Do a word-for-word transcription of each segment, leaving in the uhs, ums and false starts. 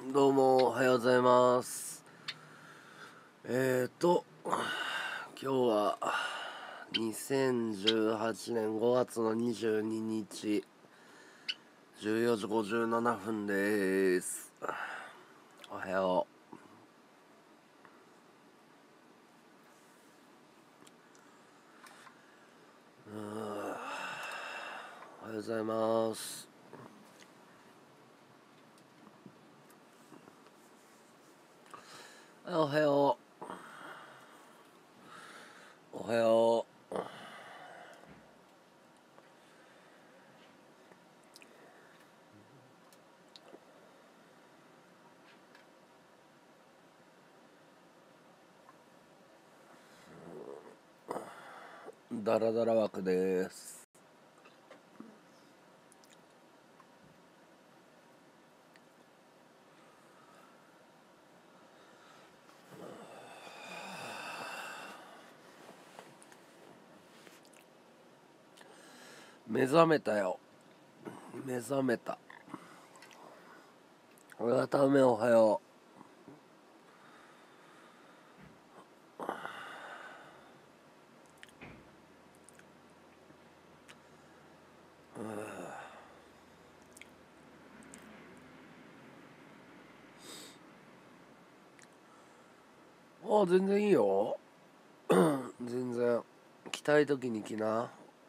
どうもおはようございます。えーと今日はにせんじゅうはちねんごがつのにじゅうににちじゅうよじごじゅうななふんです。おはよう。うーん、おはようございます。おはよう。おはよう。ダラダラ枠です。目覚めたよ。目覚めた。改めおはよう。あ、全然いいよ。全然来たい時に来な。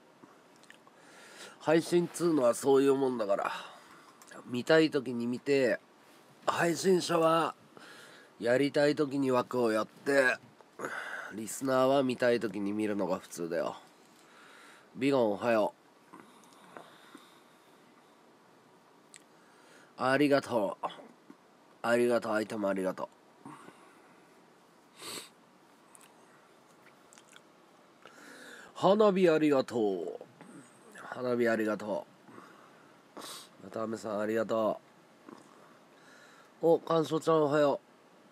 配信っつうのはそういうもんだから、見たい時に見て、配信者はやりたい時に枠をやって、リスナーは見たい時に見るのが普通だよ。ビゴンおはよう。ありがとう。ありがとう。アイテムありがとう。花火ありがとう。花火ありがとう。渡辺さんありがとう。お、かんしょちゃんおはよ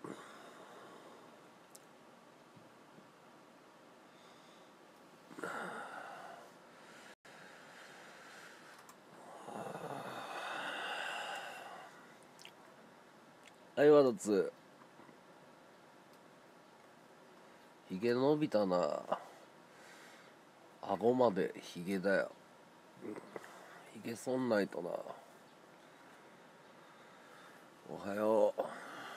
う。はい、ワドツ。ひげ伸びたな。顎までひげだよ。ひげそんないとな。おはよう。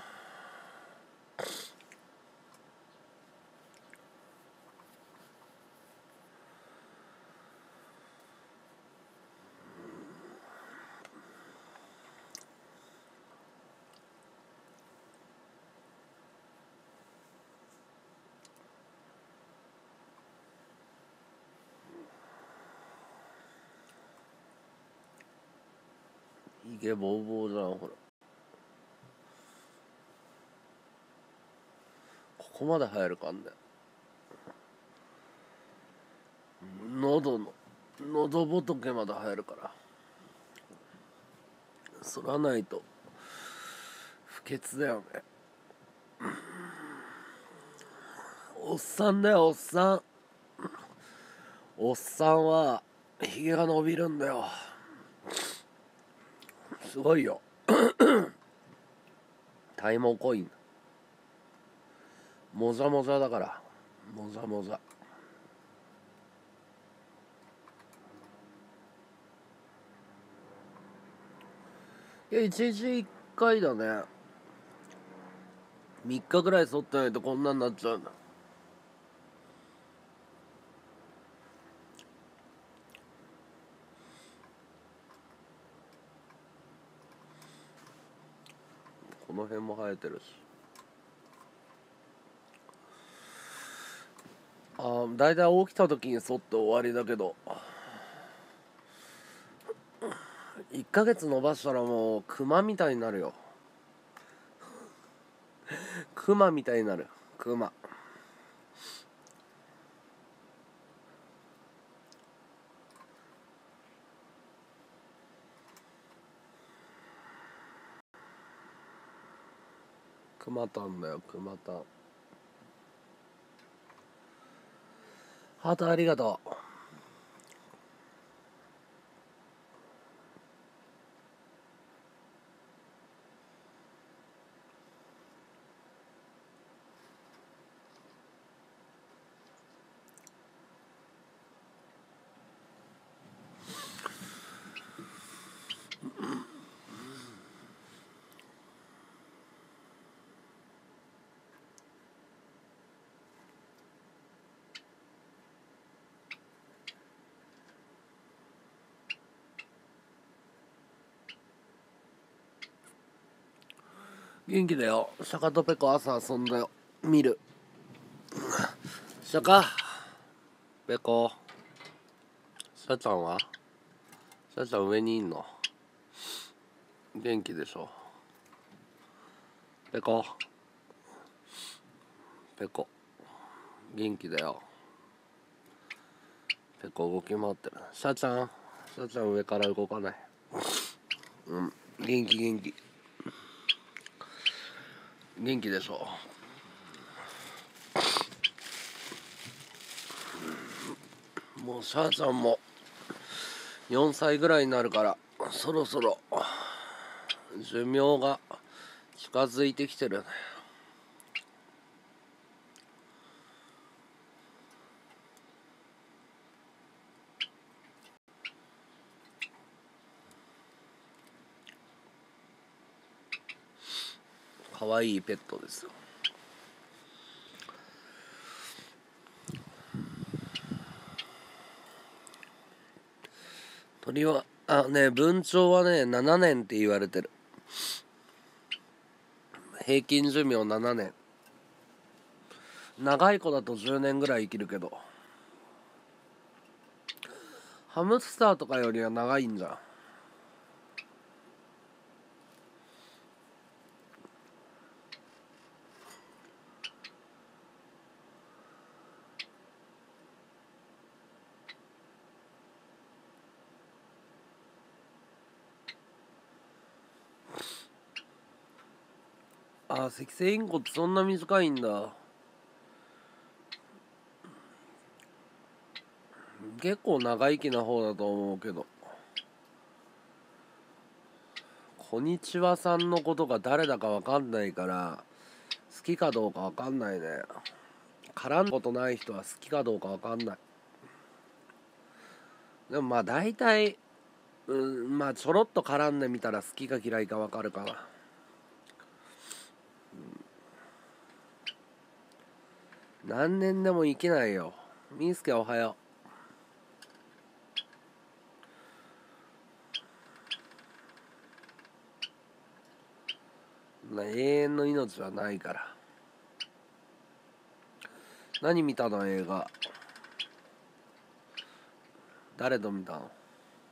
ひげぼうぼうじゃん、ほら。ここまで生えるかんね。喉の喉仏まで生えるから、剃らないと不潔だよね。おっさんだよ、おっさん。おっさんはひげが伸びるんだよ。すごいよ。体毛濃いんだ。もじゃもじゃだから、もじゃもじゃ。いや、一日一回だね。みっかぐらい剃ってないとこんなになっちゃうんだ。この辺も生えてるし。ああ、だいたい起きた時に剃って終わりだけど、いっかげつ伸ばしたらもうクマみたいになるよ。クマみたいになる。クマ。クマタンだよ、クマタン。ハートありがとう。 元気だよ。シャカとペコ朝遊んだよ。見る。シャカペコシャちゃんはシャちゃん上にいんの？元気でしょ。ペコペコ元気だよ。ペコ動き回ってる。シャちゃんシャちゃん上から動かない。うん元気元気元気でしょ。もうシャーちゃんもよんさいぐらいになるからそろそろ寿命が近づいてきてるね。かわいいペットですよ。鳥はあね文鳥はねななねんって言われてる。平均寿命ななねん。長い子だとじゅうねんぐらい生きるけど、ハムスターとかよりは長いんじゃん。あ、赤星インコってそんな短いんだ。結構長生きな方だと思うけど。こんにちはさんのことが誰だかわかんないから好きかどうかわかんないね。絡んだことない人は好きかどうかわかんない。でもまあ大体うんまあちょろっと絡んでみたら好きか嫌いかわかるかな。何年でも生きないよ。みーすけおはよう。永遠の命はないから。何見たの映画？誰と見たの？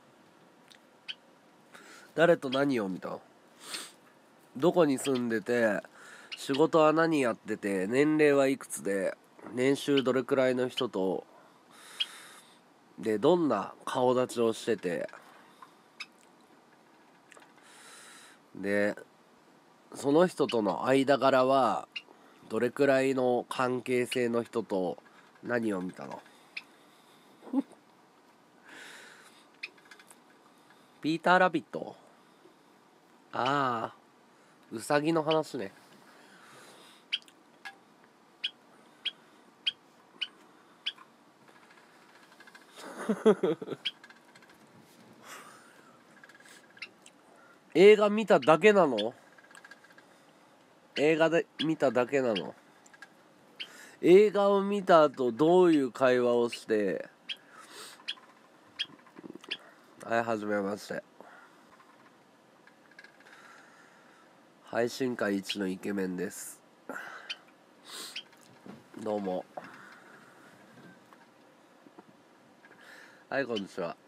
誰と何を見たの？どこに住んでて、仕事は何やってて、年齢はいくつで、年収どれくらいの人とでどんな顔立ちをしてて、でその人との間柄はどれくらいの関係性の人と何を見たの？ピーターラビット？ああ、ウサギの話ね。映画見ただけなの？映画で見ただけなの？映画を見た後どういう会話をして、はい、はじめまして。配信界一のイケメンです。どうも。はい、こんにちは。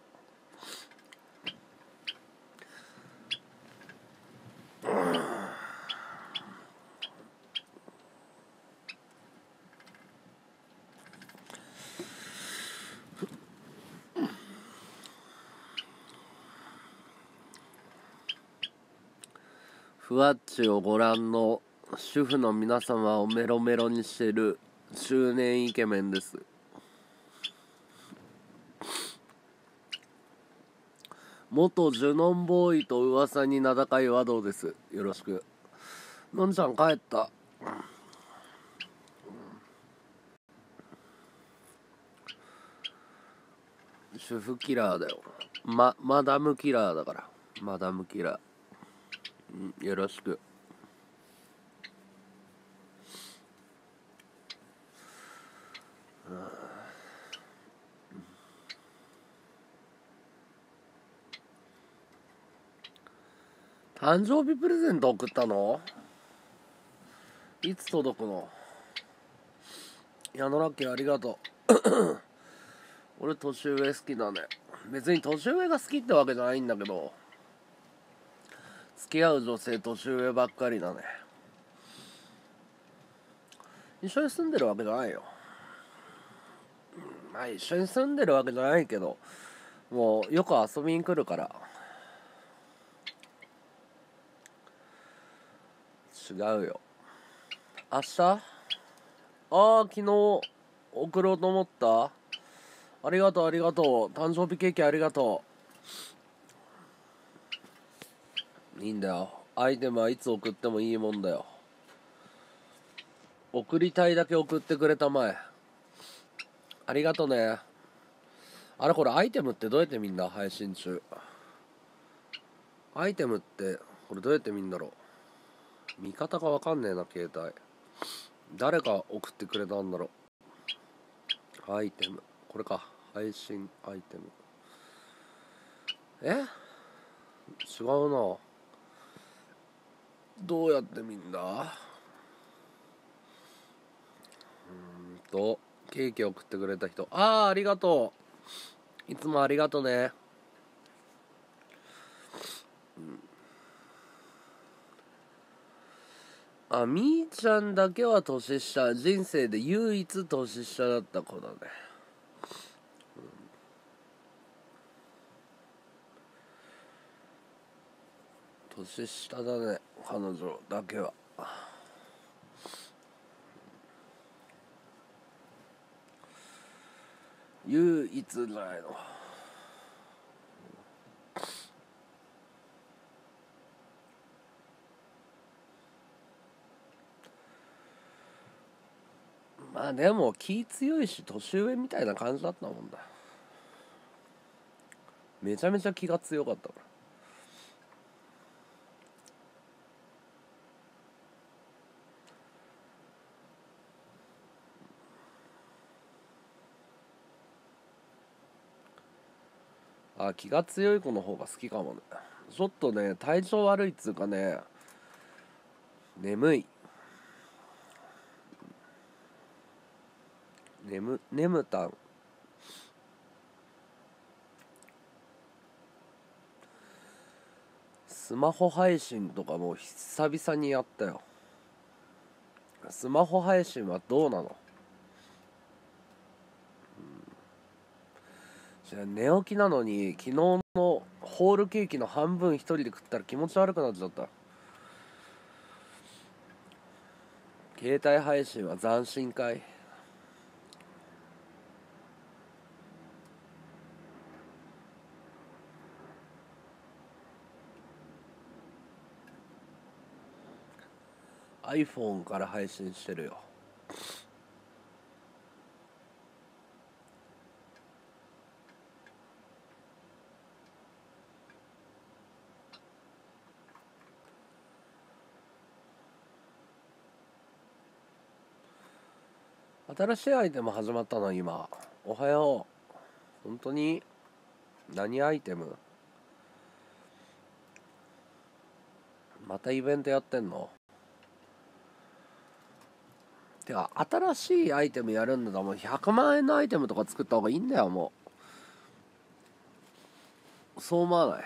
ふわっちをご覧の主婦の皆様をメロメロにしている中年イケメンです。元ジュノンボーイと噂に名高い和道です。よろしく。のんちゃん帰った。主婦キラーだよ。ま、マダムキラーだから。マダムキラー。うん、よろしく。誕生日プレゼント送ったの？ いつ届くの？矢野ラッキーありがとう。俺年上好きだね。別に年上が好きってわけじゃないんだけど、付き合う女性年上ばっかりだね。一緒に住んでるわけじゃないよ。まあ一緒に住んでるわけじゃないけど、もうよく遊びに来るから。違うよ。明日、ああ昨日送ろうと思った。ありがとうありがとう。誕生日ケーキありがとう。いいんだよ。アイテムはいつ送ってもいいもんだよ。送りたいだけ送ってくれたまえ。ありがとね。あれこれアイテムってどうやって見んだ？配信中。アイテムってこれどうやって見んだろう。見方がわかんねえな携帯。誰が送ってくれたんだろう。アイテムこれか。配信アイテム。え？違うな。どうやって見んだ？うーんとケーキ送ってくれた人、ああありがとう。いつもありがとね。あ、みーちゃんだけは年下。人生で唯一年下だった子だね。うん、年下だね彼女だけは。唯一じゃないの。まあでも気強いし年上みたいな感じだったもんだ。めちゃめちゃ気が強かったから。あ、気が強い子の方が好きかもね。ちょっとね体調悪いっつうかね、眠い。眠眠たん。スマホ配信とかも久々にやったよ。スマホ配信はどうなの？じゃあ寝起きなのに昨日のホールケーキの半分一人で食ったら気持ち悪くなっちゃった。携帯配信は斬新かい。iPhone から配信してるよ。新しいアイテム始まったの今。おはよう。本当に？何アイテム？またイベントやってんの？てか新しいアイテムやるんだったらもうひゃくまん円のアイテムとか作った方がいいんだよ。もうそう思わない？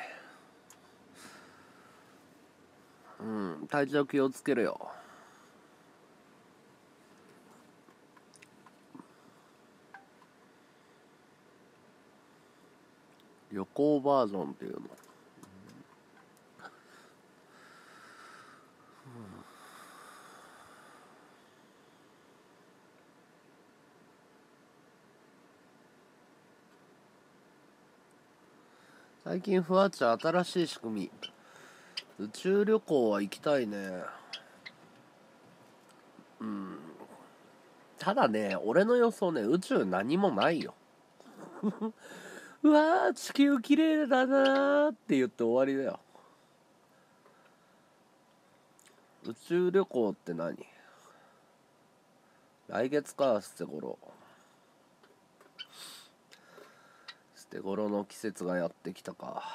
うん、体調気をつけるよ。旅行バージョンっていうの。最近ふわっちゃ新しい仕組み。宇宙旅行は行きたいね。うん。ただね、俺の予想ね、宇宙何もないよ。うわー、地球綺麗だなーって言って終わりだよ。宇宙旅行って何？来月か、捨て頃。捨て頃の季節がやってきたか。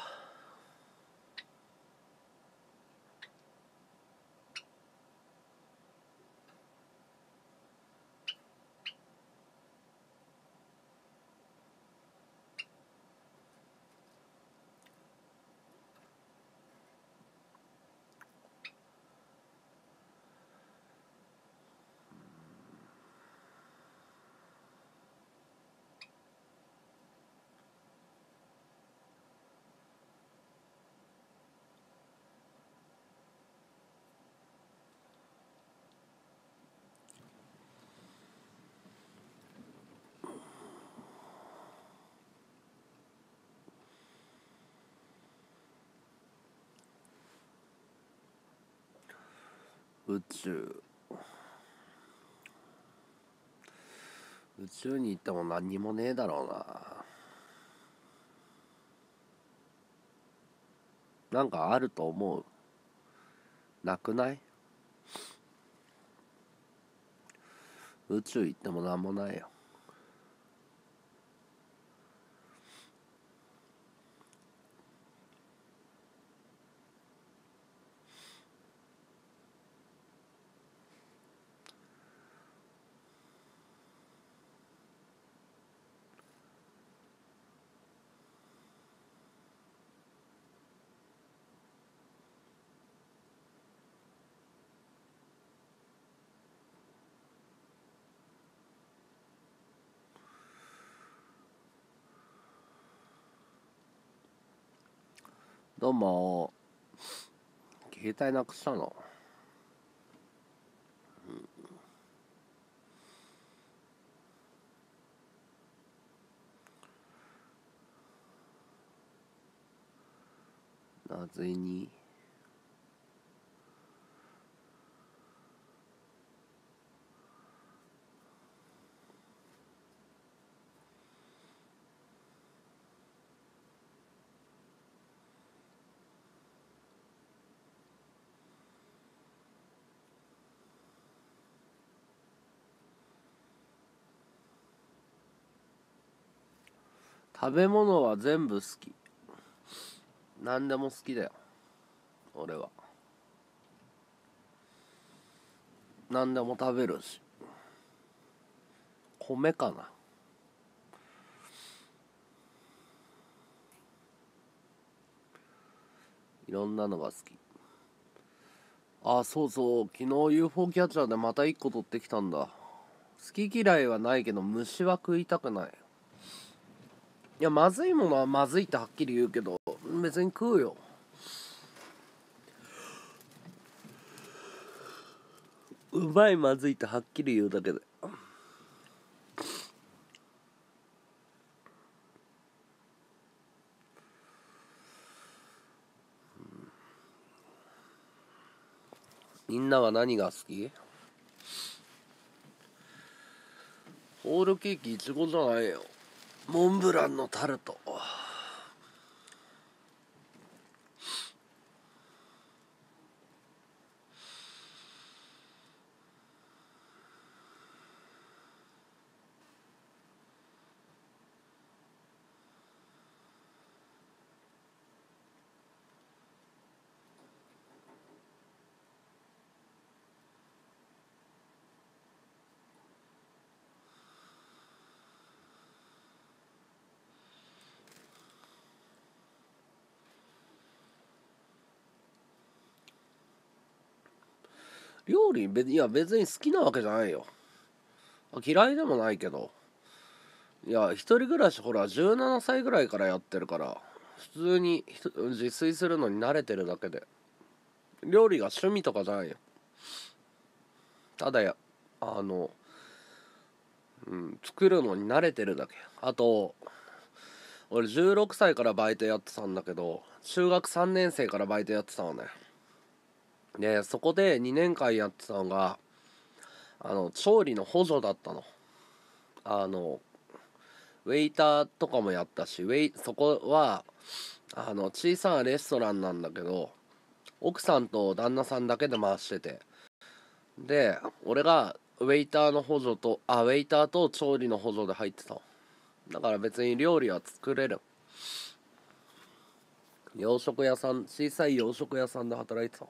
宇宙宇宙に行っても何にもねえだろうな。なんかあると思う？なくない？宇宙行ってもなんもないよ。どうも。携帯なくしたの？なぜに？食べ物は全部好き。何でも好きだよ俺は。何でも食べるし。米かな。いろんなのが好き。あ、そうそう、昨日 ユーフォー キャッチャーでまたいっこ取ってきたんだ。好き嫌いはないけど虫は食いたくない。いや、まずいものはまずいってはっきり言うけど別に食うよ。うまいまずいってはっきり言うだけで。みんなは何が好き？ホールケーキいちごじゃないよ。モンブランのタルト。料理別いや別に好きなわけじゃないよ。嫌いでもないけど、いや一人暮らしほらじゅうななさいぐらいからやってるから普通に自炊するのに慣れてるだけで、料理が趣味とかじゃないよ。ただやあの、うん、作るのに慣れてるだけ。あと俺じゅうろくさいからバイトやってたんだけど、中学さんねん生からバイトやってたのね。でそこでにねんかんやってたのがあの調理の補助だったの。あのウェイターとかもやったし、ウェイそこはあの小さなレストランなんだけど奥さんと旦那さんだけで回してて、で俺がウェイターの補助とあウェイターと調理の補助で入ってた。だから別に料理は作れる。洋食屋さん、小さい洋食屋さんで働いてた。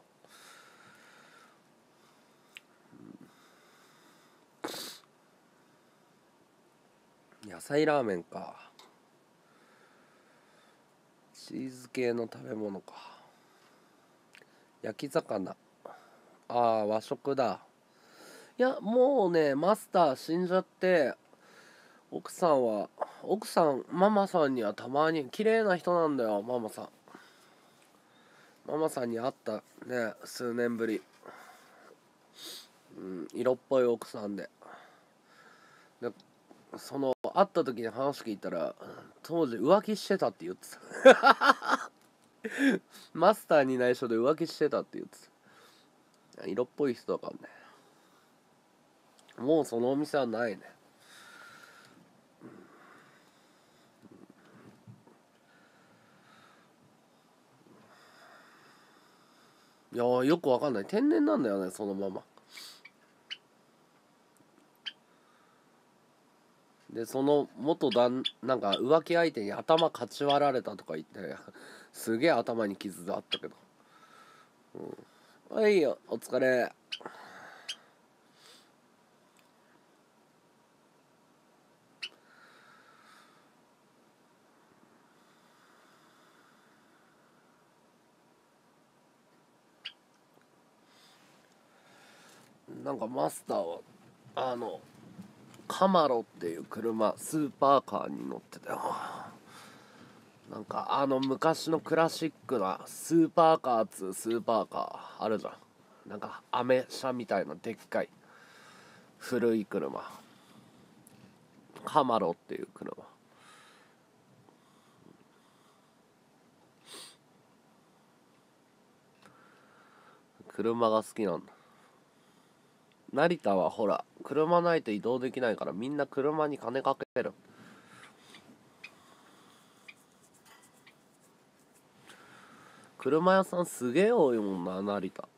野菜ラーメンか。チーズ系の食べ物か。焼き魚。ああ和食だ。いやもうねマスター死んじゃって、奥さんは奥さんママさんにはたまに綺麗な人なんだよ。ママさんママさんに会ったね、数年ぶり。うん、色っぽい奥さんで。でその会った時に話聞いたら当時浮気してたって言ってたマスターに内緒で浮気してたって言って色っぽい人だからね。もうそのお店はないね。いやー、よくわかんない。天然なんだよね、そのまま。でその元旦なんか浮気相手に頭かち割られたとか言ってすげえ頭に傷があったけど、うん、はいよお疲れ。なんかマスターはあのカマロっていう車スーパーカーに乗ってたよ。なんかあの昔のクラシックなスーパーカーっつうスーパーカーあるじゃん。なんかアメ車みたいなでっかい古い車、カマロっていう車。車が好きなんだ。成田はほら車ないと移動できないからみんな車に金かける。車屋さんすげえ多いもんな成田。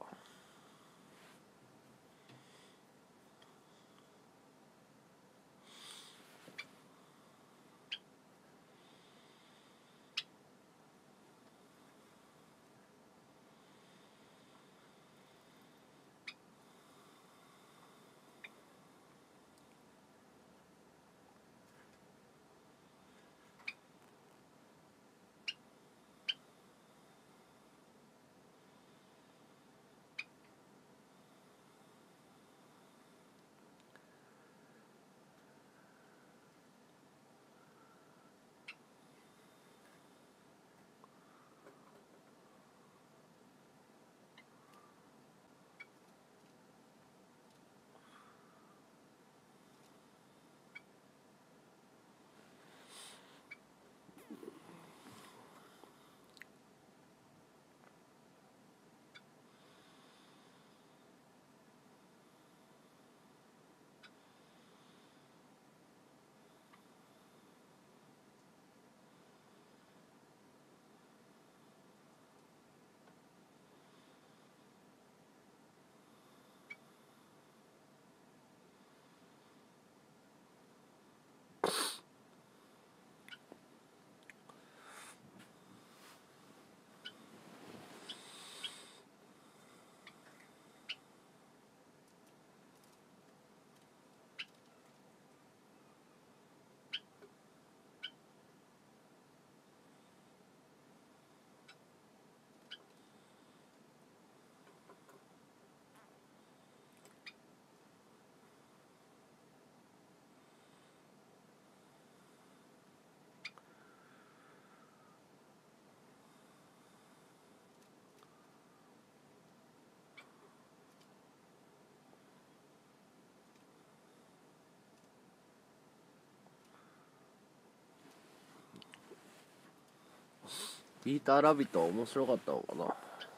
ピーター・ラビットは面白かったのかな。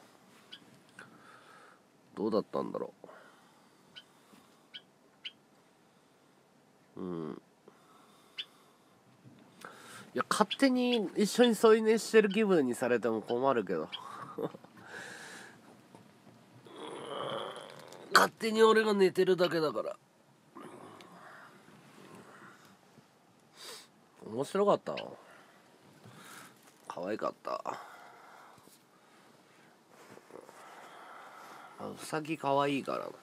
どうだったんだろう。うん。いや勝手に一緒に添い寝してる気分にされても困るけど勝手に俺が寝てるだけだから。面白かった。可愛かった。うさぎ可愛いからな。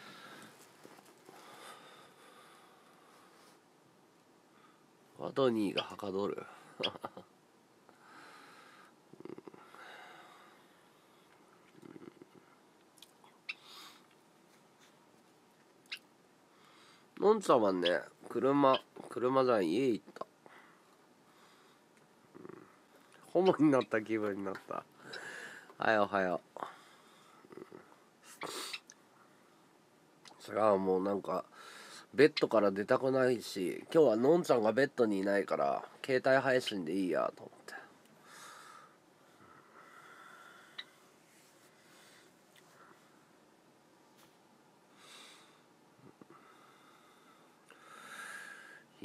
ワトニーがはかどるのんちゃんはね車車じゃん家行った。ホモになった気分になった。はいおはよう。違う、もうなんかベッドから出たくないし、今日はのんちゃんがベッドにいないから携帯配信でいいやと思って。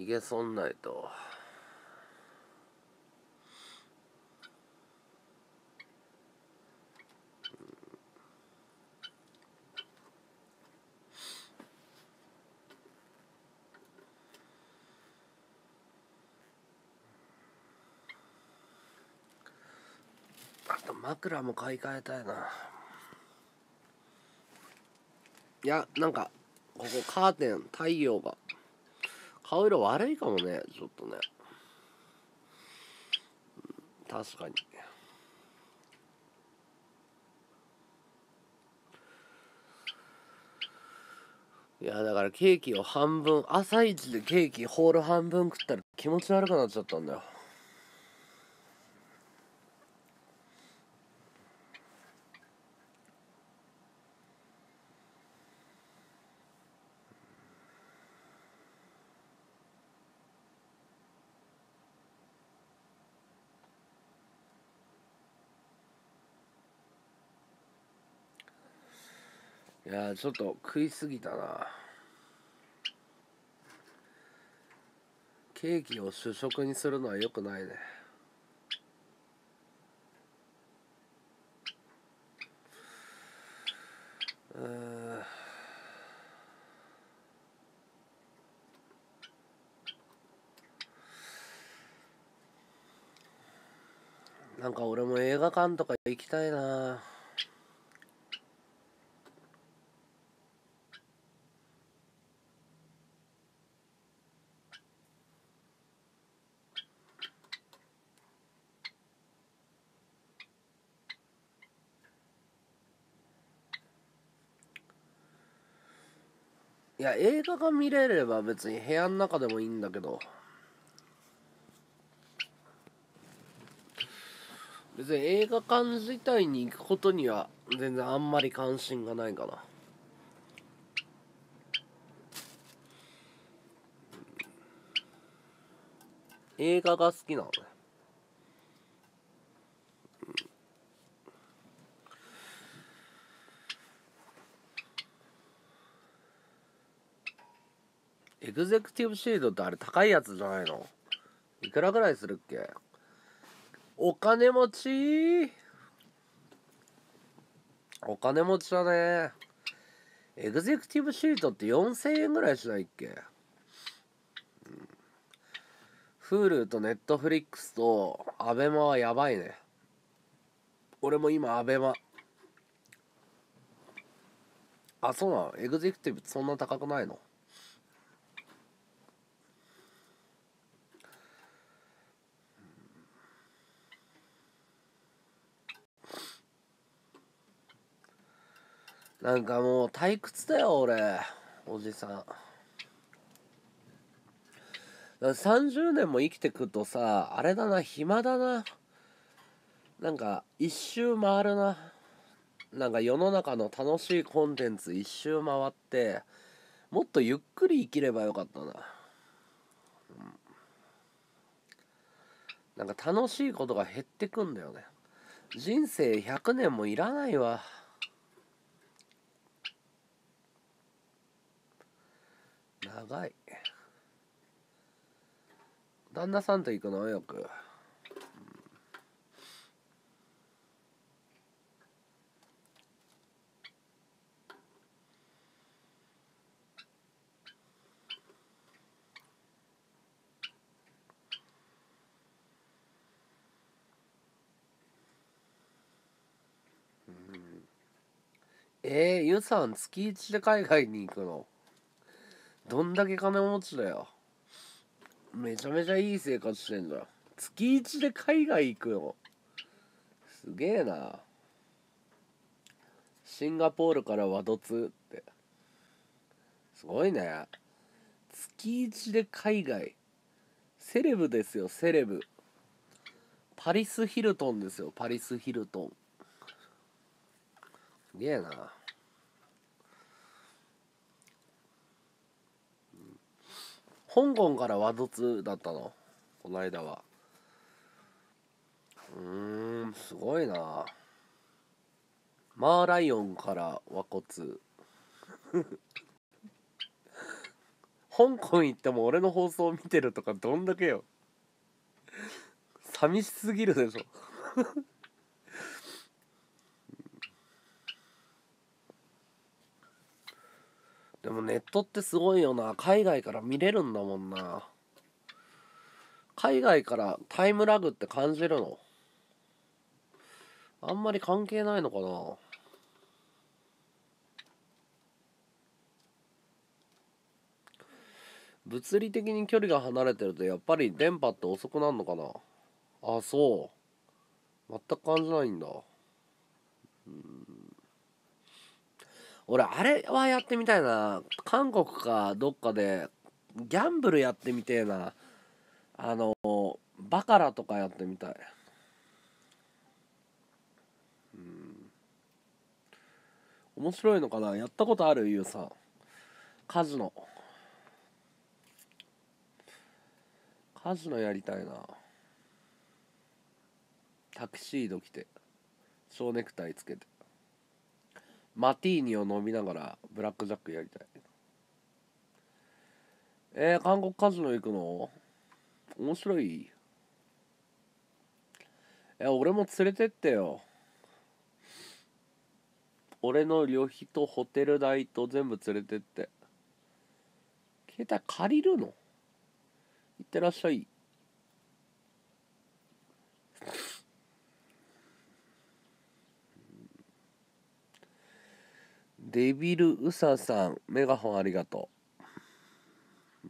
ひげ剃んないと。あと枕も買い替えたいな。いや、なんかここカーテン、太陽が顔色悪いかもね、ちょっとね。確かに。いや、だからケーキを半分、朝一でケーキホール半分食ったら気持ち悪くなっちゃったんだよ。いや、ちょっと食いすぎたな。ケーキを主食にするのは良くないね。うーん。なんか俺も映画館とか行きたいな。いや、映画が見れれば別に部屋の中でもいいんだけど、別に映画館自体に行くことには全然あんまり関心がないかな。映画が好きなのね。エグゼクティブシートってあれ高いやつじゃないの？いくらぐらいするっけ？お金持ちお金持ちだね。エグゼクティブシートってよんせんえんぐらいしないっけ？Hulu と Netflix とアベマはやばいね。俺も今アベマ。あ、そうなの？エグゼクティブそんな高くないの？なんかもう退屈だよ俺、おじさん。だからさんじゅうねんも生きてくとさ、あれだな、暇だな。なんか一周回るな。なんか世の中の楽しいコンテンツ一周回って、もっとゆっくり生きればよかったな。なんか楽しいことが減ってくんだよね。人生ひゃくねんもいらないわ。長い。旦那さんと行くのよく。えー、ゆさん月一で海外に行くの？どんだけ金持ちだよ。めちゃめちゃいい生活してんじゃん。月一で海外行くの？すげえな。シンガポールからワドツって。すごいね。月一で海外。セレブですよ、セレブ。パリス・ヒルトンですよ、パリス・ヒルトン。すげえな。香港からワドツだったのこの間は。うーん、すごいな。マーライオンから和骨。 香港行っても俺の放送見てるとかどんだけよ。寂しすぎるでしょ。でもネットってすごいよな。海外から見れるんだもんな。海外からタイムラグって感じるの？あんまり関係ないのかな。物理的に距離が離れてるとやっぱり電波って遅くなるのかな。あ、そう。全く感じないんだ。うん、俺あれはやってみたいな。韓国かどっかでギャンブルやってみてえな。あのバカラとかやってみたい。うん、面白いのかな。やったことある？ゆうさん。カジノカジノやりたいな。タキシード着て蝶ネクタイつけてマティーニを飲みながらブラックジャックやりたい。えー、韓国カジノ行くの面白い？え、俺も連れてってよ。俺の旅費とホテル代と全部連れてって。携帯借りるの？いってらっしゃい。デビルウサさん、メガホンありがとう。うん、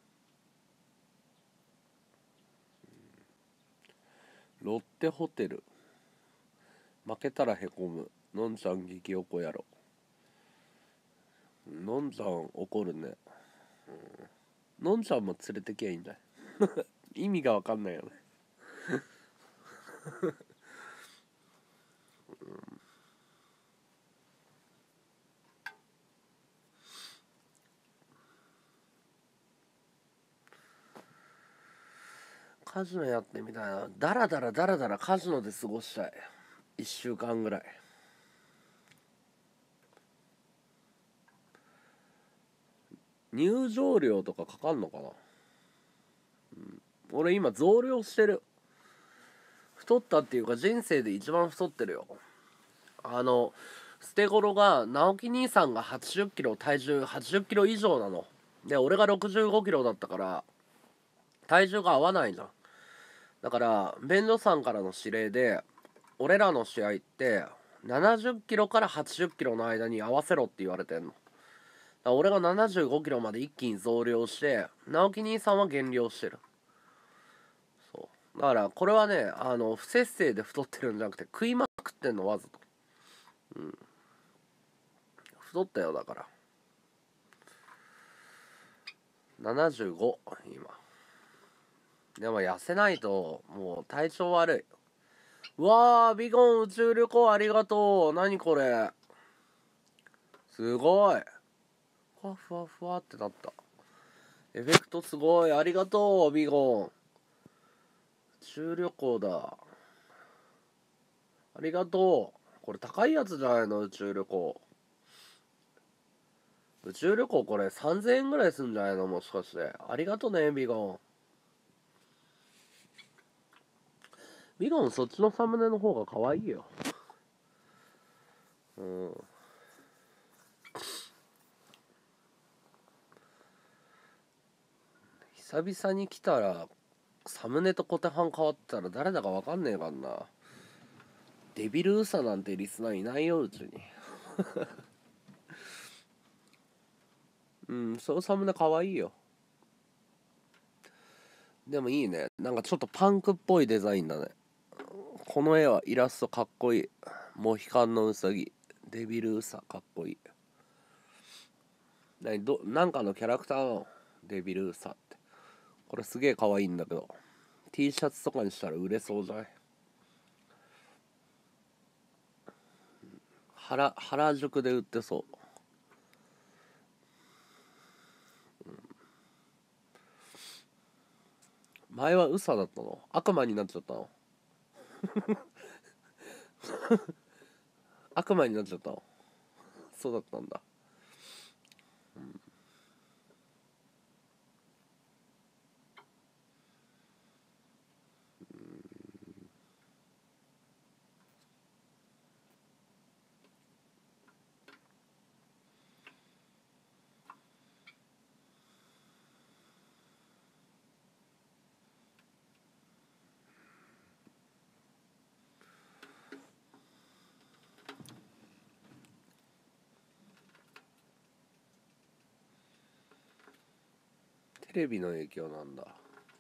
ロッテホテル負けたらへこむ。のんちゃん激おこやろ。のんちゃん怒るね。うん、のんちゃんも連れてきゃいいんだよ。意味がわかんないよね。カジノやってみたいな。ダラダラダラダラカジノで過ごしたい。いっしゅうかんぐらい。入場料とかかかんのかな。うん、俺今増量してる。太ったっていうか人生で一番太ってるよ。あの捨て頃が直樹兄さんがはちじゅっキロ、体重はちじゅっキロ以上なので、俺がろくじゅうごキロだったから体重が合わないじゃん。だから便所さんからの指令で俺らの試合ってななじゅっキロからはちじゅっキロの間に合わせろって言われてんの。だから俺がななじゅうごキロまで一気に増量して直樹兄さんは減量してる。そうだからこれはね、あの不節制で太ってるんじゃなくて食いまくってんの、わざと。うん、太ったよ。だからななじゅうご今。でも痩せないともう体調悪い。うわー、ビゴン宇宙旅行ありがとう。何これ、すごい。ふわふわふわってなった。エフェクトすごい。ありがとうビゴン。宇宙旅行だ。ありがとう。これ高いやつじゃないの？宇宙旅行。宇宙旅行これさんぜんえんぐらいすんじゃないの？もしかして。ありがとねビゴン。ビゴンそっちのサムネの方が可愛いよ。うん。久々に来たらサムネとコテハン変わってたら誰だか分かんねえかんな。デビルウサなんてリスナーいないようちに。うん、そのサムネ可愛いよ。でもいいね。なんかちょっとパンクっぽいデザインだね。この絵はイラストかっこいい。モヒカンのウサギ。デビルウサかっこいい。なにどなんかのキャラクターのデビルウサって。これすげえ可愛いんだけど。T シャツとかにしたら売れそうじゃない？原原宿で売ってそう。前はウサだったの？悪魔になっちゃったの？悪魔になっちゃったの？そうだったんだ。 レビの影響なんだ。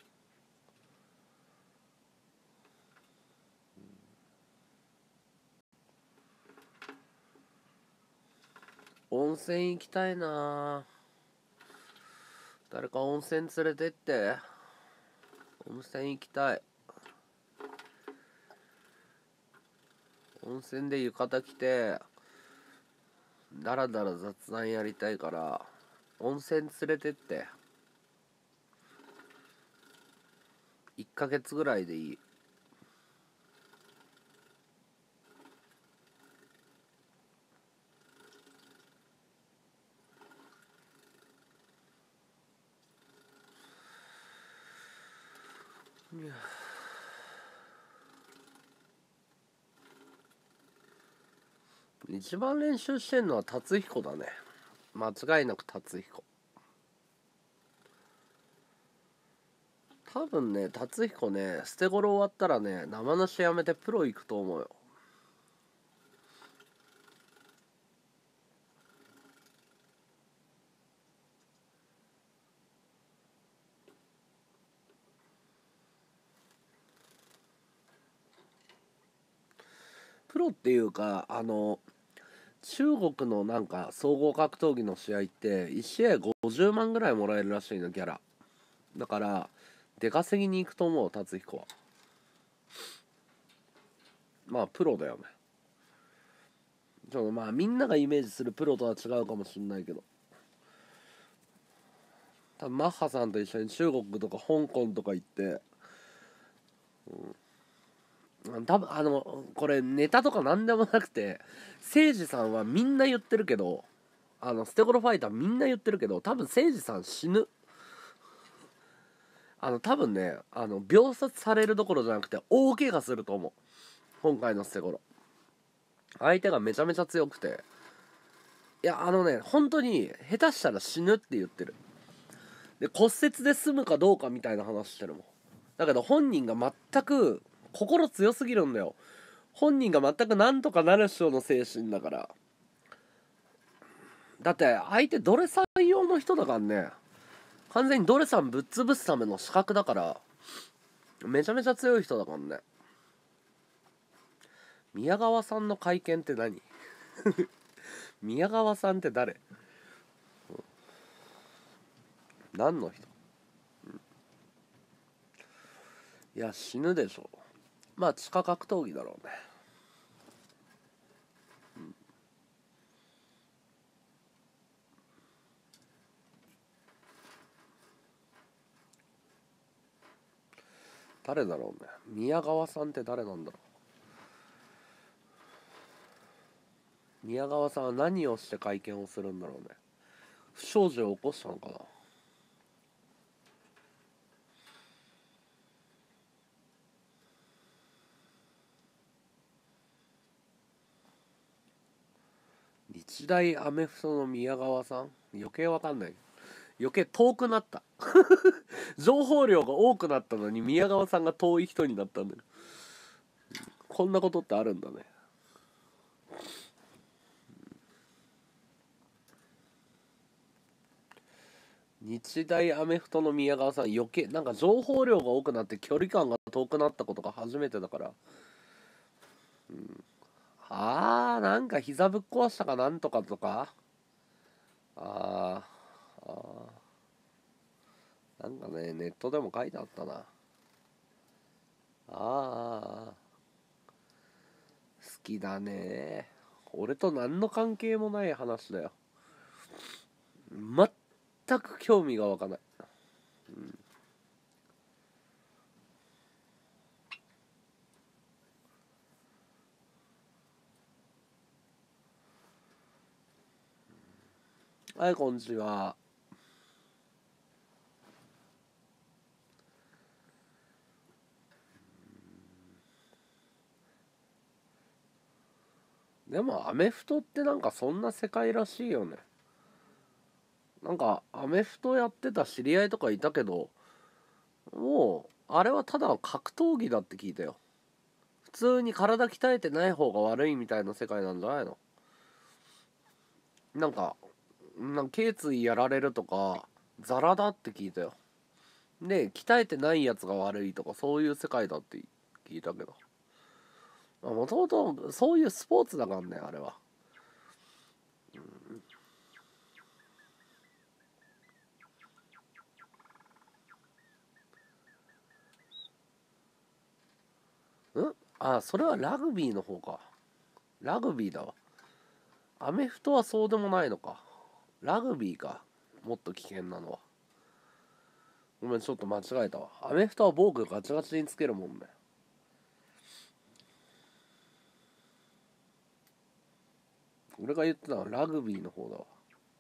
温泉行きたいな。誰か温泉連れてって。温泉行きたい。温泉で浴衣着てだらだら雑談やりたいから温泉連れてって。いっかげつぐらいでいい。いや一番練習してんのは達彦だね。間違いなく達彦。多分ね、達彦ね、捨て頃終わったらね、生なしやめてプロ行くと思うよ。プロっていうか、あの中国のなんか総合格闘技の試合っていち試合ごじゅうまんぐらいもらえるらしいの、ギャラ。だから出稼ぎに行くと思う、達彦は。まあプロだよね。ちょっとまあみんながイメージするプロとは違うかもしんないけど、多分マッハさんと一緒に中国とか香港とか行って、うん、多分あのこれネタとかなんでもなくて、誠司さんはみんな言ってるけど、あのステゴロファイターみんな言ってるけど、多分誠司さん死ぬ。あの多分ね、あの秒殺されるどころじゃなくて大怪我すると思う、今回のステゴロ。相手がめちゃめちゃ強くて、いやあのね本当に下手したら死ぬって言ってる。で骨折で済むかどうかみたいな話してるもん。だけど本人が全く心強すぎるんだよ。本人が全くなんとかなるっしょの精神だから。だって相手ドレさん用の人だからね。完全にドレさんぶっ潰すための資格だから、めちゃめちゃ強い人だからね。宮川さんの会見って何宮川さんって誰？何の人？いや死ぬでしょ。まあ地下格闘技だろうね。うん、誰だろうね。宮川さんって誰なんだろう。宮川さんは何をして会見をするんだろうね。不祥事を起こしたのかな。日大アメフトの宮川さん、余計わかんない。余計遠くなった情報量が多くなったのに宮川さんが遠い人になったんだよ。こんなことってあるんだね。日大アメフトの宮川さん、余計なんか情報量が多くなって距離感が遠くなったことが初めてだから、うん、あーなんか膝ぶっ壊したかなんとかとか、あーあーなんかねネットでも書いてあったな。ああ好きだね。俺と何の関係もない話だよ。全く興味が湧かない。うん、はい、こんにちは。でもアメフトってなんかそんな世界らしいよね。なんかアメフトやってた知り合いとかいたけど、もうあれはただの格闘技だって聞いたよ。普通に体鍛えてない方が悪いみたいな世界なんじゃないの。なんかなんか頸椎やられるとかザラだって聞いたよ。 で鍛えてないやつが悪いとかそういう世界だって聞いたけど、もともとそういうスポーツだからねあれは。うん、あ、それはラグビーの方か。ラグビーだわ。アメフトはそうでもないのか。ラグビーか、もっと危険なのは。ごめん、ちょっと間違えたわ。アメフトは防具ガチガチにつけるもんね。俺が言ってたのはラグビーの方だわ。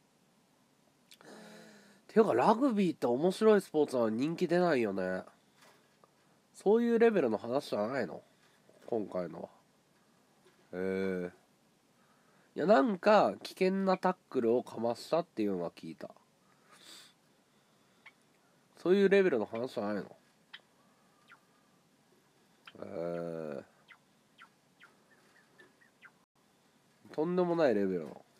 ていうかラグビーって面白いスポーツなのに人気出ないよね。そういうレベルの話じゃないの今回のは。へえ。いやなんか危険なタックルをかましたっていうのは聞いた。そういうレベルの話じゃないの。えー、とんでもないレベルの。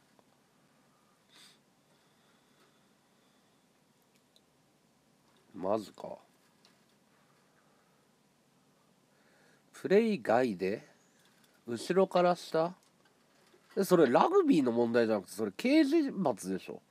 マジか。プレイ外で後ろから下で、それラグビーの問題じゃなくてそれ刑事罰でしょ。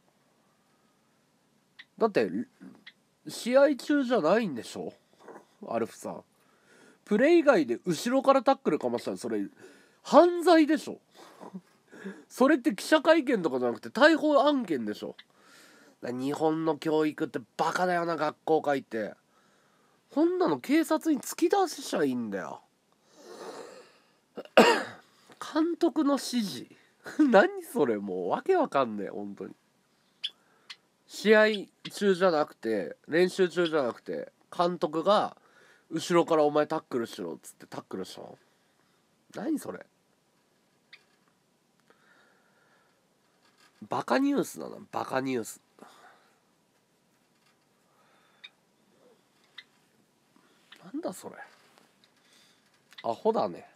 だって試合中じゃないんでしょアルフさん。プレイ外で後ろからタックルかましたらそれ犯罪でしょ。それって記者会見とかじゃなくて逮捕案件でしょ。日本の教育ってバカだよな、学校界って。こんなの警察に突き出しちゃいいんだよ。監督の指示何それ、もうわけわかんねえ本当に。試合中じゃなくて練習中じゃなくて監督が後ろからお前タックルしろっつってタックルしたの。何それ、バカニュースだな、バカニュース。なんだそれ、アホだね。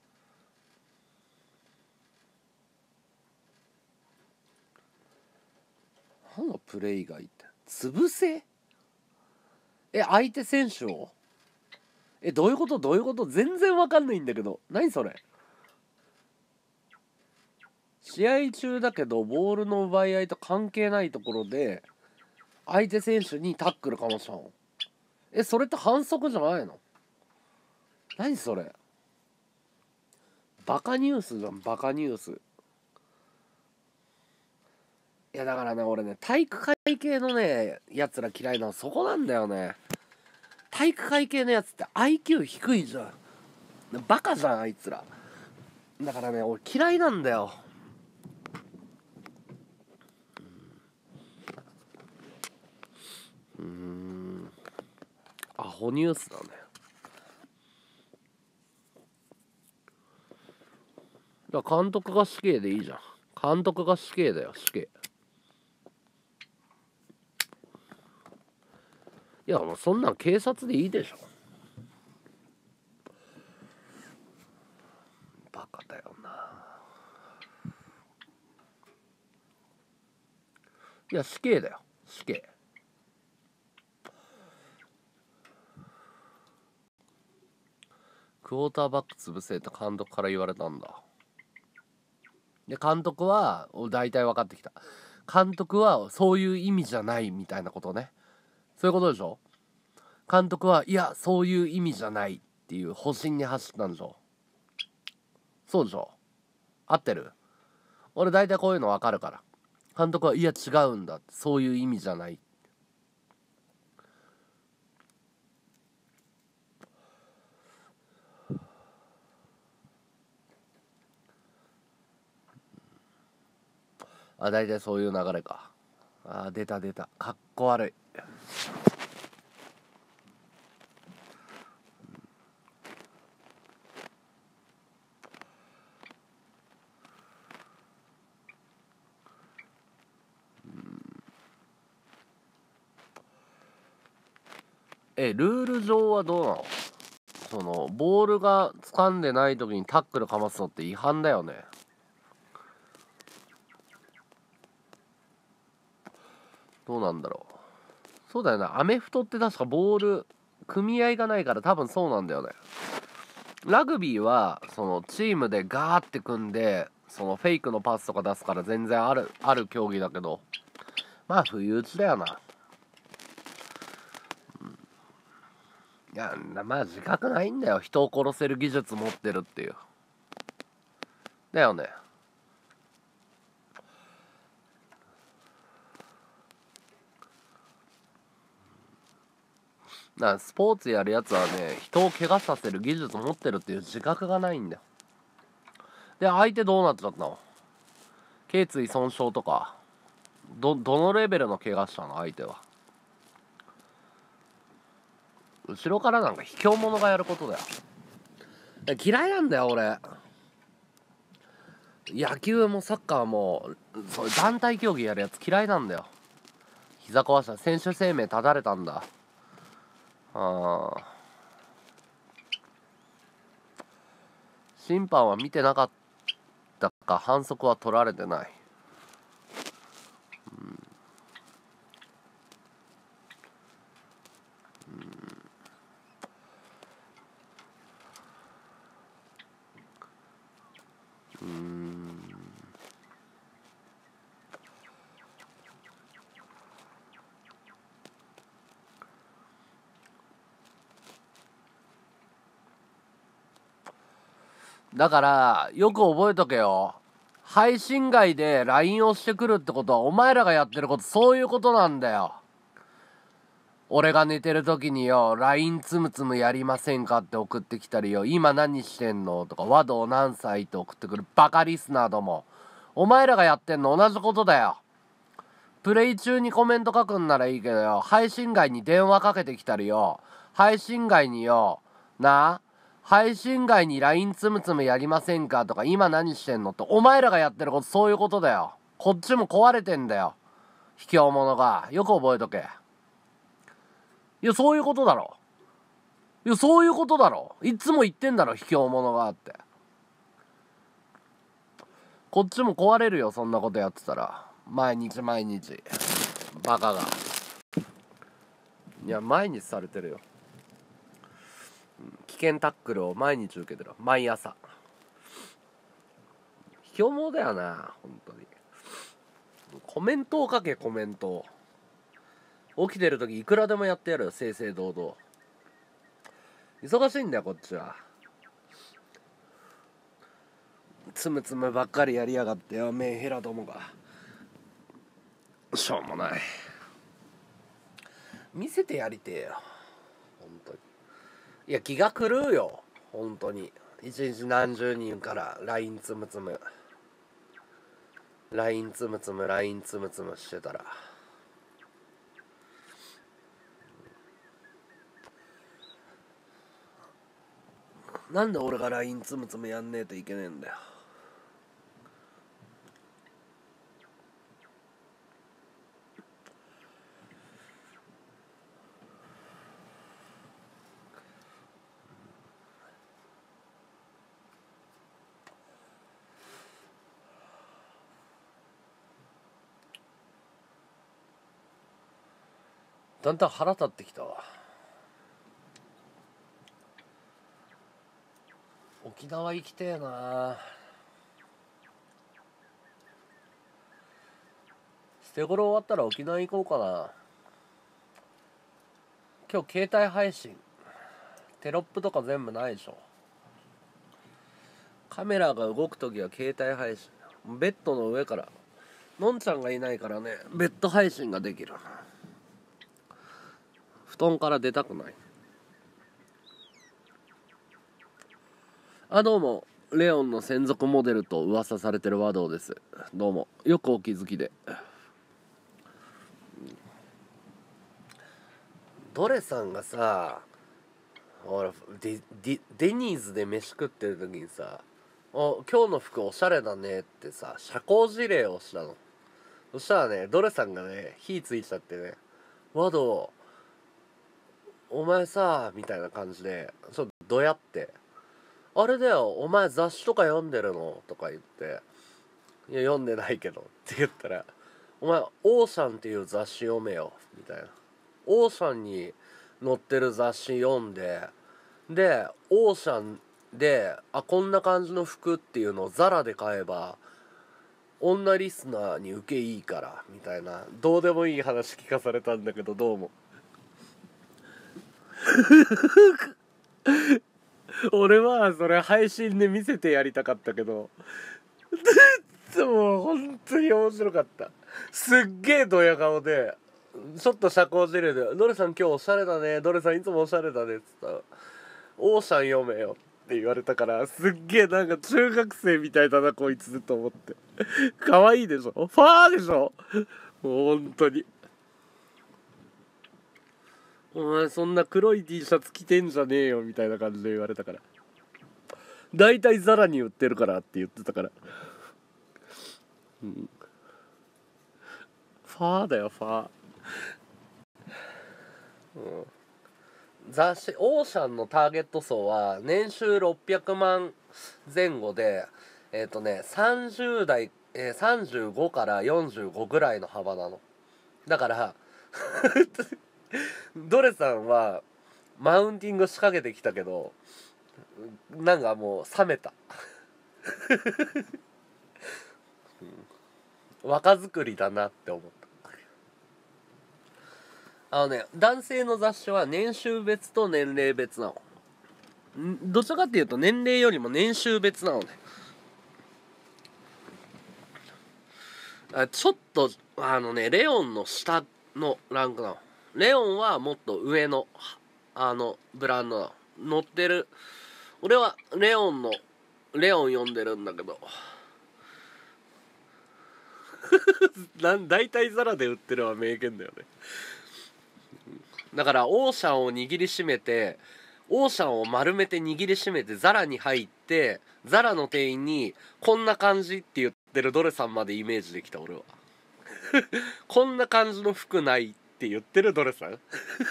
なんだプレイ外って潰せ。え、相手選手を、え、どういうことどういうこと、全然わかんないんだけど、何それ。試合中だけどボールの奪い合いと関係ないところで相手選手にタックルかましたの。え、それって反則じゃないの。何それ、バカニュースじゃん、バカニュース。いやだからね、俺ね体育会系のねやつら嫌いなのそこなんだよね。体育会系のやつって アイキュー 低いじゃん、バカじゃんあいつら。だからね俺嫌いなんだよ。うーん、アホニュースだね。だから監督が死刑でいいじゃん。監督が死刑だよ、死刑。いやもうそんなん警察でいいでしょ。バカだよな。いや死刑だよ、死刑。クォーターバック潰せって監督から言われたんだ。で監督は大体分かってきた。監督はそういう意味じゃないみたいなことね。そういうことでしょ。監督はいやそういう意味じゃないっていう方針に走ったんでしょ。そうでしょ。合ってる。俺大体こういうの分かるから。監督はいや違うんだ、そういう意味じゃない。あ、大体そういう流れか。あ、出た出た、かっこ悪い。え、ルール上はどうなの。そのボールが掴んでない時にタックルかますのって違反だよね。どうなんだろそうだよな、アメフトって確かボール組合がないから多分そうなんだよね。ラグビーはそのチームでガーって組んでそのフェイクのパスとか出すから全然あるある競技だけど、まあ不意打ちだよな。いやまあ自覚ないんだよ、人を殺せる技術持ってるっていう。だよね。だからスポーツやるやつはね、人を怪我させる技術持ってるっていう自覚がないんだよ。で相手どうなっちゃったの？頸椎損傷とか、どどのレベルの怪我したの相手は。後ろからなんか卑怯者がやることだよ。嫌いなんだよ俺。野球もサッカーもそういう団体競技やるやつ嫌いなんだよ。膝壊した、選手生命ただれたんだ。ああ、審判は見てなかったか反則は取られてない。うーんだからよく覚えとけよ。配信外で ライン をしてくるってことはお前らがやってることそういうことなんだよ。俺が寝てる時によ ライン つむつむやりませんかって送ってきたりよ、今何してんのとか和道何歳って送ってくるバカリスナーども、お前らがやってんの同じことだよ。プレイ中にコメント書くんならいいけどよ、配信外に電話かけてきたりよ、配信外によな配信外に ライン つむつむやりませんかとか今何してんのってお前らがやってることそういうことだよ。こっちも壊れてんだよ、卑怯者が。よく覚えとけ。いやそういうことだろ。いやそういうことだろ。いつも言ってんだろ卑怯者がって。こっちも壊れるよそんなことやってたら。毎日毎日バカが。いや毎日されてるよ。危険タックルを毎日受けてる、毎朝。卑怯者だよな本当に。コメントを書け、コメントを。起きてる時いくらでもやってやるよ、正々堂々。忙しいんだよこっちは。つむつむばっかりやりやがってよ、メンヘラどもが。しょうもない。見せてやりてえよ本当に。いや気が狂うよ本当に。一日何十人から ライン つむつむ ライン つむつむ ライン つむつむしてたら。なんで俺が ライン つむつむやんねえといけねえんだよ。だんだん腹立ってきたわ。沖縄行きてえな。捨て頃終わったら沖縄行こうかな。今日携帯配信テロップとか全部ないでしょ。カメラが動くときは携帯配信、ベッドの上から。のんちゃんがいないからねベッド配信ができる。布団から出たくない。あどうもレオンの専属モデルと噂されてる和道です。どうもよくお気づきで。ドレさんがさ、ほらデデデニーズで飯食ってる時にさ「お今日の服おしゃれだね」ってさ社交辞令をしたの。そしたらねドレさんがね火ついちゃってね「和道お前さ」みたいな感じでちょっとどやって「あれだよお前雑誌とか読んでるの?」とか言って「いや読んでないけど」って言ったら「お前オーシャンっていう雑誌読めよ」みたいな。 オーシャンに載ってる雑誌読んで、でオーシャンであこんな感じの服っていうのをザラで買えば女リスナーに受けいいからみたいなどうでもいい話聞かされたんだけど、どうも俺はそれ配信で見せてやりたかったけどもう本当に面白かった。すっげえドヤ顔でちょっと社交辞令で「ドレさん今日おしゃれだね、ドレさんいつもおしゃれだね」っつったら「オーシャン読めよ」って言われたから、すっげえなんか中学生みたいだなこいつと思って可愛いでしょ、ファーでしょ、もう本当にお前そんな黒い T シャツ着てんじゃねえよみたいな感じで言われたから、大体ザラに売ってるからって言ってたから、うん、ファーだよファー、うん、雑誌オーシャンのターゲット層は年収ろっぴゃくまんぜん後で、えっ、ー、とねさんじゅう代、えー、さんじゅうごからよんじゅうごぐらいの幅なの。だからドレさんはマウンティング仕掛けてきたけどなんかもう冷めた若作りだなって思った。あのね、男性の雑誌は年収別と年齢別なの。どちらかっていうと年齢よりも年収別なのね。あちょっとあのねレオンの下のランクなの。レオンはもっと上のあのブランドなの。乗ってる。俺はレオンのレオン読んでるんだけどなん大体ザラで売ってるは名言だよね。だからオーシャンを握りしめてオーシャンを丸めて握りしめてザラに入ってザラの店員にこんな感じって言ってるドレさんまでイメージできた俺はこんな感じの服ないって言ってるドレさん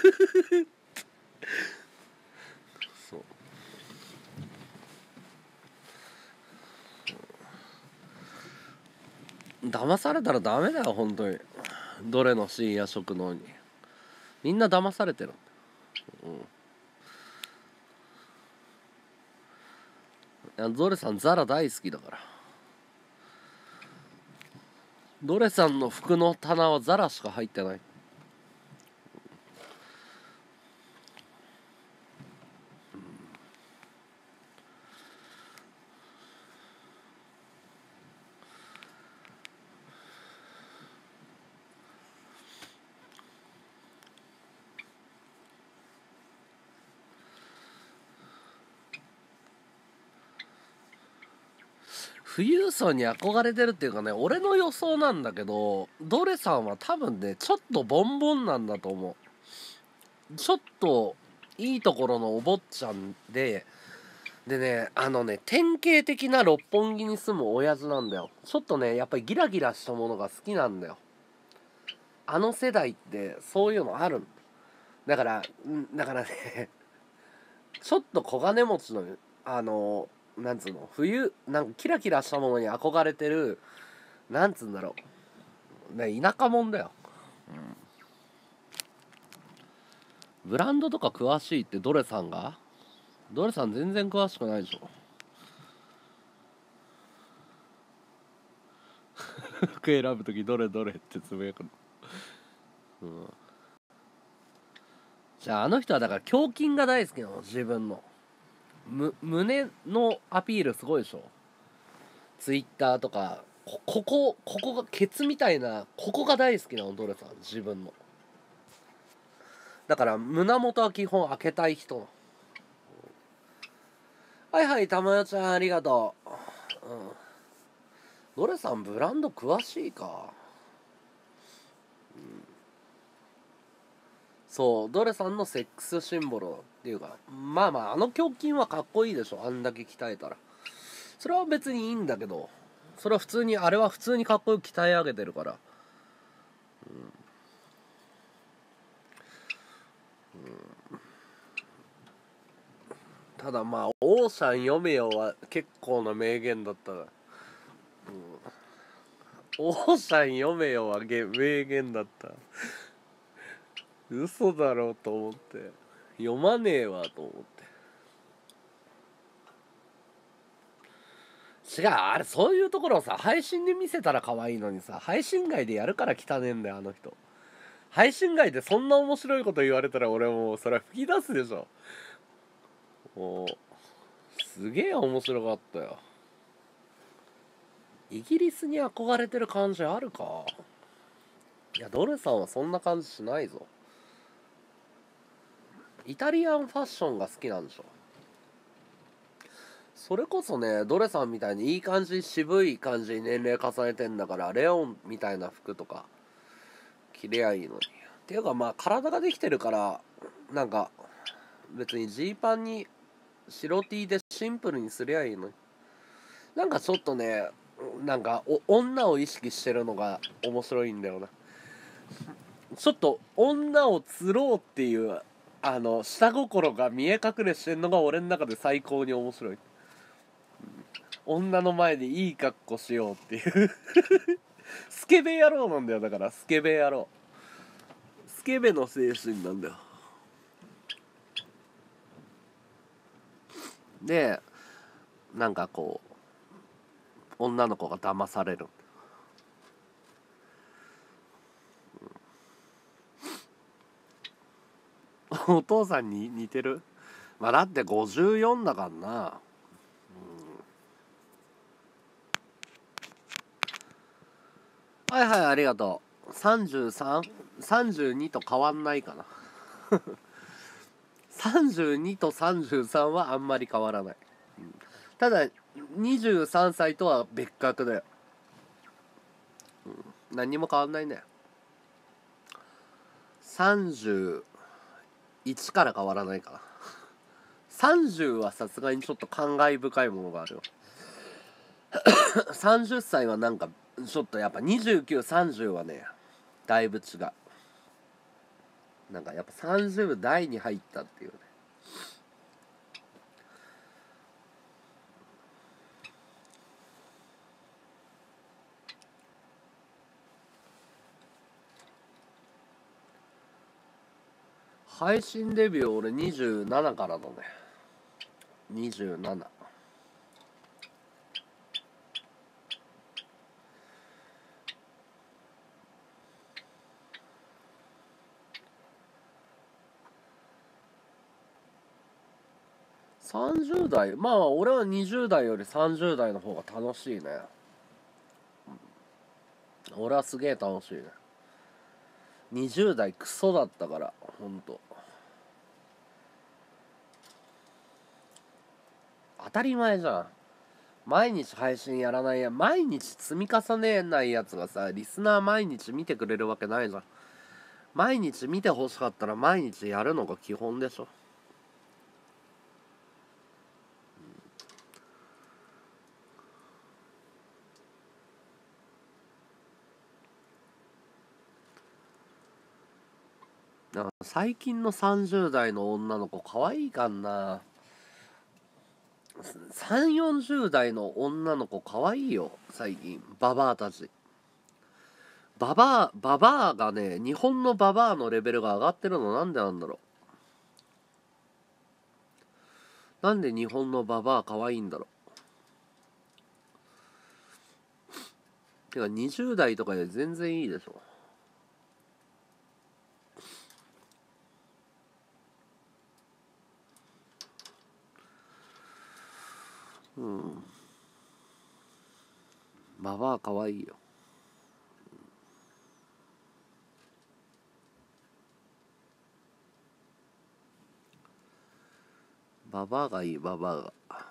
そう騙されたらダメだよ本当に。どれの深夜食堂にみんな騙されてる。うん、ドレさんザラ大好きだから。ドレさんの服の棚はザラしか入ってない。富裕層に憧れてるっていうかね、俺の予想なんだけどドレさんは多分ねちょっとボンボンなんだと思う。ちょっといいところのお坊ちゃんででねあのね典型的な六本木に住む親父なんだよ。ちょっとねやっぱりギラギラしたものが好きなんだよ。あの世代ってそういうのあるんだから。んだからねちょっと小金持ちのあのなんつうの冬なんかキラキラしたものに憧れてるなんつうんだろうね、田舎者だよ、うん、ブランドとか詳しいってドレさんがドレさん全然詳しくないでしょ服選ぶ時どれどれってつぶやくの、うん、じゃああの人はだから胸筋が大好きなの。自分のむ胸のアピールすごいでしょ。ツイッターとかこここここがケツみたいなここが大好きなのドレさん自分の。だから胸元は基本開けたい人の。はいはいたまよちゃんありがとう、うん、ドレさんブランド詳しいか、うん、そうドレさんのセックスシンボルっていうかまあまああの胸筋はかっこいいでしょ。あんだけ鍛えたらそれは別にいいんだけど、それは普通にあれは普通にかっこよく鍛え上げてるから、うんうん、ただまあ「オーシャン読めよ」は結構な名言だったな、うん、オーシャン読めよは名言だった。 嘘だろうと思って読まねえわと思って。違う、あれそういうところをさ配信で見せたら可愛いのにさ、配信外でやるから汚ねえんだよあの人。配信外でそんな面白いこと言われたら俺もうそれは吹き出すでしょ。もうすげえ面白かったよ。イギリスに憧れてる感じあるか。いやドルさんはそんな感じしないぞ。イタリアンファッションが好きなんでしょ。それこそね、ドレさんみたいにいい感じ、渋い感じに年齢重ねてんだから、レオンみたいな服とか着れゃいいのに。っていうかまあ体ができてるからなんか別にジーパンに白 T でシンプルにすりゃいいのに。なんかちょっとね、なんかお女を意識してるのが面白いんだよな。ちょっと女を釣ろうっていうあの下心が見え隠れしてんのが俺の中で最高に面白い。女の前でいい格好しようっていうスケベ野郎なんだよ。だからスケベ野郎、スケベの精神なんだよ。でなんかこう女の子が騙される。お父さんに似てる。まあだってごじゅうよんだからな。はいはい、ありがとう。さんじゅうさん、さんじゅうにと変わんないかなさんじゅうにとさんじゅうさんはあんまり変わらない。ただにじゅうさんさいとは別格だよ。うん、何にも変わんないね。さんじゅういちから変わらないかなさんじゅうはさすがにちょっと感慨深いものがあるよさんじゅっさいはなんかちょっとやっぱにじゅうきゅう、さんじゅうはねだいぶ違う。なんかやっぱさんじゅう代に入ったっていうね。配信デビュー俺にじゅうななからだね。にじゅうなな。さんじゅう代、まあ俺はにじゅう代よりさんじゅう代の方が楽しいね。俺はすげえ楽しいね。にじゅう代クソだったからほんと当たり前じゃん。毎日配信やらないや、毎日積み重ねないやつがさ、リスナー毎日見てくれるわけないじゃん。毎日見てほしかったら毎日やるのが基本でしょ。なんか最近のさんじゅう代の女の子可愛いかんな。さんじゅう、よんじゅう代の女の子可愛いよ最近。ババアたち。ババアババアがね、日本のババアのレベルが上がってるのなんでなんだろう。なんで日本のババア可愛いんだろう。てかにじゅう代とかで全然いいでしょ。うん。ババア可愛いよ。ババアがいい、ババアが。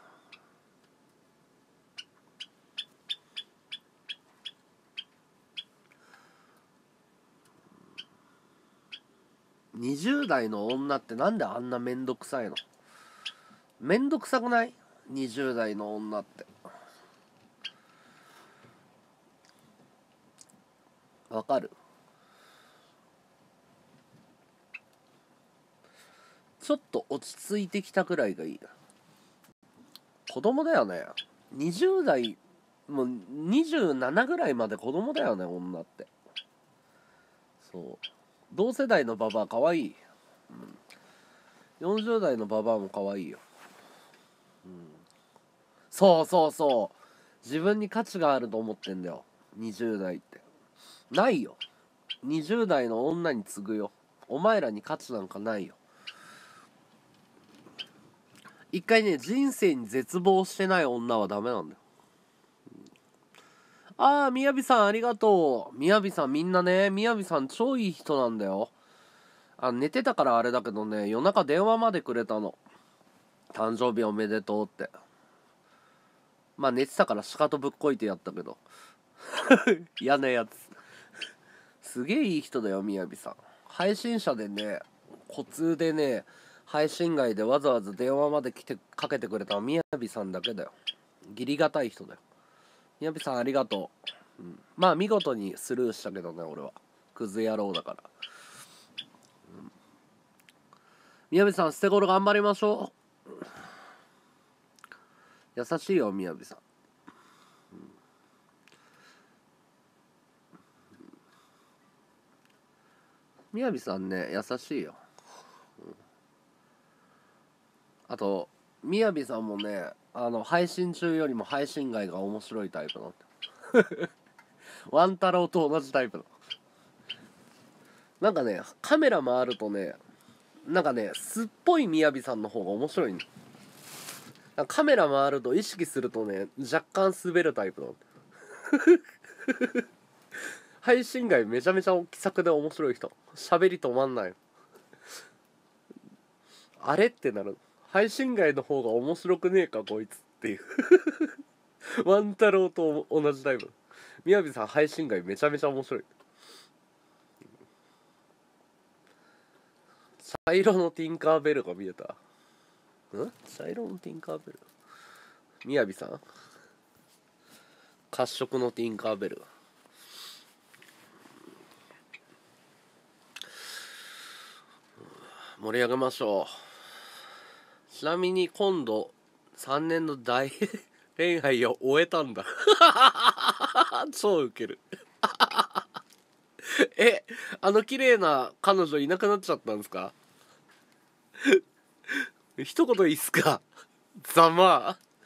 にじゅう代の女ってなんであんなめんどくさいの。めんどくさくない？ にじゅう 代の女ってわかる？ちょっと落ち着いてきたくらいがいいな。子供だよね。にじゅう代もうにじゅうななぐらいまで子供だよね女って。そう同世代のババアかわいい、うん、よんじゅう代のババアもかわいいよ、うん、そうそうそう、自分に価値があると思ってんだよにじゅう代って。ないよ、にじゅう代の女に次ぐよ。お前らに価値なんかないよ。一回ね、人生に絶望してない女はダメなんだよ。ああ、みやびさんありがとう。みやびさんみんなね、みやびさん超いい人なんだよ。あ、寝てたからあれだけどね、夜中電話までくれたの。誕生日おめでとうって。まあ寝てたからシカトぶっこいてやったけど。嫌なやつ。すげえいい人だよ、みやびさん。配信者でね、苦痛でね、配信外でわざわざ電話まで来てかけてくれたみやびさんだけだよ。義理がたい人だよ。みやびさんありがとう、うん、まあ見事にスルーしたけどね、俺はクズ野郎だから、うん、みやびさん捨て頃頑張りましょう。優しいよみやびさん、うん、みやびさんね優しいよ、うん、あとみやびさんもね、あの配信中よりも配信外が面白いタイプなんだ。ワン太郎と同じタイプの。なんかね、カメラ回るとね、なんかね、すっぽいみやびさんの方が面白いんだ。カメラ回ると意識するとね、若干滑るタイプなの。配信外めちゃめちゃ気さくで面白い人。喋り止まんない。あれってなる。配信外の方が面白くねえかこいつっていう。ワン太郎と同じタイプ。みやびさん配信外めちゃめちゃ面白い。茶色のティンカーベルが見えた。ん？茶色のティンカーベル。みやびさん？褐色のティンカーベル。盛り上げましょう。ちなみに今度さんねんの大恋愛を終えたんだ。超ウケる。え、あの綺麗な彼女いなくなっちゃったんですか？一言いいっすか？ざまあ。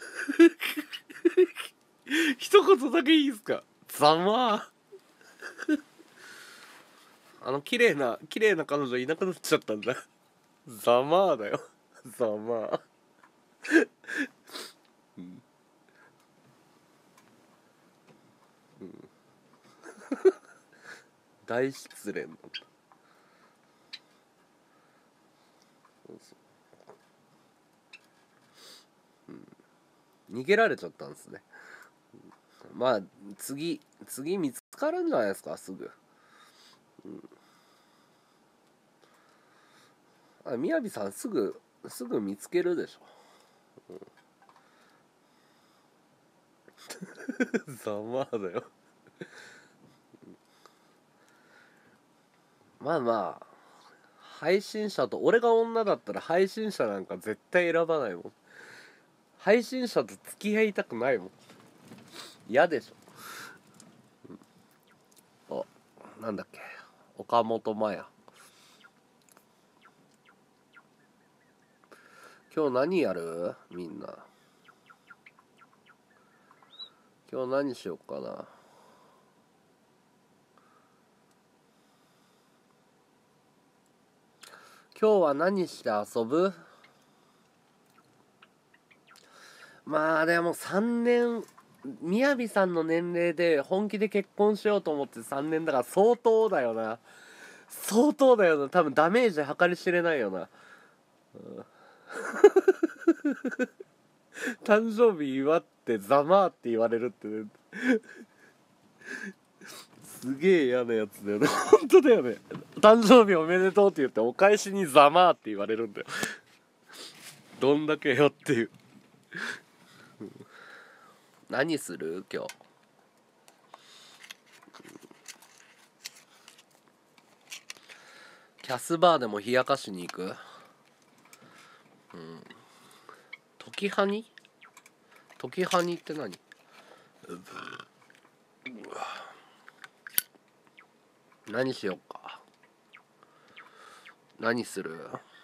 一言だけいいっすか？ざまあ。あの綺麗な綺麗な彼女いなくなっちゃったんだ。ざまあだよ。ざまあ。うん、うん、大失恋なんだ。そうそう、うん、逃げられちゃったんですね。まあ次次見つかるんじゃないですか、すぐ。うん、あ、みやびさんすぐすぐ見つけるでしょ。うん、ざまあだよ。まあまあ配信者と、俺が女だったら配信者なんか絶対選ばないもん。配信者と付き合いたくないもん。嫌でしょ。あ、なんだっけ、岡本真也。今日何やる？みんな今日何しよっかな。今日は何して遊ぶ？まあでもさんねん、みやびさんの年齢で本気で結婚しようと思ってさんねんだから相当だよな。相当だよな。多分ダメージ計り知れないよな。うん、誕生日祝ってざまーって言われるって、ね、すげえ嫌なやつだよね。本当だよね。誕生日おめでとうって言ってお返しにざまーって言われるんだよ。どんだけよっていう。何する今日？キャスバーでも冷やかしに行く？うん。時ハニ？時ハニって何？何しよっか。 何する？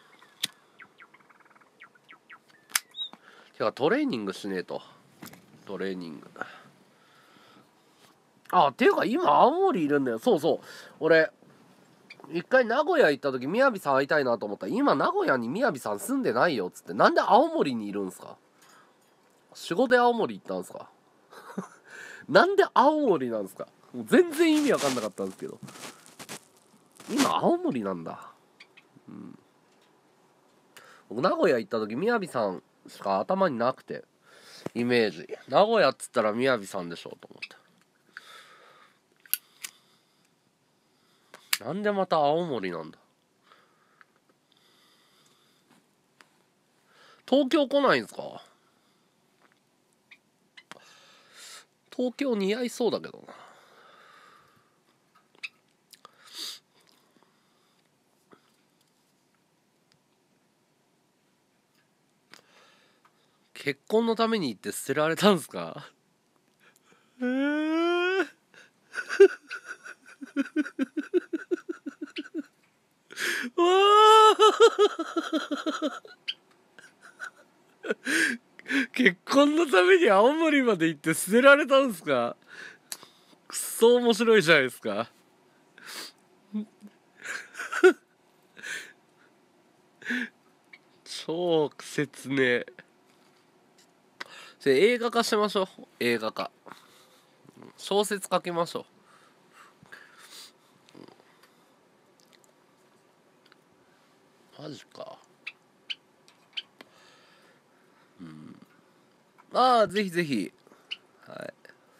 てかトレーニングしねえと。トレーニング。あ、ていうか今青森いるんだよ。そうそう。俺、一回名古屋行った時、みやびさん会いたいなと思ったら、今名古屋にみやびさん住んでないよっつって、なんで青森にいるんすか？仕事で青森行ったんすか？なんで青森なんすか？もう全然意味わかんなかったんですけど。今青森なんだ。うん。僕名古屋行った時、みやびさんしか頭になくて、イメージ。名古屋っつったらみやびさんでしょと思って。なんでまた青森なんだ。東京来ないんすか？東京似合いそうだけどな。結婚のために行って捨てられたんすか？えー、わ結婚のために青森まで行って捨てられたんすか？くっそ面白いじゃないですか。超説明。それ映画化しましょう。映画化。小説書きましょう。マジか。うん。ああ、ぜひぜひ。はい。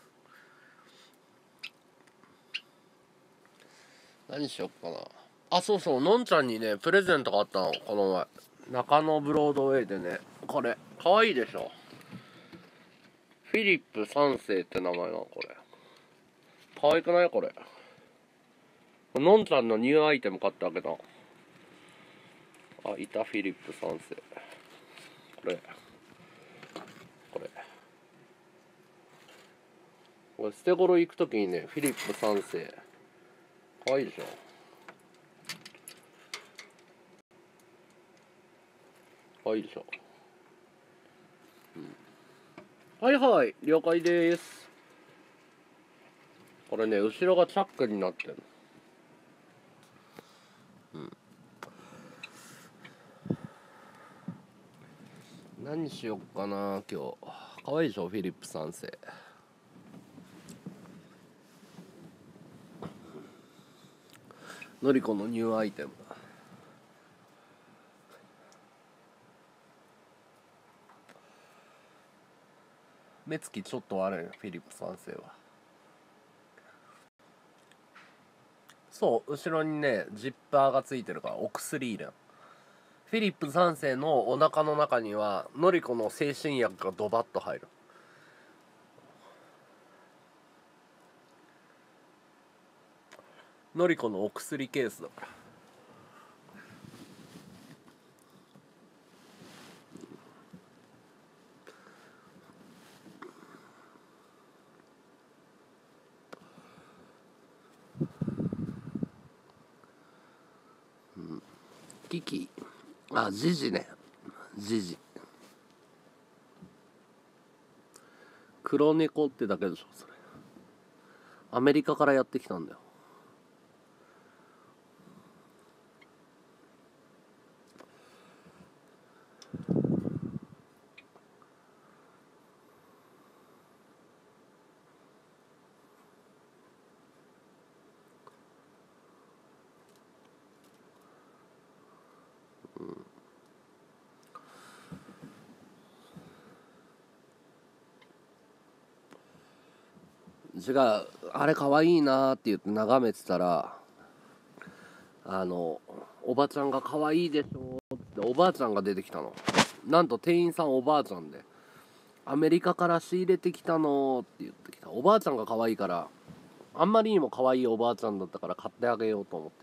何しよっかな。あ、そうそう、のんちゃんにね、プレゼントがあったの、この前。中野ブロードウェイでね。これ、かわいいでしょ。フィリップさん世って名前なの、これ。かわいくないこれ。のんちゃんのニューアイテム買ってあげた。あ、いた、フィリップさん世。これ。これ。これ、捨て頃行くときにね、フィリップさん世。かわいいでしょ。かわいいでしょ。うん。はいはい、了解です。これね、後ろがチャックになってる。うん。何しよっかな今日。かわいいでしょ、フィリップさん世。のりこのニューアイテム。目つきちょっと悪いよ、フィリップさん世は。そう、後ろにね、ジッパーがついてるからお薬入れん。フィリップさん世のお腹の中には、のりこの精神薬がドバッと入る。のりこのお薬ケースだから。うん。キキ。あ、ジジね。ジジ。黒猫ってだけでしょ、それ。アメリカからやってきたんだよ。違う、あれ可愛いなーって言って眺めてたら、あのおばちゃんが可愛いでしょっておばあちゃんが出てきたの。なんと店員さんおばあちゃんで、アメリカから仕入れてきたのって言ってきた。おばあちゃんが可愛いから、あんまりにも可愛いおばあちゃんだったから買ってあげようと思って。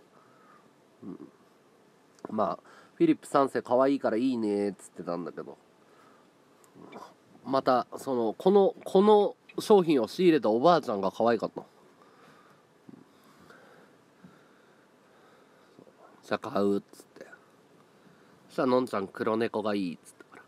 うん、まあフィリップさん世可愛いからいいねっつってたんだけど、またそのこのこの商品を仕入れたおばあちゃんが可愛かった。じゃあ買うっつって。 そしたらのんちゃん黒猫がいいっつったから。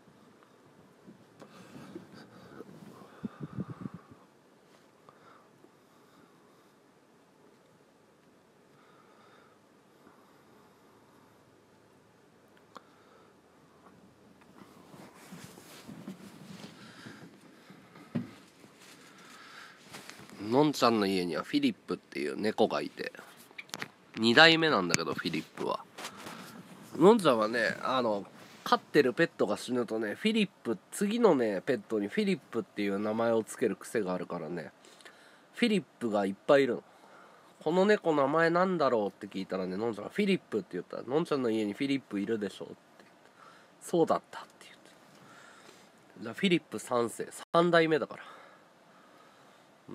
のんちゃんの家にはフィリップっていう猫がいて、に代目なんだけどフィリップは。のんちゃんはね、あの飼ってるペットが死ぬとね、フィリップ、次のねペットにフィリップっていう名前をつける癖があるからね、フィリップがいっぱいいるの。この猫名前なんだろうって聞いたらね、のんちゃんがフィリップって言ったら、のんちゃんの家にフィリップいるでしょって言って、そうだったって言って、じゃあフィリップさん世、さん代目だから。うん、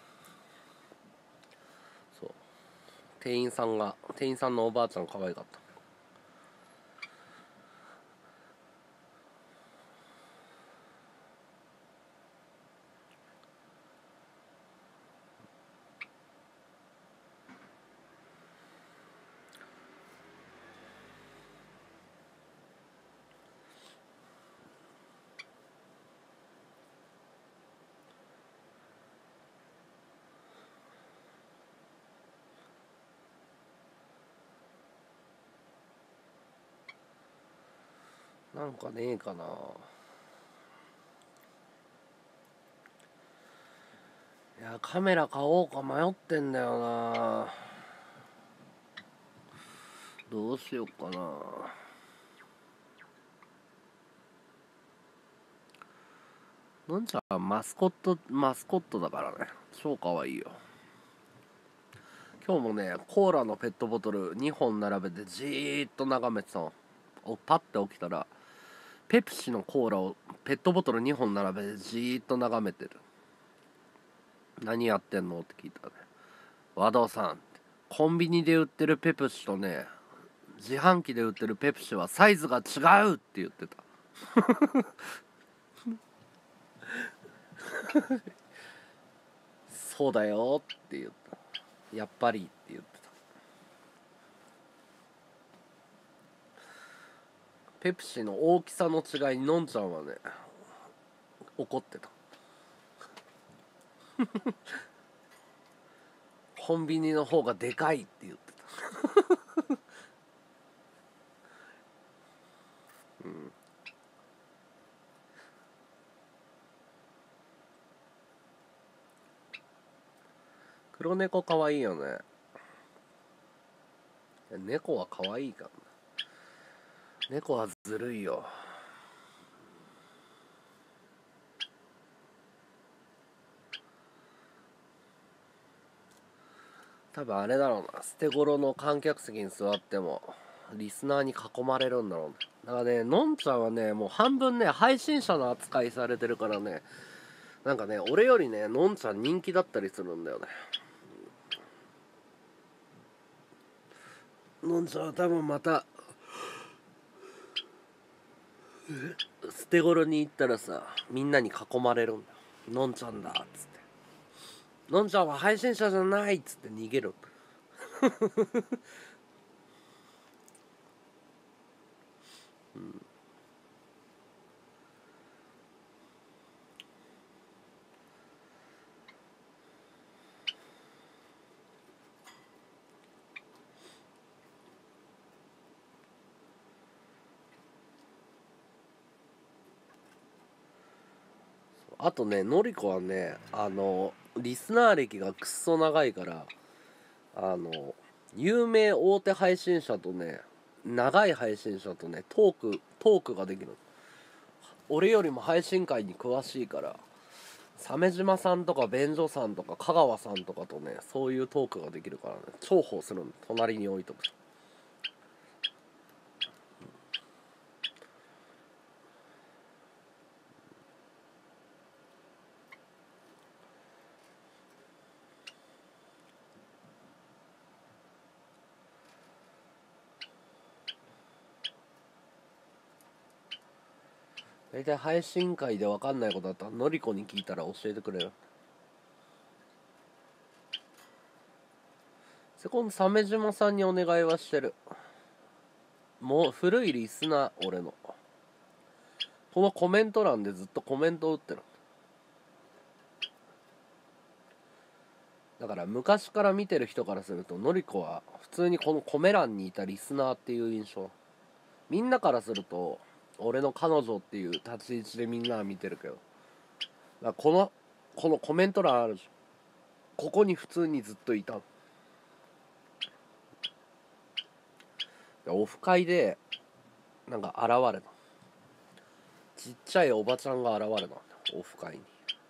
そう、店員さんが店員さんのおばあちゃん可愛かった。なんかねえかな。いや、カメラ買おうか迷ってんだよな。どうしようかな。のんちゃんマスコットマスコットだからね、超可愛いよ。今日もね、コーラのペットボトルにほん並べてじーっと眺めてたの。パッて起きたらペプシのコーラをペットボトルにほん並べてじーっと眺めてる。何やってんのって聞いたらね、和道さん、コンビニで売ってるペプシとね、自販機で売ってるペプシはサイズが違うって言ってた。そうだよって言った。やっぱりって言ってた。ペプシの大きさの違いにのんちゃんはね、怒ってた。コンビニの方がでかいって言ってた。うん、黒猫かわいいよね。猫はかわいいからね。猫はずるいよ。多分あれだろうな、捨て頃の観客席に座ってもリスナーに囲まれるんだろうね。だからね、のんちゃんはね、もう半分ね配信者の扱いされてるからね、なんかね、俺よりねのんちゃん人気だったりするんだよね。のんちゃんは多分また捨て頃に行ったらさ、みんなに囲まれるんだよ。のんちゃんだっつって、のんちゃんは配信者じゃないっつって逃げる。うん、あとね、のりこはね、あのリスナー歴がくっそ長いから、あの有名大手配信者とね、長い配信者とね、トークトークができる。俺よりも配信界に詳しいから、鮫島さんとか便所さんとか香川さんとかとね、そういうトークができるからね、重宝するの。隣に置いとく。大体配信会で分かんないことだったらのりこに聞いたら教えてくれる。セコンド鮫島さんにお願いはしてる。 もう古いリスナー、俺のこのコメント欄でずっとコメントを打ってる。だから昔から見てる人からするとのりこは普通にこのコメ欄にいたリスナーっていう印象。みんなからすると俺の彼女っていう立ち位置でみんなは見てるけど、だからこのこのコメント欄あるじゃん、ここに普通にずっといた。オフ会でなんか現れた、ちっちゃいおばちゃんが現れたオフ会に。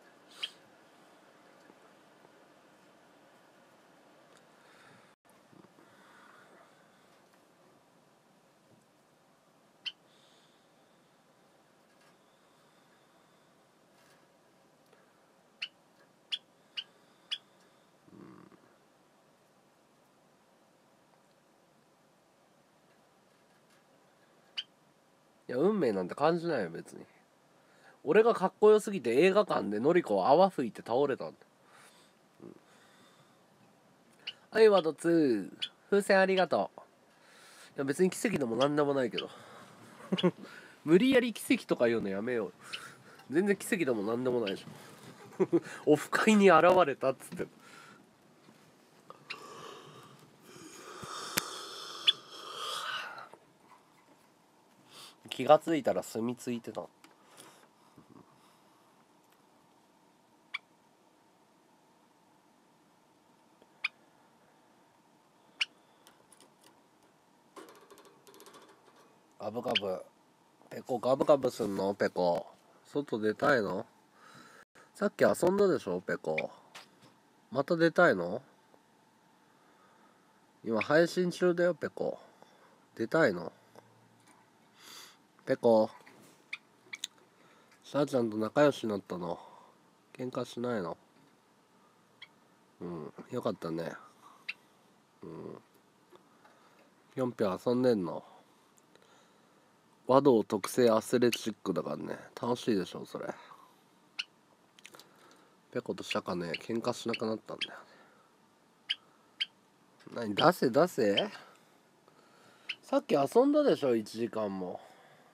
いや運命なんて感じないよ別に。俺がかっこよすぎて映画館でのりこを泡吹いて倒れたんだ。うん、はい、ワードツー風船ありがとう。いや別に奇跡でもなんでもないけど無理やり奇跡とか言うのやめよう。全然奇跡でもなんでもないじゃんオフ会に現れたっつって。気がついたら住み着いてた。ガブガブペコガブガブすんのペコ。外出たいの？さっき遊んだでしょペコ。また出たいの？今配信中だよペコ。出たいの？ペコ。さあちゃんと仲良しになったの？喧嘩しないの？うん、よかったね。うん。ぴょんぴょん遊んでんの？和道特製アスレチックだからね、楽しいでしょそれ。ペコとシャカね喧嘩しなくなったんだよね。何出せ出せ。さっき遊んだでしょいちじかんも。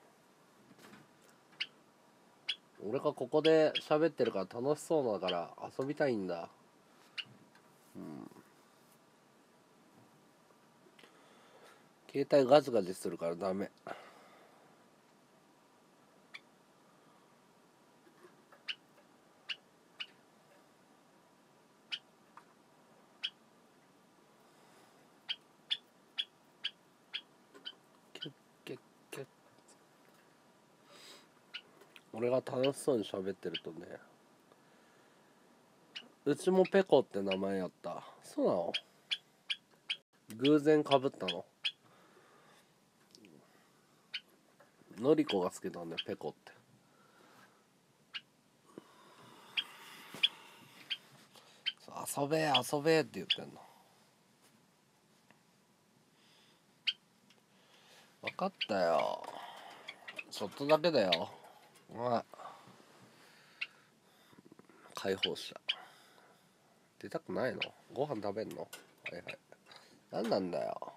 俺がここで喋ってるから楽しそうだから遊びたいんだ。うん。携帯ガジガジするからダメ。俺が楽しそうに喋ってるとね、うちもペコって名前やった。そうなの？偶然かぶったの？のりこが好きなんだよペコって。遊べ遊べって言ってんの。分かったよ、ちょっとだけだよ。まあ解放した。出たくないの？ご飯食べんの？はいはい。何なんだよ。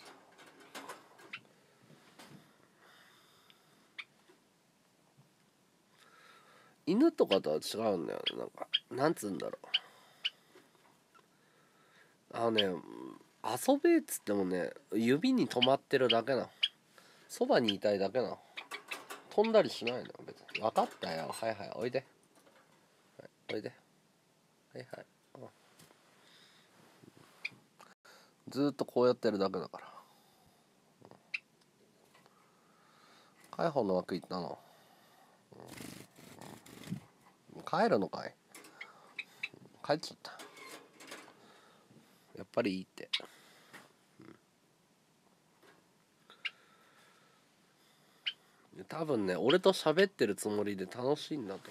犬とかとは違うんだよね。なんかなんつうんだろう、あのね、遊べっつってもね指に止まってるだけなの。そばにいたいだけなの。飛んだりしないの別に。分かったよ、はいはいおいで、はい、おいで、はいはい、うん、ずーっとこうやってるだけだから。海保の枠行ったの？帰るのかい？帰っちゃった。やっぱりいいって。多分ね俺と喋ってるつもりで楽しいんだと思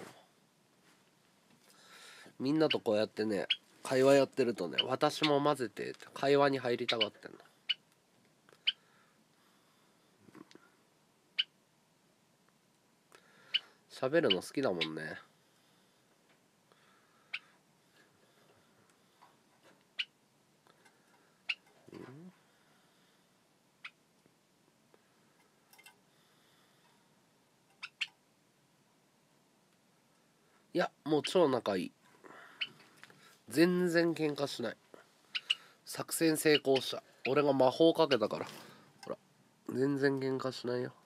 う。みんなとこうやってね会話やってるとね、私も混ぜてって会話に入りたがってんの。喋るの好きだもんね。 いやもう超仲いい。全然喧嘩しない。作戦成功した。俺が魔法かけたから。ほら全然喧嘩しないよ。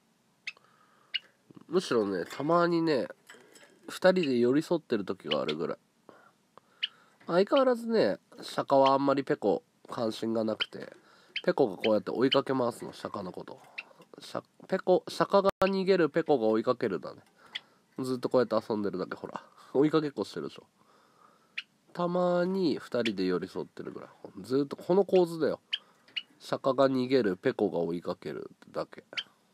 むしろね、たまにねふたりで寄り添ってる時があるぐらい。相変わらずね、釈迦はあんまりペコ関心がなくて、ペコがこうやって追いかけ回すの、釈迦のこと。ペコ釈迦が逃げる、ペコが追いかけるだね。ずっとこうやって遊んでるだけ。ほら追いかけっこしてるでしょ。たまにふたりで寄り添ってるぐらい。ずっとこの構図だよ。釈迦が逃げる、ペコが追いかけるだけ。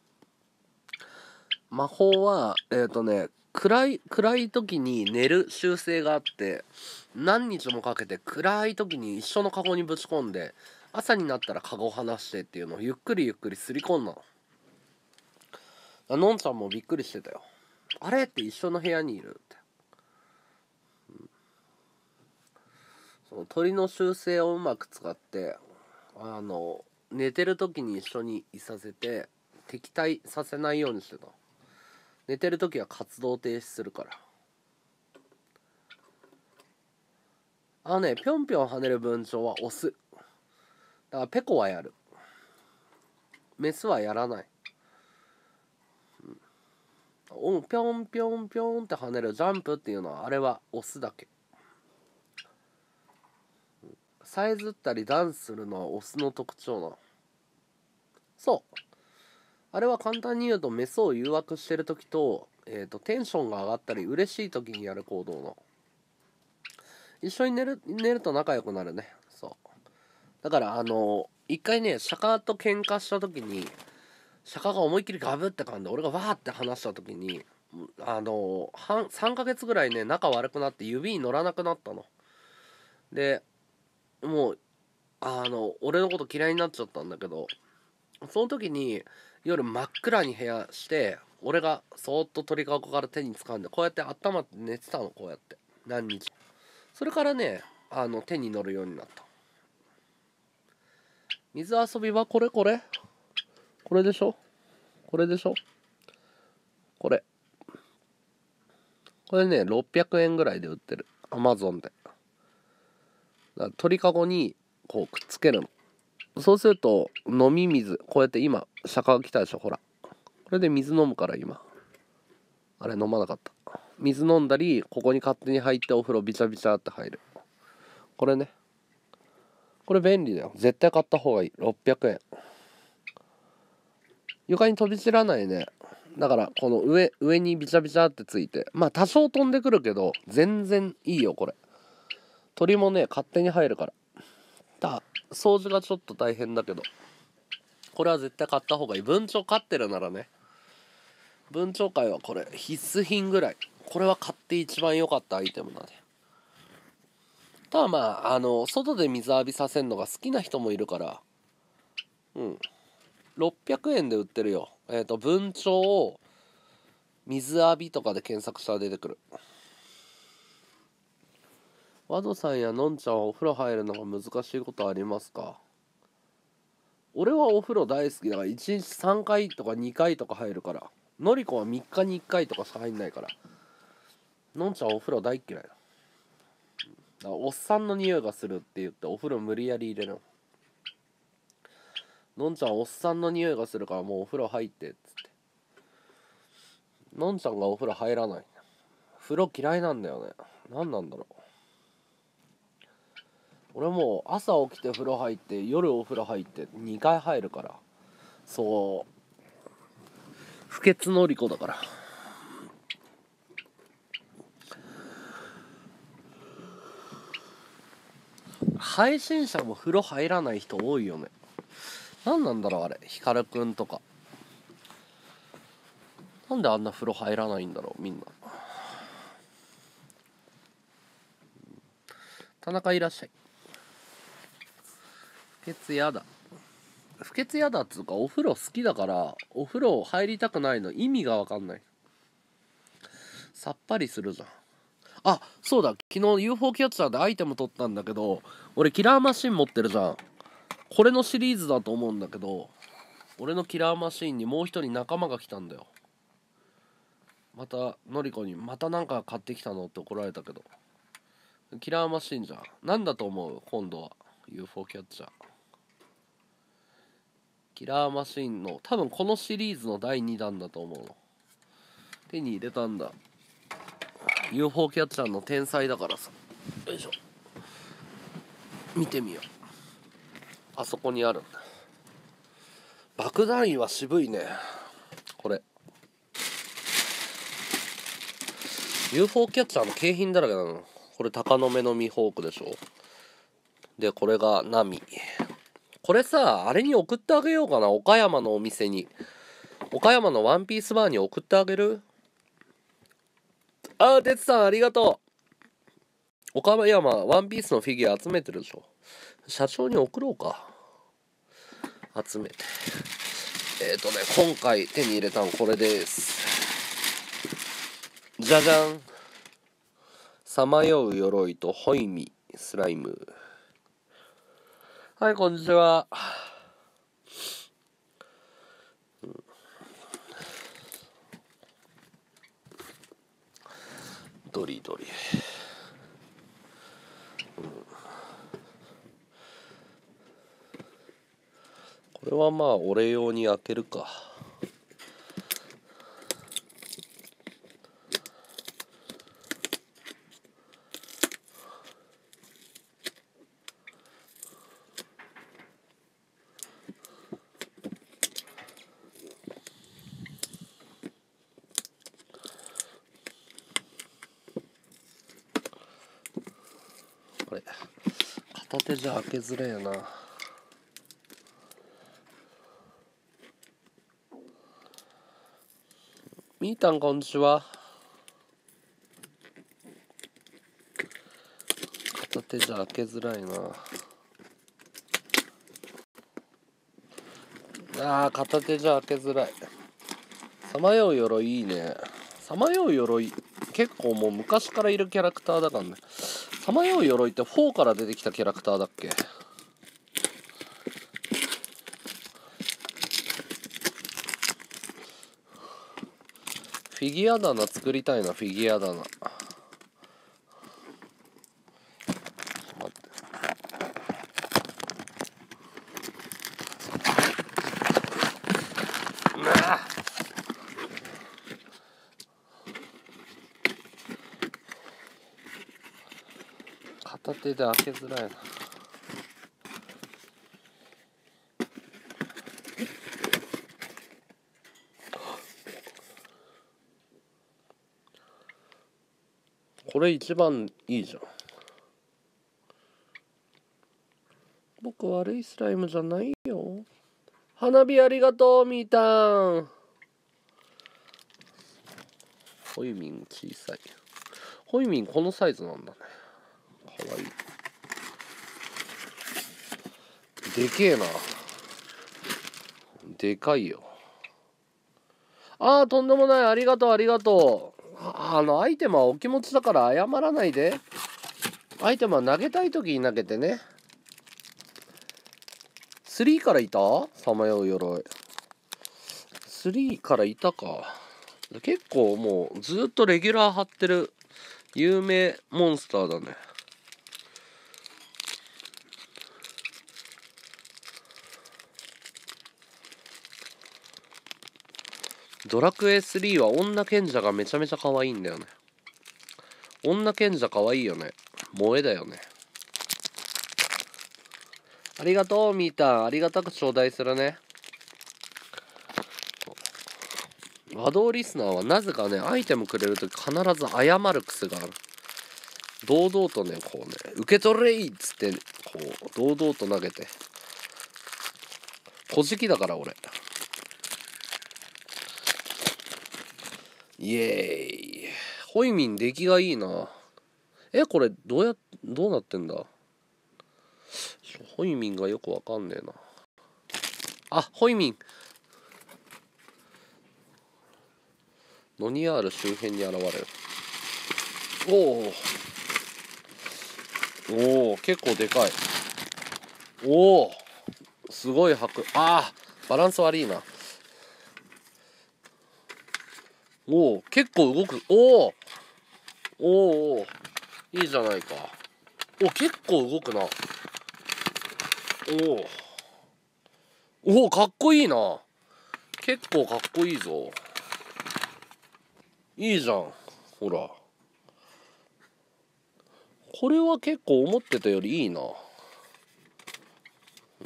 魔法はえっ、ー、とね暗い暗い時に寝る習性があって、何日もかけて暗い時に一緒のカゴにぶち込んで、朝になったらカゴを離してっていうのをゆっくりゆっくりすり込んだの。のんちゃんもびっくりしてたよ。あれって一緒の部屋にいるって、うん、その鳥の習性をうまく使ってあの寝てる時に一緒にいさせて敵対させないようにしてた。寝てる時は活動停止するから。あのね、ぴょんぴょん跳ねる文鳥はオスだから。ペコはやる、メスはやらない。うん、ぴょんぴょんぴょんって跳ねるジャンプっていうのはあれはオスだけ。さえずったりダンスするのはオスの特徴なの。そうあれは簡単に言うとメスを誘惑してる時と、えーと、テンションが上がったり嬉しい時にやる行動の。一緒に寝る寝ると仲良くなるね。そうだからあの一回ね、釈迦と喧嘩した時に、釈迦が思いっきりガブって噛んで俺がわーって話した時に、あのさんかげつぐらいね仲悪くなって指に乗らなくなったので、もうあの俺のこと嫌いになっちゃったんだけど、その時に夜真っ暗に部屋して俺がそーっと鳥かごから手に掴んでこうやって温まって寝てたの。こうやって何日。それからねあの手に乗るようになった。水遊びはこれこれこれでしょこれでしょこれこれねろっぴゃくえんぐらいで売ってる、アマゾンで。だから鳥かごにこうくっつけるの。そうすると飲み水、こうやって今釈迦が来たでしょ。ほらこれで水飲むから。今あれ飲まなかった。水飲んだり、ここに勝手に入ってお風呂ビチャビチャって入る。これね、これ便利だよ。絶対買った方がいい。ろっぴゃくえん。床に飛び散らないね。だからこの上上にビチャビチャってついて、まあ多少飛んでくるけど全然いいよこれ。鳥もね勝手に入るから。だ掃除がちょっと大変だけど、これは絶対買った方がいい。文鳥飼ってるならね。文鳥界はこれ必須品ぐらい。これは買って一番良かったアイテムだね。ただまああの外で水浴びさせるのが好きな人もいるから、うんろっぴゃくえんで売ってるよ。えっと文鳥水浴びとかで検索したら出てくる。ワドさんやのんちゃんはお風呂入るのが難しいことありますか？俺はお風呂大好きだからいちにちさんかいとかにかいとか入るから。のりこはみっかにいっかいとかしか入んないから。のんちゃんはお風呂大嫌いだ。だからおっさんの匂いがするって言ってお風呂無理やり入れるの。のんちゃんおっさんの匂いがするからもうお風呂入ってっつって。のんちゃんがお風呂入らない。風呂嫌いなんだよね。何なんだろう。俺もう朝起きて風呂入って夜お風呂入ってにかい入るから。そう不潔のりこだから。配信者も風呂入らない人多いよね。何なんだろうあれ。ヒカルくんとかなんであんな風呂入らないんだろうみんな。田中いらっしゃい。不潔やだ。不潔やだっつうかお風呂好きだからお風呂入りたくないの意味が分かんない。さっぱりするじゃん。あ、そうだ、昨日 ユーフォー キャッチャーでアイテム取ったんだけど、俺キラーマシン持ってるじゃん。これのシリーズだと思うんだけど、俺のキラーマシンにもう一人仲間が来たんだよ。 またのりこにまたなんか買ってきたのって怒られたけど、キラーマシンじゃん。なんだと思う今度は ユーフォー キャッチャー。キラーマシンの多分このシリーズのだいにだんだと思うの。手に入れたんだ。 ユーフォー キャッチャーの天才だからさ。よいしょ、見てみよう。あそこにあるんだ。爆弾員は渋いねこれ。 ユーフォー キャッチャーの景品だらけなの。これ鷹の目のミホークでしょ。でこれがナミ。これさあれに送ってあげようかな。岡山のお店に、岡山のワンピースバーに送ってあげる。あーてつさんありがとう。岡山ワンピースのフィギュア集めてるでしょ。社長に送ろうか、集めて。えっ、ー、とね今回手に入れたのこれです。じゃじゃん。さまよう鎧とホイミスライム。はいこんにちは、うん、ドリドリ、うん、これはまあ俺用に開けるか。これ片手じゃ開けづれえな。みーたんこんにちは。片手じゃ開けづらいな。あー片手じゃ開けづらい。さまよう鎧いいね。さまよう鎧結構もう昔からいるキャラクターだからね。さまよう鎧ってフォーから出てきたキャラクターだっけ。フィギュア棚作りたいな。フィギュア棚待って、うわ片手で開けづらいな。これ一番いいじゃん。僕悪いスライムじゃないよ。花火ありがとうみーたん。ホイミン小さい。ホイミンこのサイズなんだね。かわいい。でけえな。でかいよ。ああとんでもない。ありがとうありがとう。あ, あのアイテムはお気持ちだから謝らないで。アイテムは投げたい時に投げてね。スリーからいた？さまよう鎧。スリーからいたか。結構もうずっとレギュラー張ってる有名モンスターだね。ドラクエスリーは女賢者がめちゃめちゃ可愛いんだよね。女賢者可愛いよね。萌えだよね。ありがとうみーたん。ありがたく頂戴するね。和道リスナーはなぜかねアイテムくれるとき必ず謝る癖がある。堂々とねこうね受け取れいっつってこう堂々と投げて。小じきだから俺。イエーイ。ホイミン出来がいいな。えこれどうやどうなってんだ。ホイミンがよくわかんねえな。あホイミンノニアール周辺に現れる。おおおお結構でかい。おおすごい迫。あーバランス悪いな。 おお、結構動く。おおおお、いいじゃないか。お、結構動くな。おおお、かっこいいな。結構かっこいいぞ。いいじゃん、ほら。これは結構思ってたよりいいな。うん。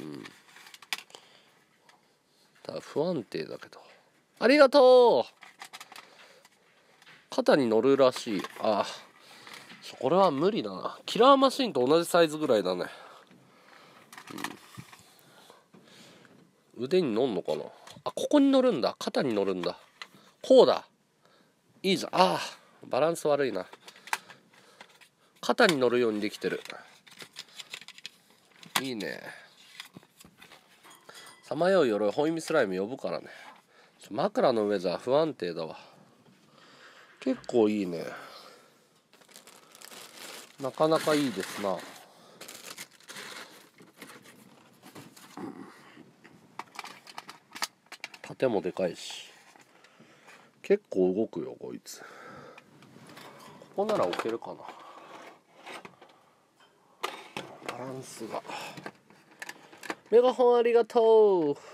ただ不安定だけど。ありがとう。肩に乗るらしい。ああ、これは無理だな。キラーマシンと同じサイズぐらいだね。うん、腕に乗んのかな。あ、ここに乗るんだ。肩に乗るんだ。こうだ。いいじゃん。ああ、バランス悪いな。肩に乗るようにできてる。いいね。さまよう鎧、ホイミスライム呼ぶからね。枕の上じゃ不安定だわ。結構いいね。なかなかいいですな。盾もでかいし。結構動くよこいつ。ここなら置けるかな。バランスが。メガホンありがとう。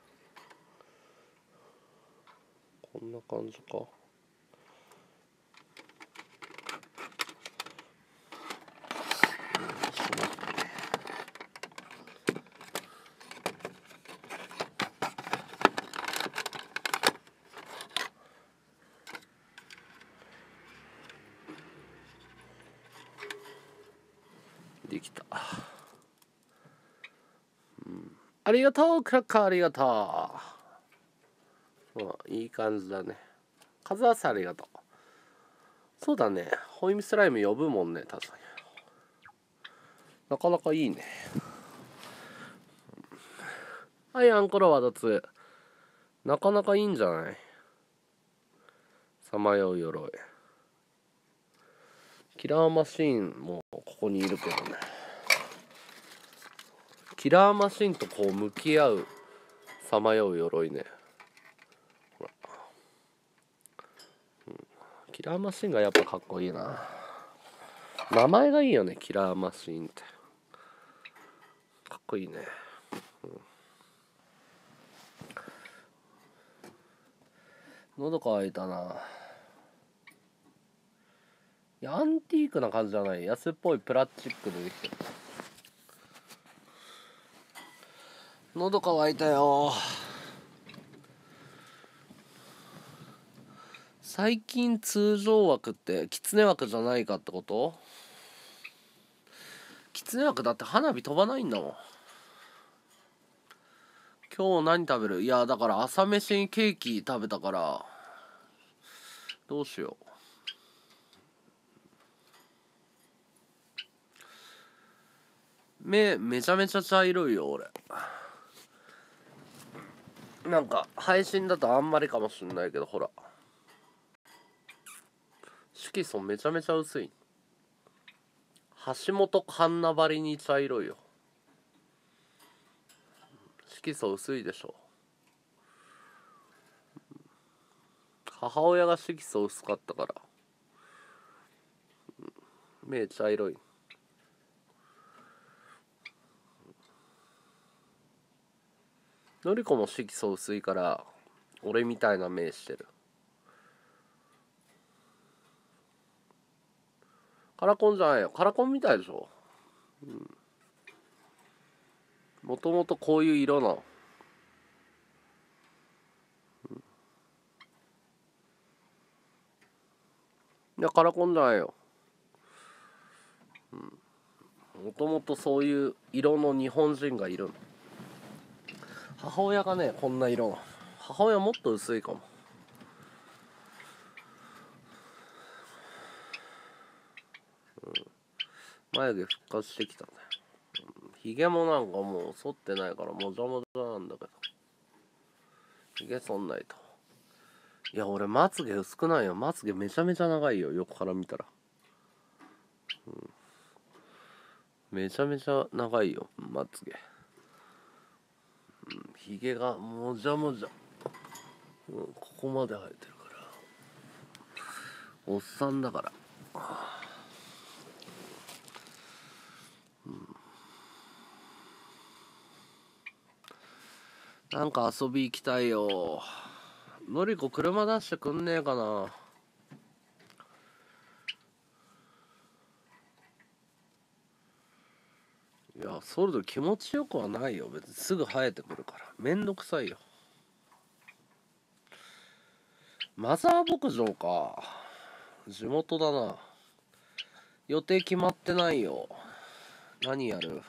こんな感じか。できた。うん、ありがとうクラッカーありがとう。まあいい感じだね。カズアスありがとう。そうだね。ホイミスライム呼ぶもんね、確かに。なかなかいいね。はい、アンコロワダツ。なかなかいいんじゃない？さまよう鎧。キラーマシーンもここにいるけどね。キラーマシンとこう向き合うさまよう鎧ね。ほら、うん、キラーマシンがやっぱかっこいいな。名前がいいよね、キラーマシンって。かっこいいね。うん、喉乾いたな。いや、アンティークな感じじゃない。安っぽいプラスチックでできてる。喉乾いたよ。最近通常枠ってキツネ枠じゃないかってこと？キツネ枠だって花火飛ばないんだもん。今日何食べる？いやだから朝飯にケーキ食べたからどうしよう。目めちゃめちゃ茶色いよ俺。なんか配信だとあんまりかもしんないけど、ほら色素めちゃめちゃ薄い。橋本環奈ばりに茶色いよ。色素薄いでしょ。母親が色素薄かったから目茶色い。のりこも色素薄いから俺みたいな目してる。カラコンじゃないよ。カラコンみたいでしょ。もともとこういう色なの。いやカラコンじゃないよ。もともとそういう色の日本人がいるの。母親がねこんな色なの。母親もっと薄いかも。うん、眉毛復活してきたね。ひげもなんかもう剃ってないからもじゃもじゃなんだけど、ひげ剃んないと。いや俺まつげ薄くないよ。まつげめちゃめちゃ長いよ、横から見たら。うん、めちゃめちゃ長いよまつげ。ひげがもじゃもじゃ、うん、ここまで生えてるからおっさんだから、うん、なんか遊び行きたいよ。のりこ車出してくんねえかな。いや、それと気持ちよくはないよ。別にすぐ生えてくるからめんどくさいよ。マザー牧場か。地元だな。予定決まってないよ。何やる？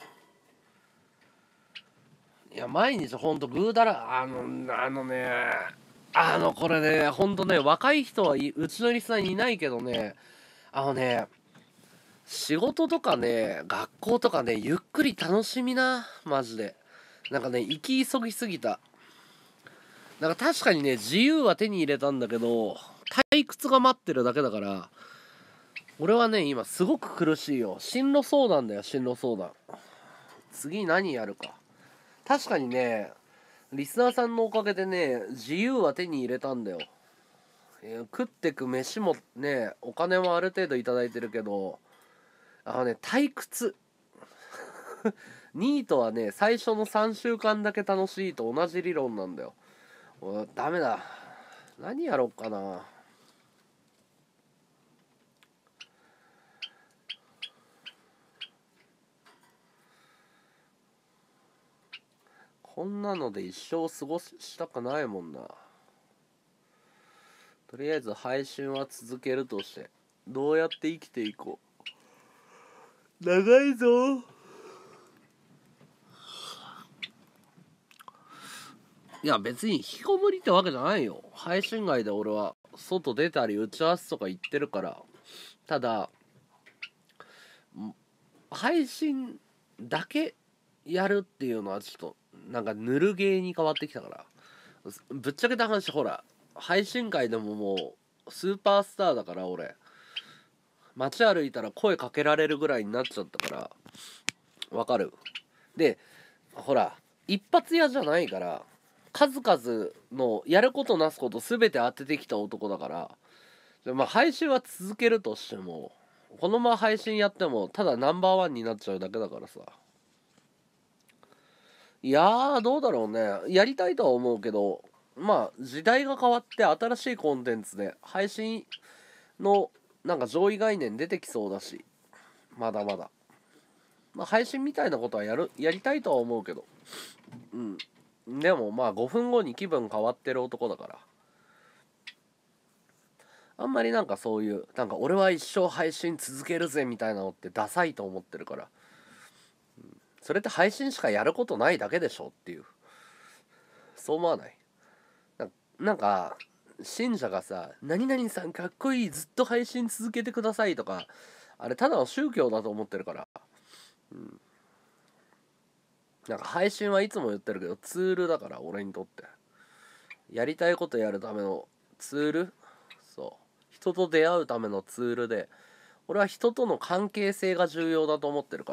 いや、毎日ほんとぐうだら、あの、あのね、あの、これね、ほんとね、若い人はいうちのリスナーにいないけどね、あのね、仕事とかね、学校とかね、ゆっくり楽しみな、マジで。なんかね、行き急ぎすぎた。なんか確かにね、自由は手に入れたんだけど、退屈が待ってるだけだから、俺はね、今すごく苦しいよ。進路相談だよ、進路相談。次何やるか。確かにね、リスナーさんのおかげでね、自由は手に入れたんだよ。えー食ってく飯もね、お金もある程度いただいてるけど、あのね、退屈。ニートはね、最初のさんしゅうかんだけ楽しいと同じ理論なんだよ。おダメだ。何やろっかな。こんなので一生過ごしたくないもんな。とりあえず配信は続けるとして、どうやって生きていこう。長いぞ。いや別に引きこもりってわけじゃないよ。配信外で俺は外出たり打ち合わせとか行ってるから。ただ配信だけやるっていうのはちょっとなんかぬるゲーに変わってきたから。ぶっちゃけた話、ほら配信界でももうスーパースターだから、俺街歩いたら声かけられるぐらいになっちゃったから。わかる？でほら一発屋じゃないから、数々のやることなすこと全て当ててきた男だから。でまあ配信は続けるとしても、このまま配信やってもただナンバーワンになっちゃうだけだからさ。いやーどうだろうね。やりたいとは思うけど、まあ時代が変わって新しいコンテンツで配信のなんか上位概念出てきそうだし、まだまだ、まあ、配信みたいなことはやるやりたいとは思うけど、うんでもまあごふんごに気分変わってる男だから、あんまりなんかそういうなんか俺は一生配信続けるぜみたいなのってダサいと思ってるから、それって配信しかやることないだけでしょっていう、そう思わない？ななんか信者がさ「何々さんかっこいい、ずっと配信続けてください」とか、あれただの宗教だと思ってるから。うん、なんか配信はいつも言ってるけどツールだから、俺にとってやりたいことやるためのツール。そう人と出会うためのツールで、俺は人との関係性が重要だと思ってるから、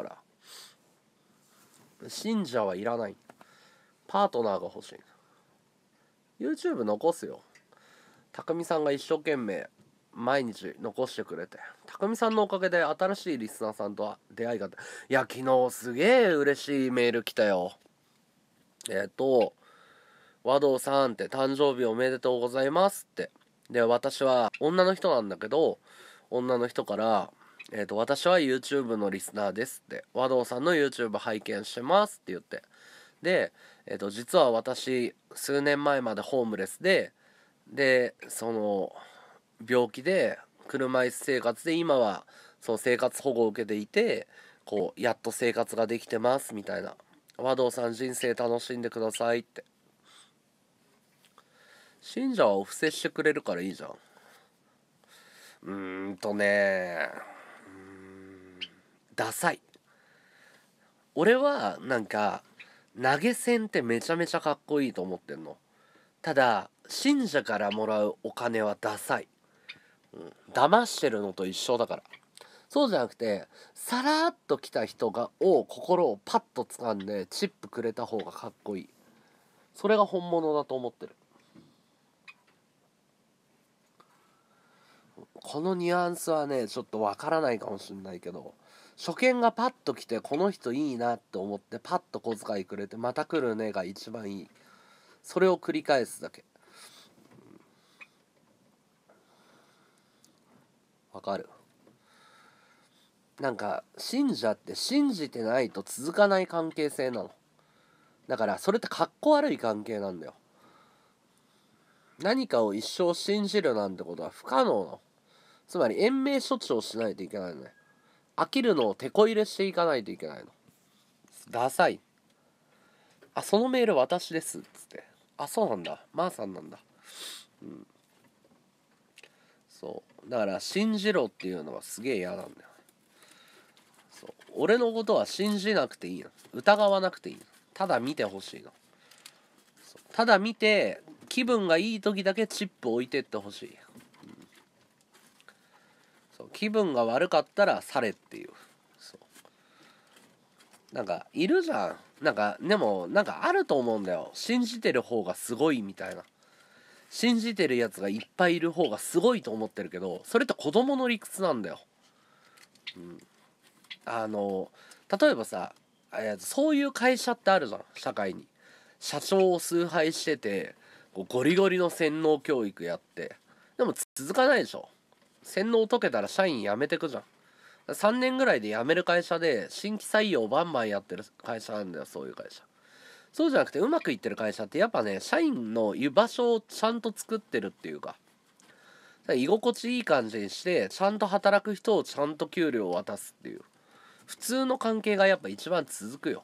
信者はいらない。パートナーが欲しい。 YouTube 残すよ。匠さんが一生懸命毎日残してくれて、匠さんのおかげで新しいリスナーさんと出会いが。いや昨日すげえ嬉しいメール来たよ。えっ、ー、と和道さんって誕生日おめでとうございますって。で私は女の人なんだけど、女の人からえっ、ー、と私は YouTube のリスナーですって、和道さんの YouTube 拝見してますって言って、でえっ、ー、と実は私数年前までホームレスで、でその病気で車椅子生活で、今はその生活保護を受けていて、こうやっと生活ができてますみたいな。和道さん人生楽しんでくださいって。信者はお布施してくれるからいいじゃん。うーんとねうーんダサい。俺はなんか投げ銭ってめちゃめちゃかっこいいと思ってんの。ただ信者からもらうお金はダサい。うん、騙してるのと一緒だから。そうじゃなくて、さらっと来た人がを心をパッと掴んでチップくれた方がかっこいい。それが本物だと思ってる。 このニュアンスはねちょっとわからないかもしれないけど、初見がパッと来てこの人いいなって思ってパッと小遣いくれてまた来るねが一番いい。それを繰り返すだけ。わかる？なんか信者って信じてないと続かない関係性なの。だからそれってかっこ悪い関係なんだよ。何かを一生信じるなんてことは不可能なの。つまり延命処置をしないといけないのね。飽きるのを手こ入れしていかないといけないの。ダサい。あ、そのメール私ですっつって。あ、そうなんだ。まー、さんなんだ。うん。そう。だから信じろっていうのはすげえ嫌なんだよ。そう。俺のことは信じなくていいの。疑わなくていいの。ただ見てほしいの。ただ見て気分がいい時だけチップ置いてってほしい。うん、そう。気分が悪かったら去れっていう。そう。なんかいるじゃん。なんかでもなんかあると思うんだよ。信じてる方がすごいみたいな。信じてるやつがいっぱいいる方がすごいと思ってるけど、それって子供の理屈なんだよ。うん。あの例えばさ、そういう会社ってあるじゃん、社会に。社長を崇拝しててこうゴリゴリの洗脳教育やって、でも続かないでしょ。洗脳解けたら社員辞めてくじゃん。さんねんぐらいで辞める会社で新規採用バンバンやってる会社なんだよ、そういう会社。そうじゃなくてうまくいってる会社ってやっぱね、社員の居場所をちゃんと作ってるっていうか、居心地いい感じにしてちゃんと働く人をちゃんと給料を渡すっていう普通の関係がやっぱ一番続くよ。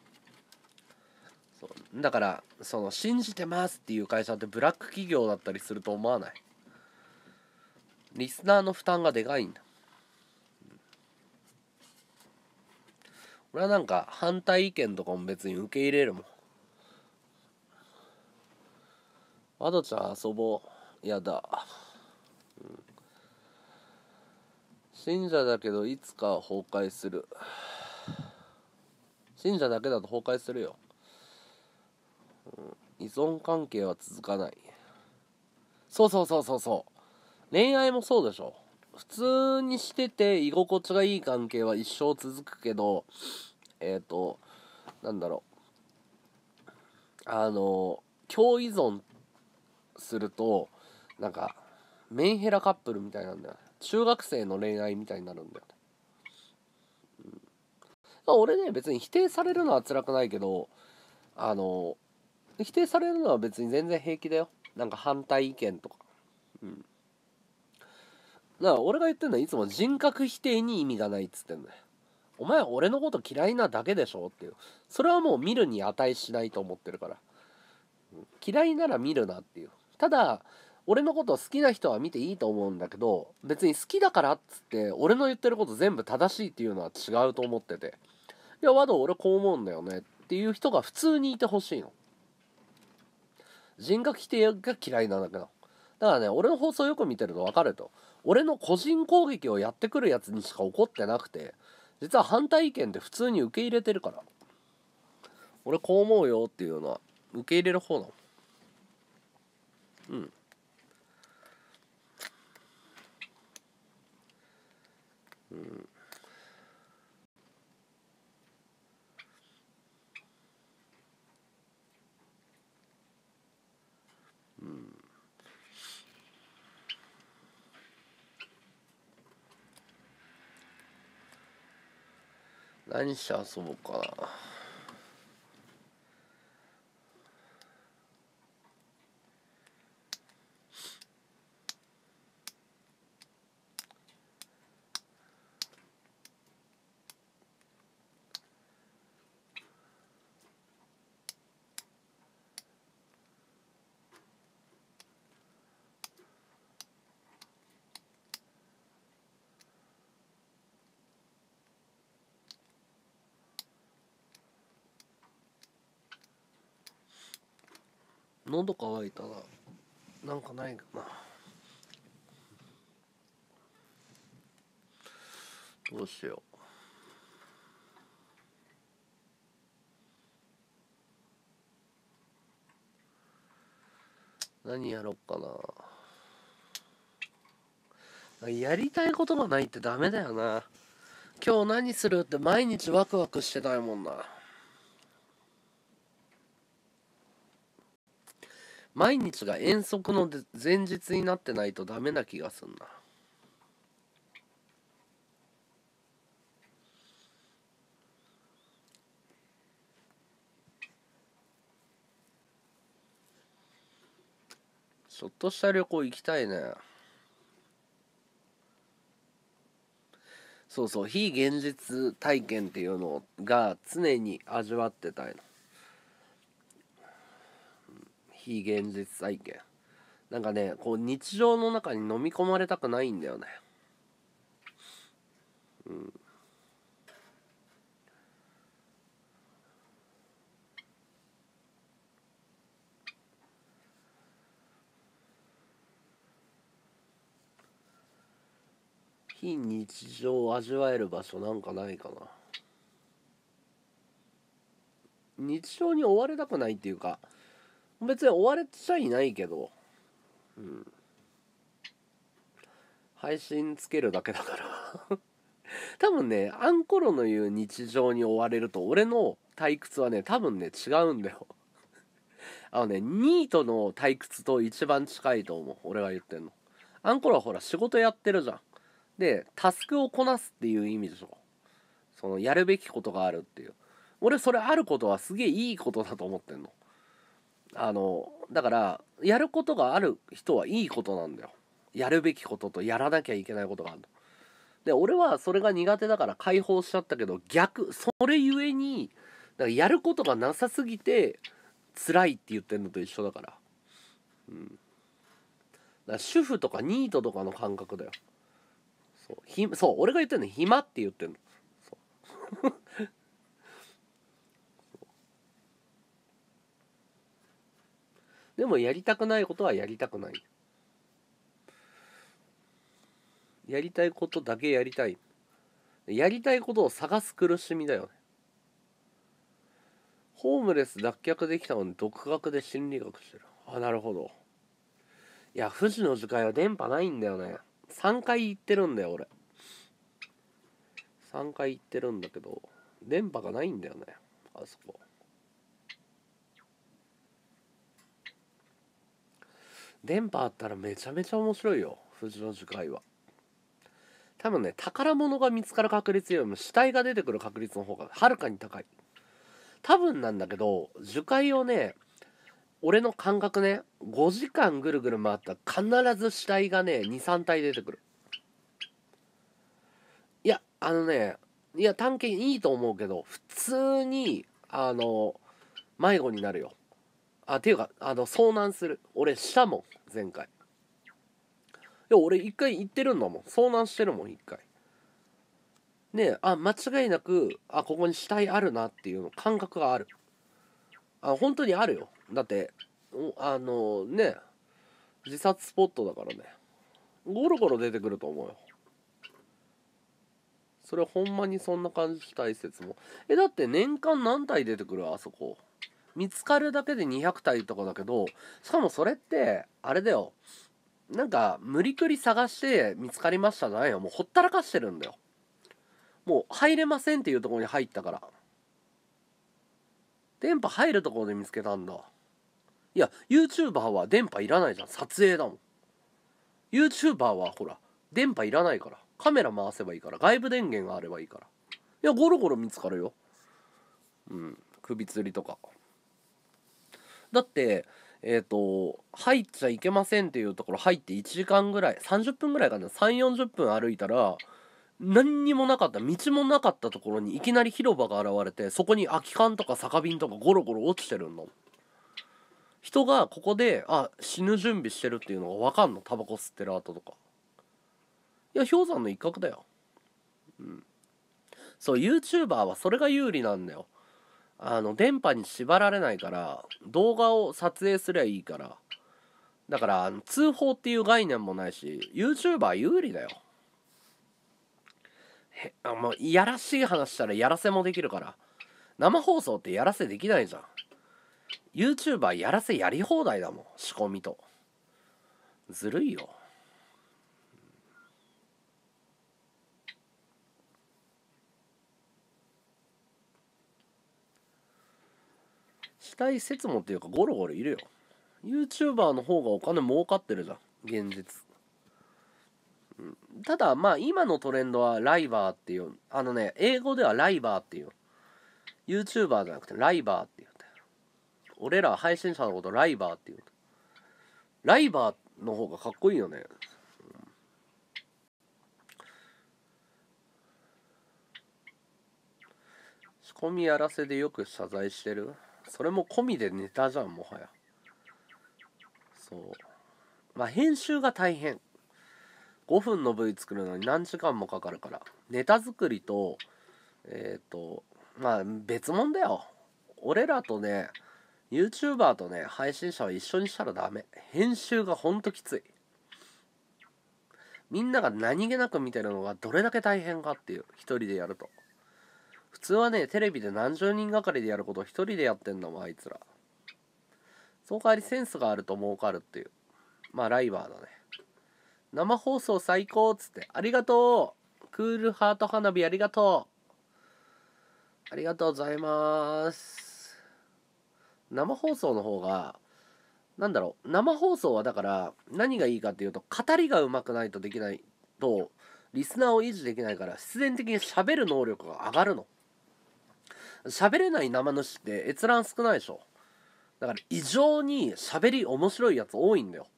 そうだから、その信じてますっていう会社ってブラック企業だったりすると思わない？リスナーの負担がでかいんだ。俺はなんか反対意見とかも別に受け入れるもん。アドちゃん遊ぼう。やだ、うん、信者だけどいつか崩壊する。信者だけだと崩壊するよ、うん、依存関係は続かない。そうそうそうそうそう。恋愛もそうでしょ。普通にしてて居心地がいい関係は一生続くけど、えっ、ー、となんだろう、あの共依存するとなんかメンヘラカップルみたいなんだよ。中学生の恋愛みたいになるんだよね。うん、俺ね別に否定されるのは辛くないけど、あの否定されるのは別に全然平気だよ。なんか反対意見とか。うん。だから俺が言ってるのはいつも人格否定に意味がないっつってんだよ。お前は俺のこと嫌いなだけでしょっていう。それはもう見るに値しないと思ってるから。うん、嫌いなら見るなっていう。ただ、俺のこと好きな人は見ていいと思うんだけど、別に好きだからっつって俺の言ってること全部正しいっていうのは違うと思ってて。いや、ワド俺こう思うんだよねっていう人が普通にいてほしいの。人格否定が嫌いなだけなの。だからね、俺の放送よく見てると分かると。俺の個人攻撃をやってくるやつにしか怒ってなくて、実は反対意見って普通に受け入れてるから。俺こう思うよっていうのは受け入れる方なの。うん。うん。うん。何して遊ぼうかな。喉乾いたな。なんかないかな。どうしよう。何やろっかな。 やりたいことがないってダメだよな。今日何するって毎日ワクワクしてたいもんな。毎日が遠足の前日になってないとダメな気がすんな。ちょっとした旅行行きたいね。そうそう、非現実体験っていうのが常に味わってたいの。非現実体験。なんかね、こう日常の中に飲み込まれたくないんだよね。うん。非日常を味わえる場所なんかないかな。日常に追われたくないっていうか、別に追われちゃいないけど、うん、配信つけるだけだから多分ね、あんころの言う日常に追われると俺の退屈はね、多分ね違うんだよあのね、ニートの退屈と一番近いと思う、俺が言ってんの。あんころはほら仕事やってるじゃん。でタスクをこなすっていう意味でしょ。そのやるべきことがあるっていう。俺それあることはすげえいいことだと思ってんの。あのだからやることがある人はいいことなんだよ。やるべきこととやらなきゃいけないことがあるの。で俺はそれが苦手だから解放しちゃったけど、逆それゆえにだからやることがなさすぎて辛いって言ってるのと一緒だから。うん。だから主婦とかニートとかの感覚だよ。そうひそう俺が言ってるの暇って言ってるの。そうでもやりたくないことはやりたくない。やりたいことだけやりたい。やりたいことを探す苦しみだよね。ホームレス脱却できたのに独学で心理学してる。あ、なるほど。いや、富士の樹海は電波ないんだよね。さんかい行ってるんだよ、俺。さんかい行ってるんだけど、電波がないんだよね、あそこ。電波あったらめちゃめちゃ面白いよ、富士の樹海は。多分ね、宝物が見つかる確率よりも死体が出てくる確率の方がはるかに高い。多分なんだけど、樹海をね、俺の感覚ね、ごじかんぐるぐる回ったら必ず死体がね、にさん体出てくる。いや、あのね、いや、探検いいと思うけど、普通に、あの、迷子になるよ。あ、っていうか、あの、遭難する。俺したもん、前回。いや、俺一回行ってるんだもん。遭難してるもん、一回。ね、あ、間違いなく、あ、ここに死体あるなっていうの感覚がある。あ、本当にあるよ。だって、あのね、自殺スポットだからね。ゴロゴロ出てくると思うよ。それほんまにそんな感じしたい説も。え、だって年間何体出てくるあそこ。見つかるだけでにひゃく体とかだけど、しかもそれって、あれだよ。なんか、無理くり探して見つかりましたじゃないよ。もうほったらかしてるんだよ。もう入れませんっていうところに入ったから。電波入るところで見つけたんだ。いや、YouTuber は電波いらないじゃん。撮影だもん。YouTuber はほら、電波いらないから。カメラ回せばいいから。外部電源があればいいから。いや、ゴロゴロ見つかるよ。うん。首吊りとか。だって、えっ、ー、と、入っちゃいけませんっていうところ入っていちじかんぐらい、さんじゅっぷんぐらいかな、さん、よんじゅっぷん歩いたら、何にもなかった、道もなかったところにいきなり広場が現れて、そこに空き缶とか酒瓶とかゴロゴロ落ちてるの。人がここで、あ、死ぬ準備してるっていうのが分かんの、タバコ吸ってる跡とか。いや、氷山の一角だよ。うん。そう、YouTuber はそれが有利なんだよ。あの電波に縛られないから動画を撮影すりゃいいから。だから通報っていう概念もないし YouTuber 有利だよ。へあもういやらしい話したらやらせもできるから。生放送ってやらせできないじゃん。 YouTuber やらせやり放題だもん、仕込みと。ずるいよ。 したい説もっていうかゴロゴロいるよ。 YouTuber の方がお金儲かってるじゃん現実。ただまあ今のトレンドはライバーっていう、あのね英語ではライバーっていう、 YouTuber じゃなくてライバーっていうんだよ。俺ら配信者のことライバーっていう、ライバーの方がかっこいいよね。仕込みやらせでよく謝罪してる。それも込みでネタじゃんもはや。そうまあ編集が大変。ごふんの ブイ 作るのに何時間もかかるから、ネタ作りとえっ、ー、とまあ別物だよ。俺らとね YouTuber とね配信者は一緒にしたらダメ。編集がほんときつい。みんなが何気なく見てるのがどれだけ大変かっていう。一人でやると普通はねテレビで何十人がかりでやることを一人でやってんのもあいつら。その代わりセンスがあると儲かるっていう、まあライバーだね。生放送最高っつって、ありがとう。クールハート花火ありがとう。ありがとうございます。生放送の方がなんだろう、生放送はだから何がいいかっていうと、語りが上手くないとできないとリスナーを維持できないから、必然的に喋る能力が上がるの。喋れない生主って閲覧少ないでしょ。だから異常に喋り面白いやつ多いんだよ。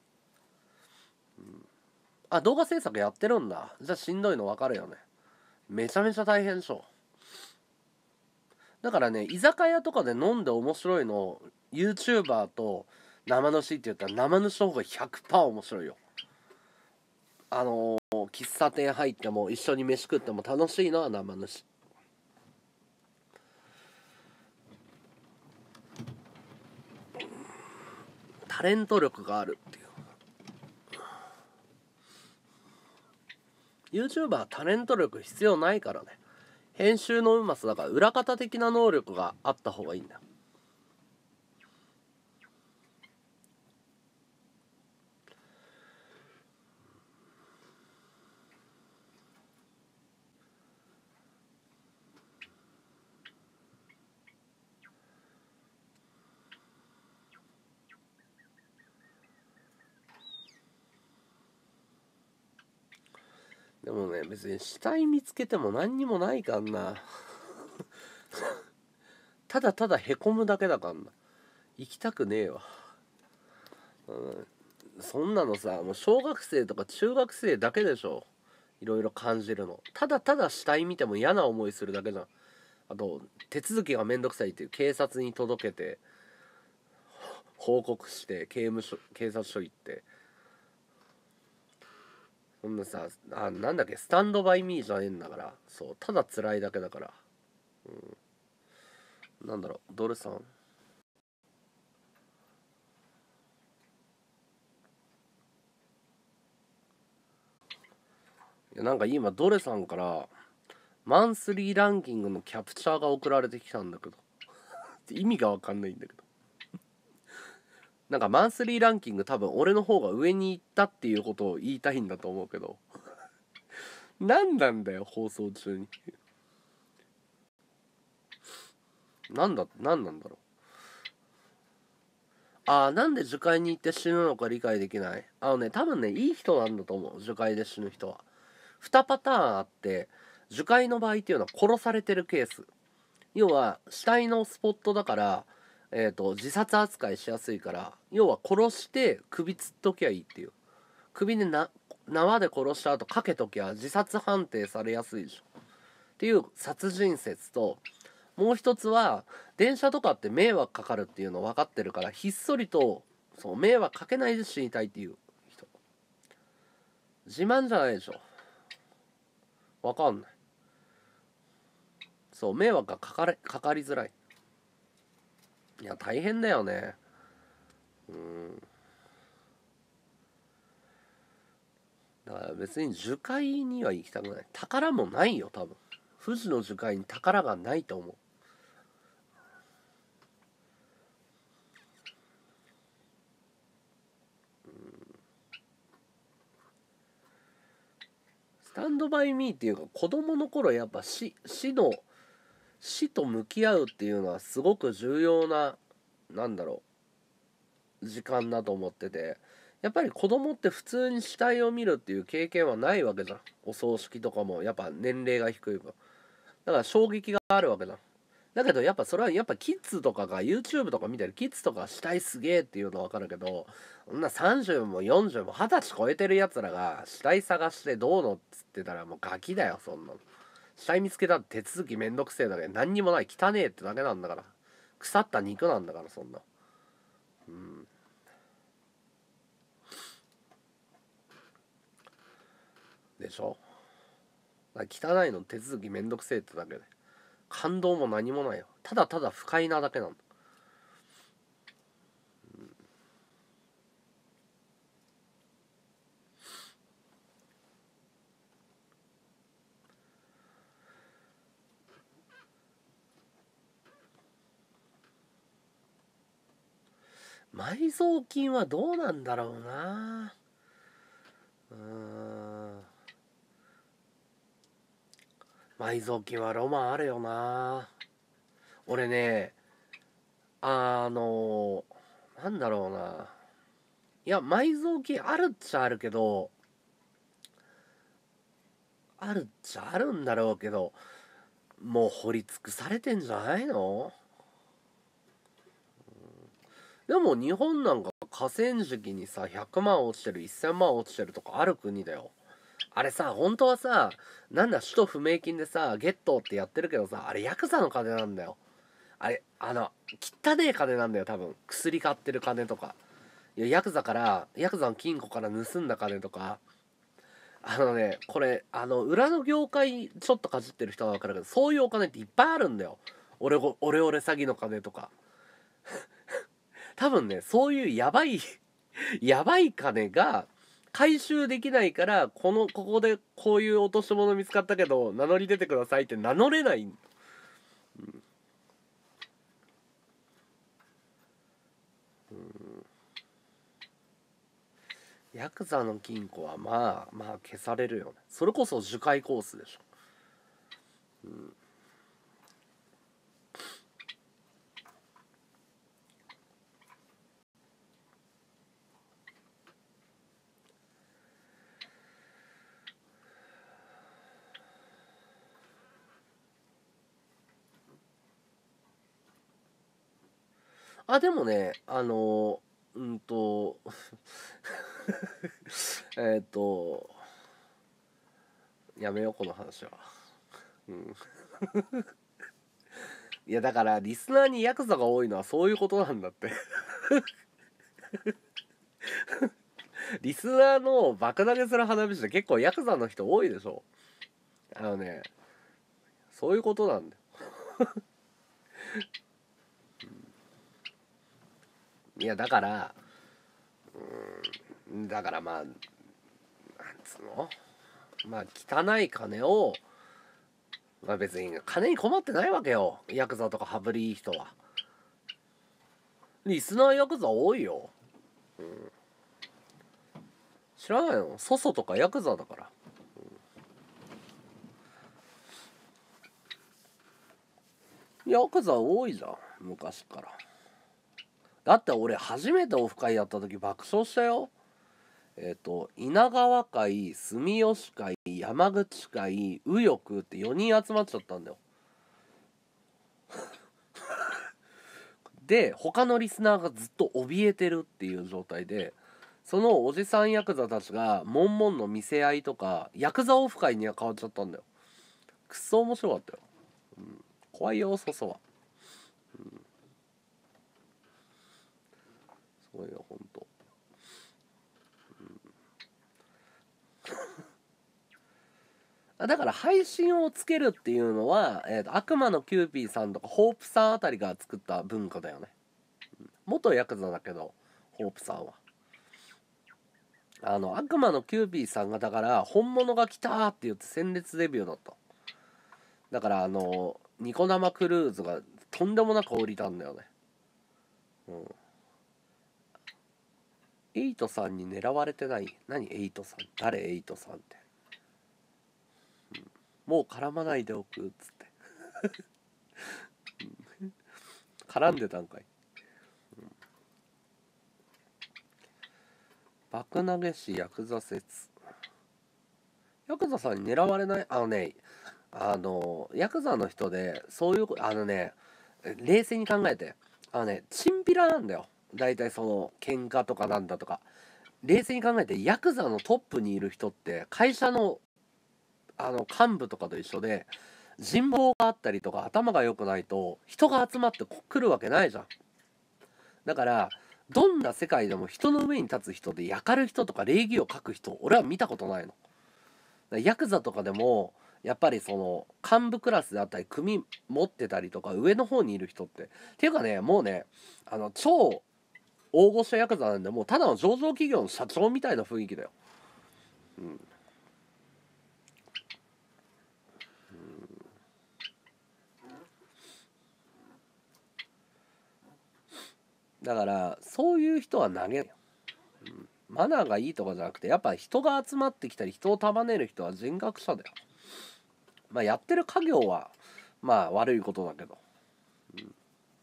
あ、動画制作やってるんだ。じゃあしんどいの分かるよね。めちゃめちゃ大変でしょ。だからね、居酒屋とかで飲んで面白いの YouTuber と生主って言ったら生主の方が ひゃくパーセント 面白いよ。あのー、喫茶店入っても一緒に飯食っても楽しいのは生主。タレント力があるっていう。YouTuber はタレント力必要ないからね。編集のうまさだから裏方的な能力があった方がいいんだよ。でもね別に死体見つけても何にもないかんなただただへこむだけだかんな。行きたくねえわ、うん、そんなのさもう小学生とか中学生だけでしょ。いろいろ感じるのただただ死体見ても嫌な思いするだけじゃん。あと手続きがめんどくさいっていう、警察に届けて報告して刑務所警察署行って、そんなさあなんだっけスタンドバイミーじゃねえんだから。そうただ辛いだけだから、うん、なんだろうドルさん。いやなんか今ドレさんからマンスリーランキングのキャプチャーが送られてきたんだけど意味が分かんないんだけど、なんかマンスリーランキング多分俺の方が上に行ったっていうことを言いたいんだと思うけど何なんだよ放送中になんだ何なんだろう。あーなんで樹海に行って死ぬのか理解できない。あのね多分ねいい人なんだと思う。樹海で死ぬ人はにパターンあって、樹海の場合っていうのは殺されてるケース、要は死体のスポットだから、えーと、自殺扱いしやすいから、要は殺して首つっときゃいいっていう。首でな縄で殺した後かけときゃ自殺判定されやすいでしょっていう殺人説と、もう一つは電車とかって迷惑かかるっていうの分かってるからひっそりとそう迷惑かけないで死にたいっていう人。自慢じゃないでしょ。分かんない。そう迷惑がかかれかかりづらい。いや大変だよね。うんだから別に樹海には行きたくない。宝もないよ多分。富士の樹海に宝がないと思う。スタンドバイミーっていうか子供の頃やっぱ死死の死と向き合うっていうのはすごく重要な、なんだろう、時間だと思ってて、やっぱり子供って普通に死体を見るっていう経験はないわけじゃん。お葬式とかもやっぱ年齢が低い分、だから衝撃があるわけじゃん。だけどやっぱそれはやっぱキッズとかが YouTube とか見てるキッズとか死体すげえっていうのは分かるけど、そんなさんじゅうもよんじゅうもはたち超えてるやつらが死体探してどうのっつってたらもうガキだよそんなの。死体見つけたって手続きめんどくせえだけ何にもない、汚ねえってだけなんだから、腐った肉なんだからそんな。うんでしょ。だから汚いの手続きめんどくせえってだけで感動も何もないよ。ただただ不快なだけなんだ。埋蔵金はどうなんだろうな。うーん埋蔵金はロマンあるよな。俺ね、あのなんだろうな、いや埋蔵金あるっちゃあるけど、あるっちゃあるんだろうけど、もう掘り尽くされてんじゃないの。でも日本なんか河川敷にさひゃくまん落ちてる、せんまん落ちてるとかある国だよ。あれさ本当はさ、なんだ使途不明金でさゲットってやってるけどさ、あれヤクザの金なんだよ。あれあの汚ねえ金なんだよ多分。薬買ってる金とか、いやヤクザからヤクザの金庫から盗んだ金とか。あのねこれあの裏の業界ちょっとかじってる人は分かるけど、そういうお金っていっぱいあるんだよ。俺ごオレオレ詐欺の金とか。多分ねそういうやばいやばい金が回収できないから、このここでこういう落とし物見つかったけど名乗り出てくださいって名乗れない。ヤクザの金庫はまあまあ消されるよね。それこそ樹海コースでしょ。あでもねあのうんとえっとやめようこの話は。うんいやだからリスナーにヤクザが多いのはそういうことなんだってリスナーの爆投げする花火師で結構ヤクザの人多いでしょ。あのねそういうことなんだよ。いやだからうーんだからまあなんつうの、まあ汚い金を、まあ別に金に困ってないわけよヤクザとか羽振りいい人は。リスナーヤクザ多いよ。知らないの？ソソとかヤクザだから。ヤクザ多いじゃん昔から。だって俺初めてオフ会やった時爆笑したよ。えっ、と稲川会、住吉会、山口会、右翼ってよにん集まっちゃったんだよ。で他のリスナーがずっと怯えてるっていう状態で、そのおじさんヤクザたちがモンモンの見せ合いとかヤクザオフ会には変わっちゃったんだよ。くっそ面白かったよ。怖いよそそは。すごいよほんと。あだから配信をつけるっていうのは、えーと悪魔のキューピーさんとかホープさんあたりが作った文化だよね。元ヤクザだけどホープさんはあの悪魔のキューピーさんがだから本物が来たーって言って鮮烈デビューだった。だからあのニコ生クルーズがとんでもなく降りたんだよね。うんエイトさんに狙われてない？何エイトさん？誰エイトさんって？もう絡まないでおくっつって絡んでたんかい。爆投げ師ヤクザ説。ヤクザさんに狙われない？あのね、あのヤクザの人でそういうあのね、冷静に考えて、あのね、チンピラなんだよ大体。その喧嘩とかなんだとか、冷静に考えて、ヤクザのトップにいる人って会社のあの幹部とかと一緒で、人望があったりとか頭が良くないと人が集まってくるわけないじゃん。だからどんな世界でも人の上に立つ人でやかる人とか礼儀を書く人、俺は見たことないの。ヤクザとかでもやっぱりその幹部クラスであったり組持ってたりとか上の方にいる人って、っていうかね、もうね、あの超大御所ヤクザなんで、もうただの上場企業の社長みたいな雰囲気だよ。うん、だからそういう人は投げるよ。うん、マナーがいいとかじゃなくて、やっぱ人が集まってきたり人を束ねる人は人格者だよ。まあやってる家業はまあ悪いことだけど、うん、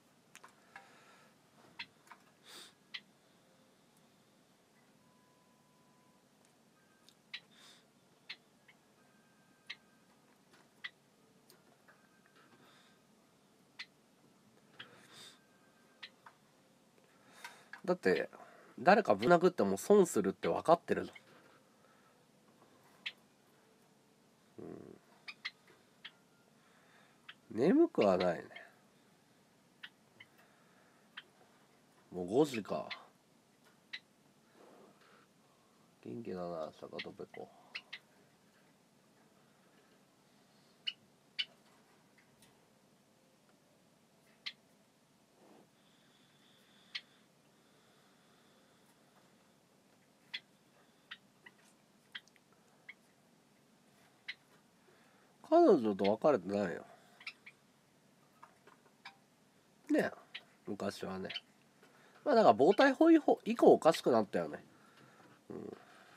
だって誰かぶん殴っても損するって分かってるじゃん。眠くはないね。もうごじか。元気だな、シャカトペコ。彼女と別れてないよね。昔はね。まあだから暴対法以降おかしくなったよね。うん、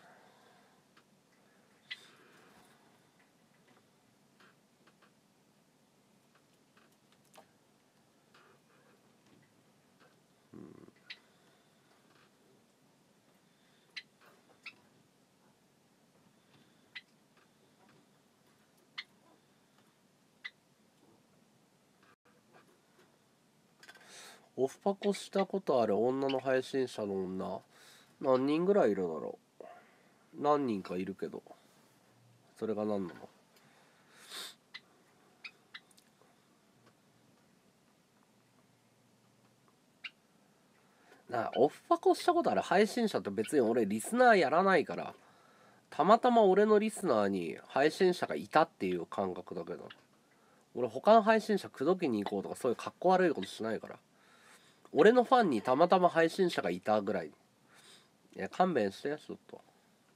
オフパコしたことある女の配信者の女、何人ぐらいいるだろう。何人かいるけど、それが何なの？なあ、オフパコしたことある配信者って別に俺リスナーやらないから、たまたま俺のリスナーに配信者がいたっていう感覚だけど、俺他の配信者口説きに行こうとかそういうかっこ悪いことしないから。俺のファンにたまたま配信者がいたぐらい。いや勘弁してよちょっと。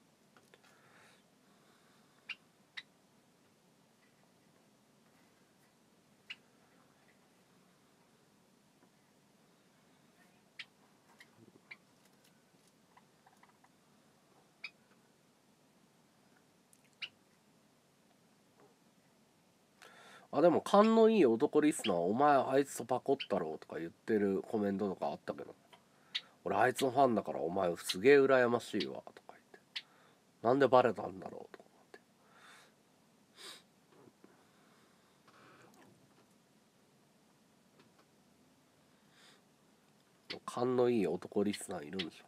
あ、でも勘のいい男リスナー、お前あいつとパコったろとか言ってるコメントとかあったけど、俺あいつのファンだからお前すげえ羨ましいわとか言って、なんでバレたんだろうとか思って。勘のいい男リスナーいるんでしょ。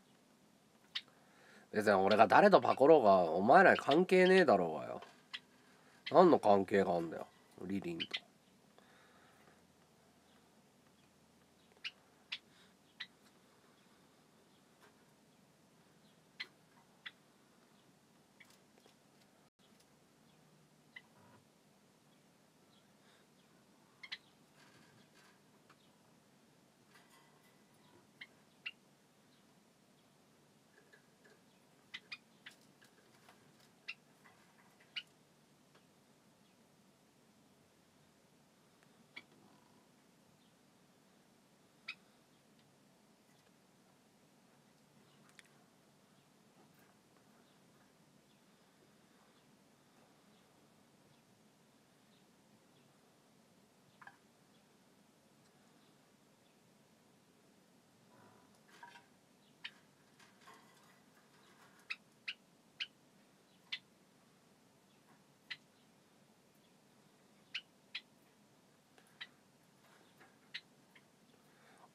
別に俺が誰とパコろうがお前らに関係ねえだろうがよ。何の関係があんだよリリンと。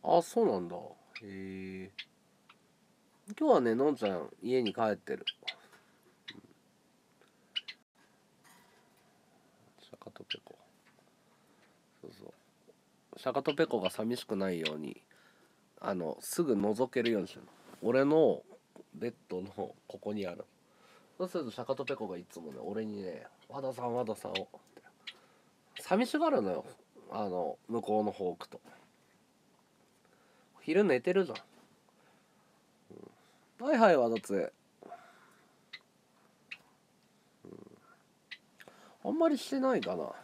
あ、そうなんだ。へえ。今日はね、のんちゃん家に帰ってる。シャカとペコ。そうそう。シャカとペコが寂しくないように、あの、すぐ覗けるようにしてるの。俺のベッドのここにある。そうするとシャカとペコがいつもね、俺にね、和田さん和田さんをって寂しがるのよ。あの、向こうの方行くと。昼寝てるじゃん。うん、はいはい、和田つえ。うん、あんまりしてないかな。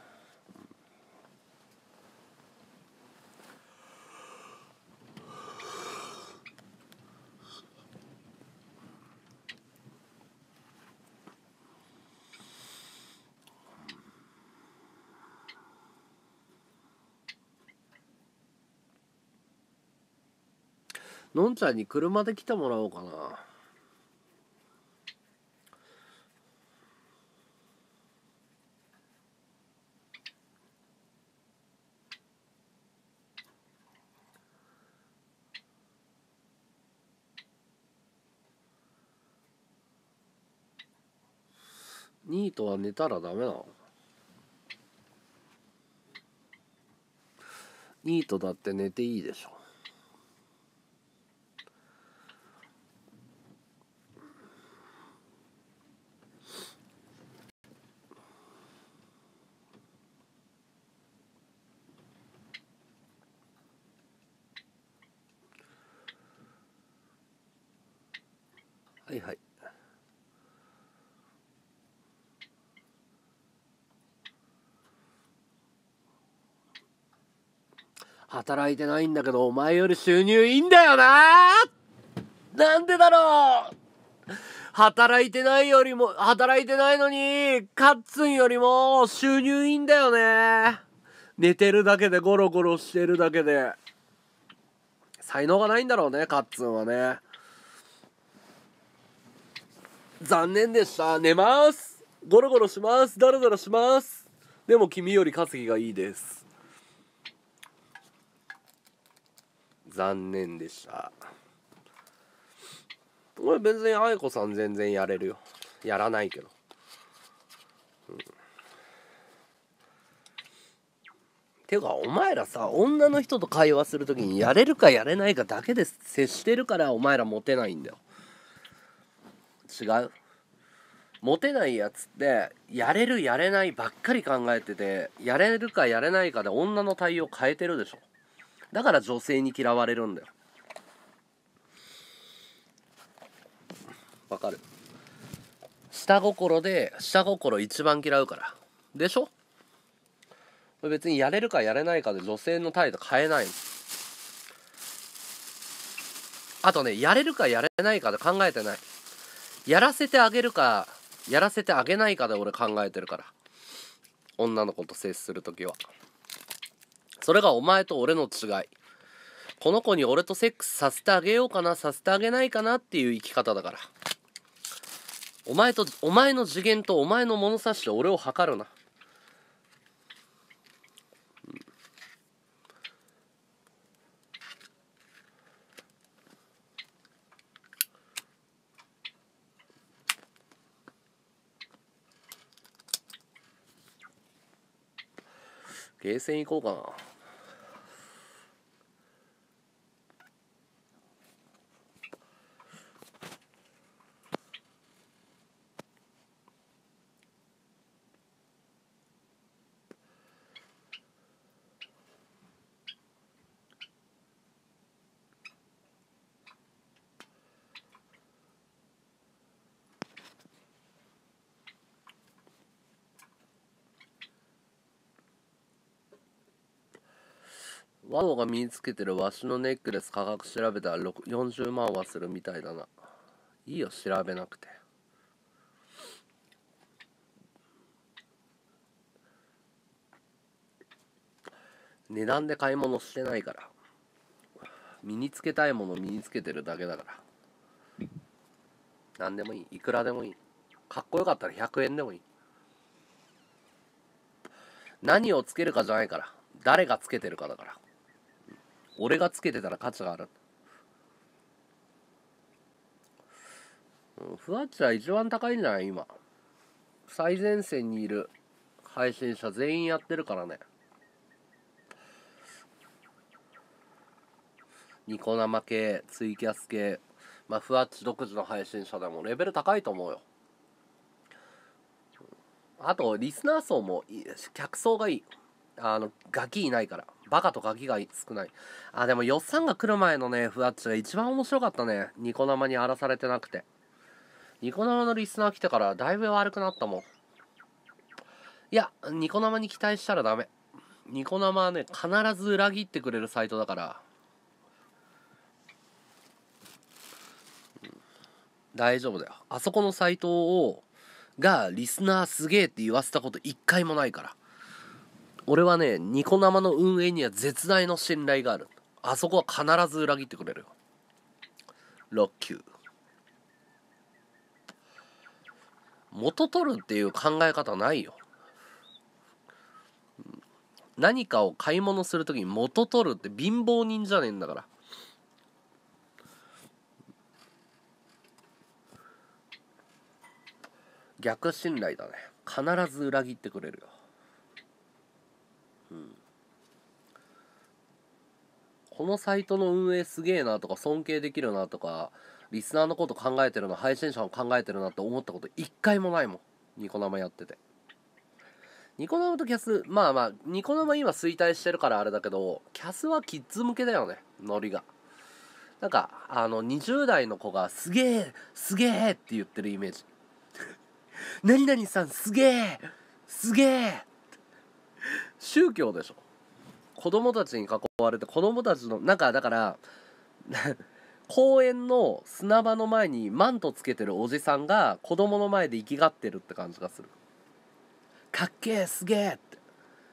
のんちゃんに車で来てもらおうかな。ニートは寝たらダメなの？ニートだって寝ていいでしょ。はいはい。働いてないんだけどお前より収入いいんだよな。なんでだろう。働いてないよりも働いてないのにカッツンよりも収入いいんだよね。寝てるだけでゴロゴロしてるだけで才能がないんだろうね、カッツンはね。残念でした。寝ます。ゴロゴロします。ダラダラします。でも君より稼ぎがいいです。残念でした。俺別に愛子さん全然やれるよ。やらないけど、うん、ていうかお前らさ、女の人と会話するときにやれるかやれないかだけで接してるからお前らモテないんだよ。違う。モテないやつってやれるやれないばっかり考えてて、やれるかやれないかで女の対応変えてるでしょ。だから女性に嫌われるんだよ。わかる？下心で下心一番嫌うからでしょ。別にやれるかやれないかで女性の態度変えないの。あとね、やれるかやれないかで考えてない。やらせてあげるかやらせてあげないかで俺考えてるから。女の子と接するときはそれがお前と俺の違い。この子に俺とセックスさせてあげようかなさせてあげないかなっていう生き方だから。お前とお前の次元とお前の物差しで俺を測るな。ゲーセン行こうかな。ワオが身につけてるわしのネックレス価格調べたらよんじゅうまんはするみたいだな。いいよ調べなくて。値段で買い物してないから。身につけたいもの身につけてるだけだから。何でもいい。いくらでもいい。かっこよかったらひゃくえんでもいい。何をつけるかじゃないから、誰がつけてるかだから。 俺がつけてたら価値がある。うん、ふわっちは一番高いんじゃない今。最前線にいる配信者全員やってるからね。ニコ生系、ツイキャス系、まあふわっち独自の配信者でもレベル高いと思うよ。あとリスナー層もいい、客層がいい。あのガキいないから、バカとガキが少ない。あ、でもよっさんが来る前のねふわっちが一番面白かったね。ニコ生に荒らされてなくて。ニコ生のリスナー来てからだいぶ悪くなったもん。いや、ニコ生に期待したらダメ。ニコ生はね必ず裏切ってくれるサイトだから、うん、大丈夫だよ。あそこのサイトをがリスナーすげえって言わせたこと一回もないから。俺はねニコ生の運営には絶大の信頼がある。あそこは必ず裏切ってくれるよ。ろっ級元取るっていう考え方ないよ。何かを買い物するときに元取るって貧乏人じゃねえんだから。逆信頼だね。必ず裏切ってくれるよ。うん、このサイトの運営すげえなとか尊敬できるなとかリスナーのこと考えてるな、配信者も考えてるなって思ったこと一回もないもん。ニコ生やってて。ニコ生とキャス、まあまあニコ生今衰退してるからあれだけど、キャスはキッズ向けだよね、ノリが。なんかあのにじゅう代の子がすげえすげえって言ってるイメージ。何々さんすげえすげえ。宗教でしょ。子供たちに囲われて、子供たちのなんかだから公園の砂場の前にマントつけてるおじさんが子供の前で生きがってるって感じがする。かっけえすげえって。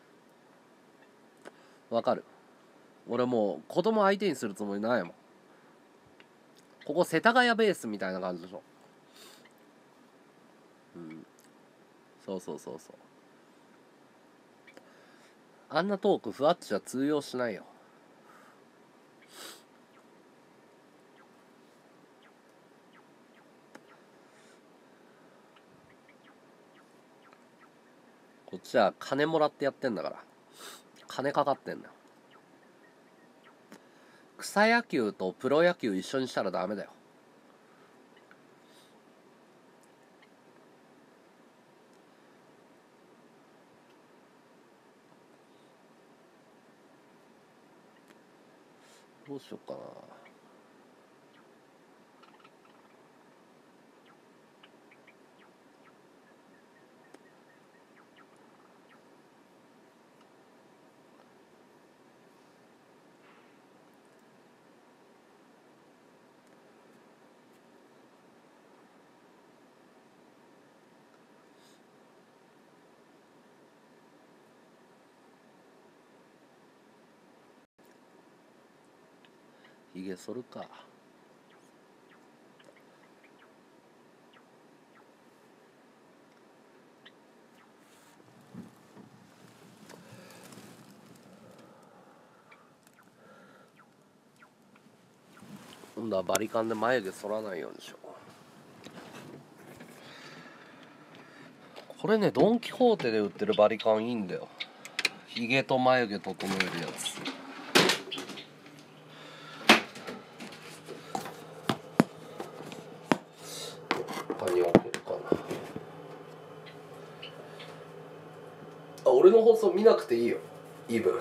わかる。俺もう子供相手にするつもりないもん。ここ世田谷ベースみたいな感じでしょ。うん、そうそうそうそう。あんなトークふわっちは通用しないよ。こっちは金もらってやってんだから。金かかってんだよ。草野球とプロ野球一緒にしたらダメだよ。どうしよっかな。ひげ剃るか。今度はバリカンで眉毛剃らないようにしよう。これねドン・キホーテで売ってるバリカンいいんだよ。ひげと眉毛整えるやつ。他に置けるかな。あ、俺の放送見なくていいよイブ。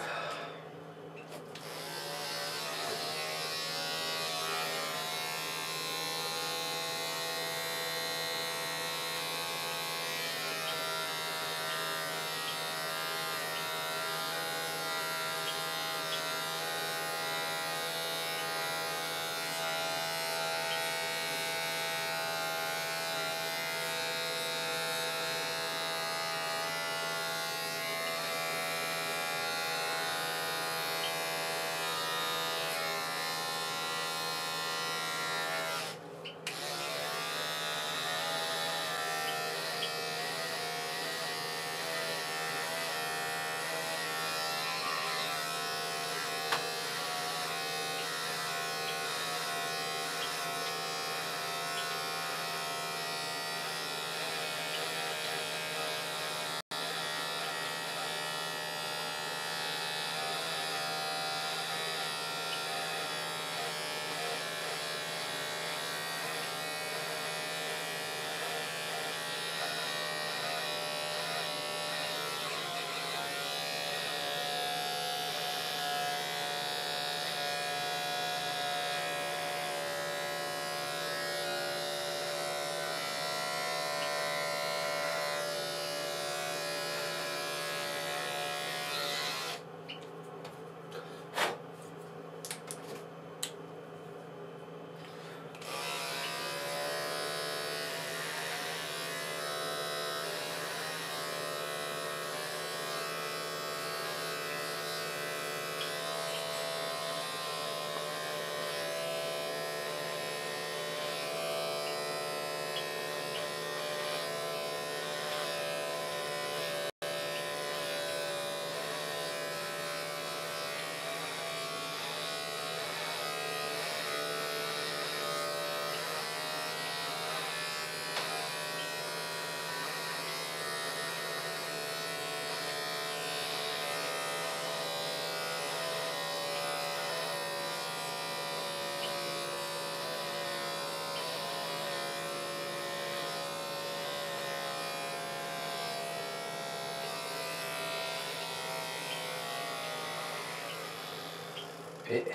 え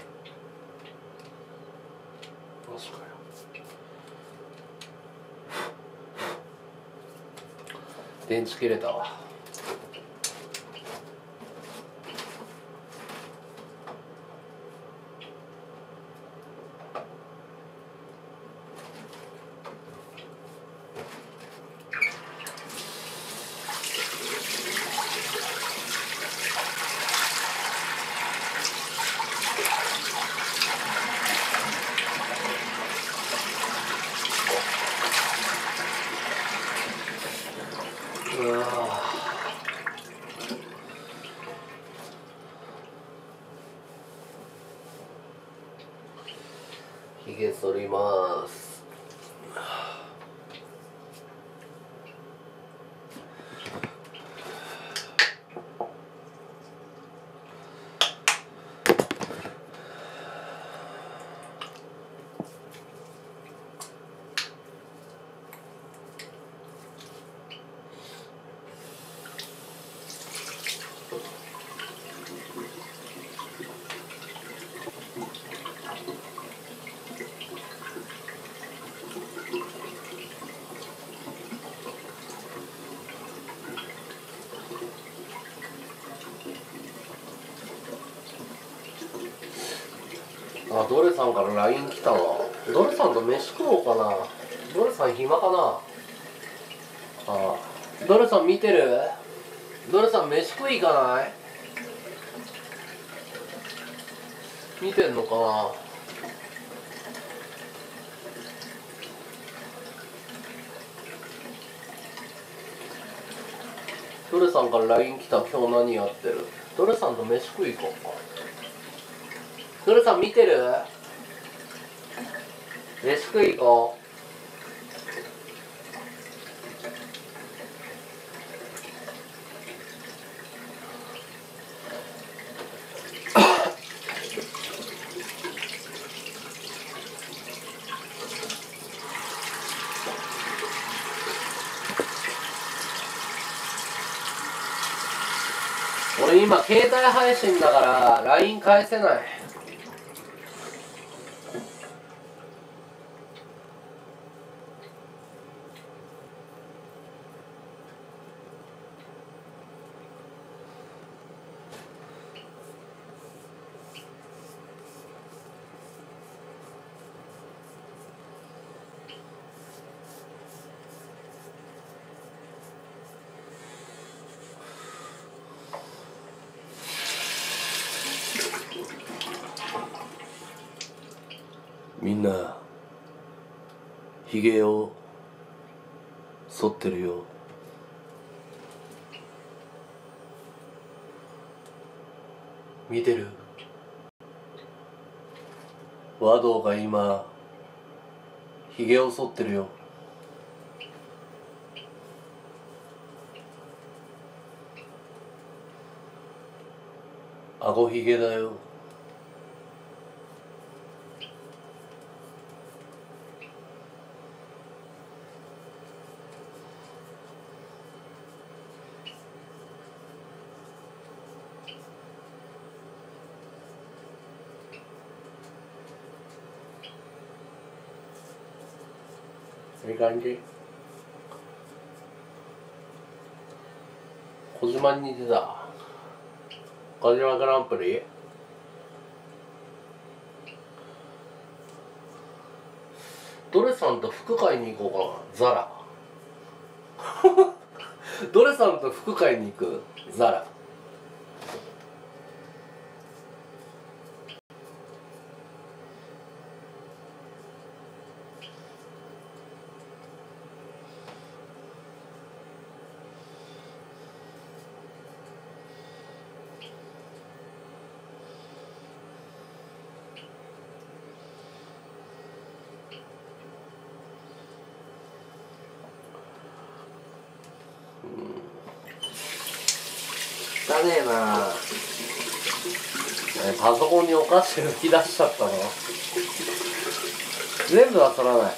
マジかよ。電池切れたわ。うわひげ剃ります。あ、ドレさんから ライン 来たわ。ドレさんと飯食おうかな。ドレさん暇かな。あ、ドレさん見てる？ドレさん飯食い行かない？見てんのかな。ドレさんから ライン 来た。今日何やってる？ドレさんと飯食い行こうか。ドレさん見てる？飯食い行こう。俺今携帯配信だから ライン 返せない。みんなひげを剃ってるよ。見てる？和道が今ひげを剃ってるよ。あごひげだよ。いい感じ。小島に似てた。小島グランプリ。ドレさんと服買いに行こうかな。ザラドレさんと服買いに行く。ザラ。汚ねえな。パソコンにお菓子吹き出しちゃったの。全部は取らない。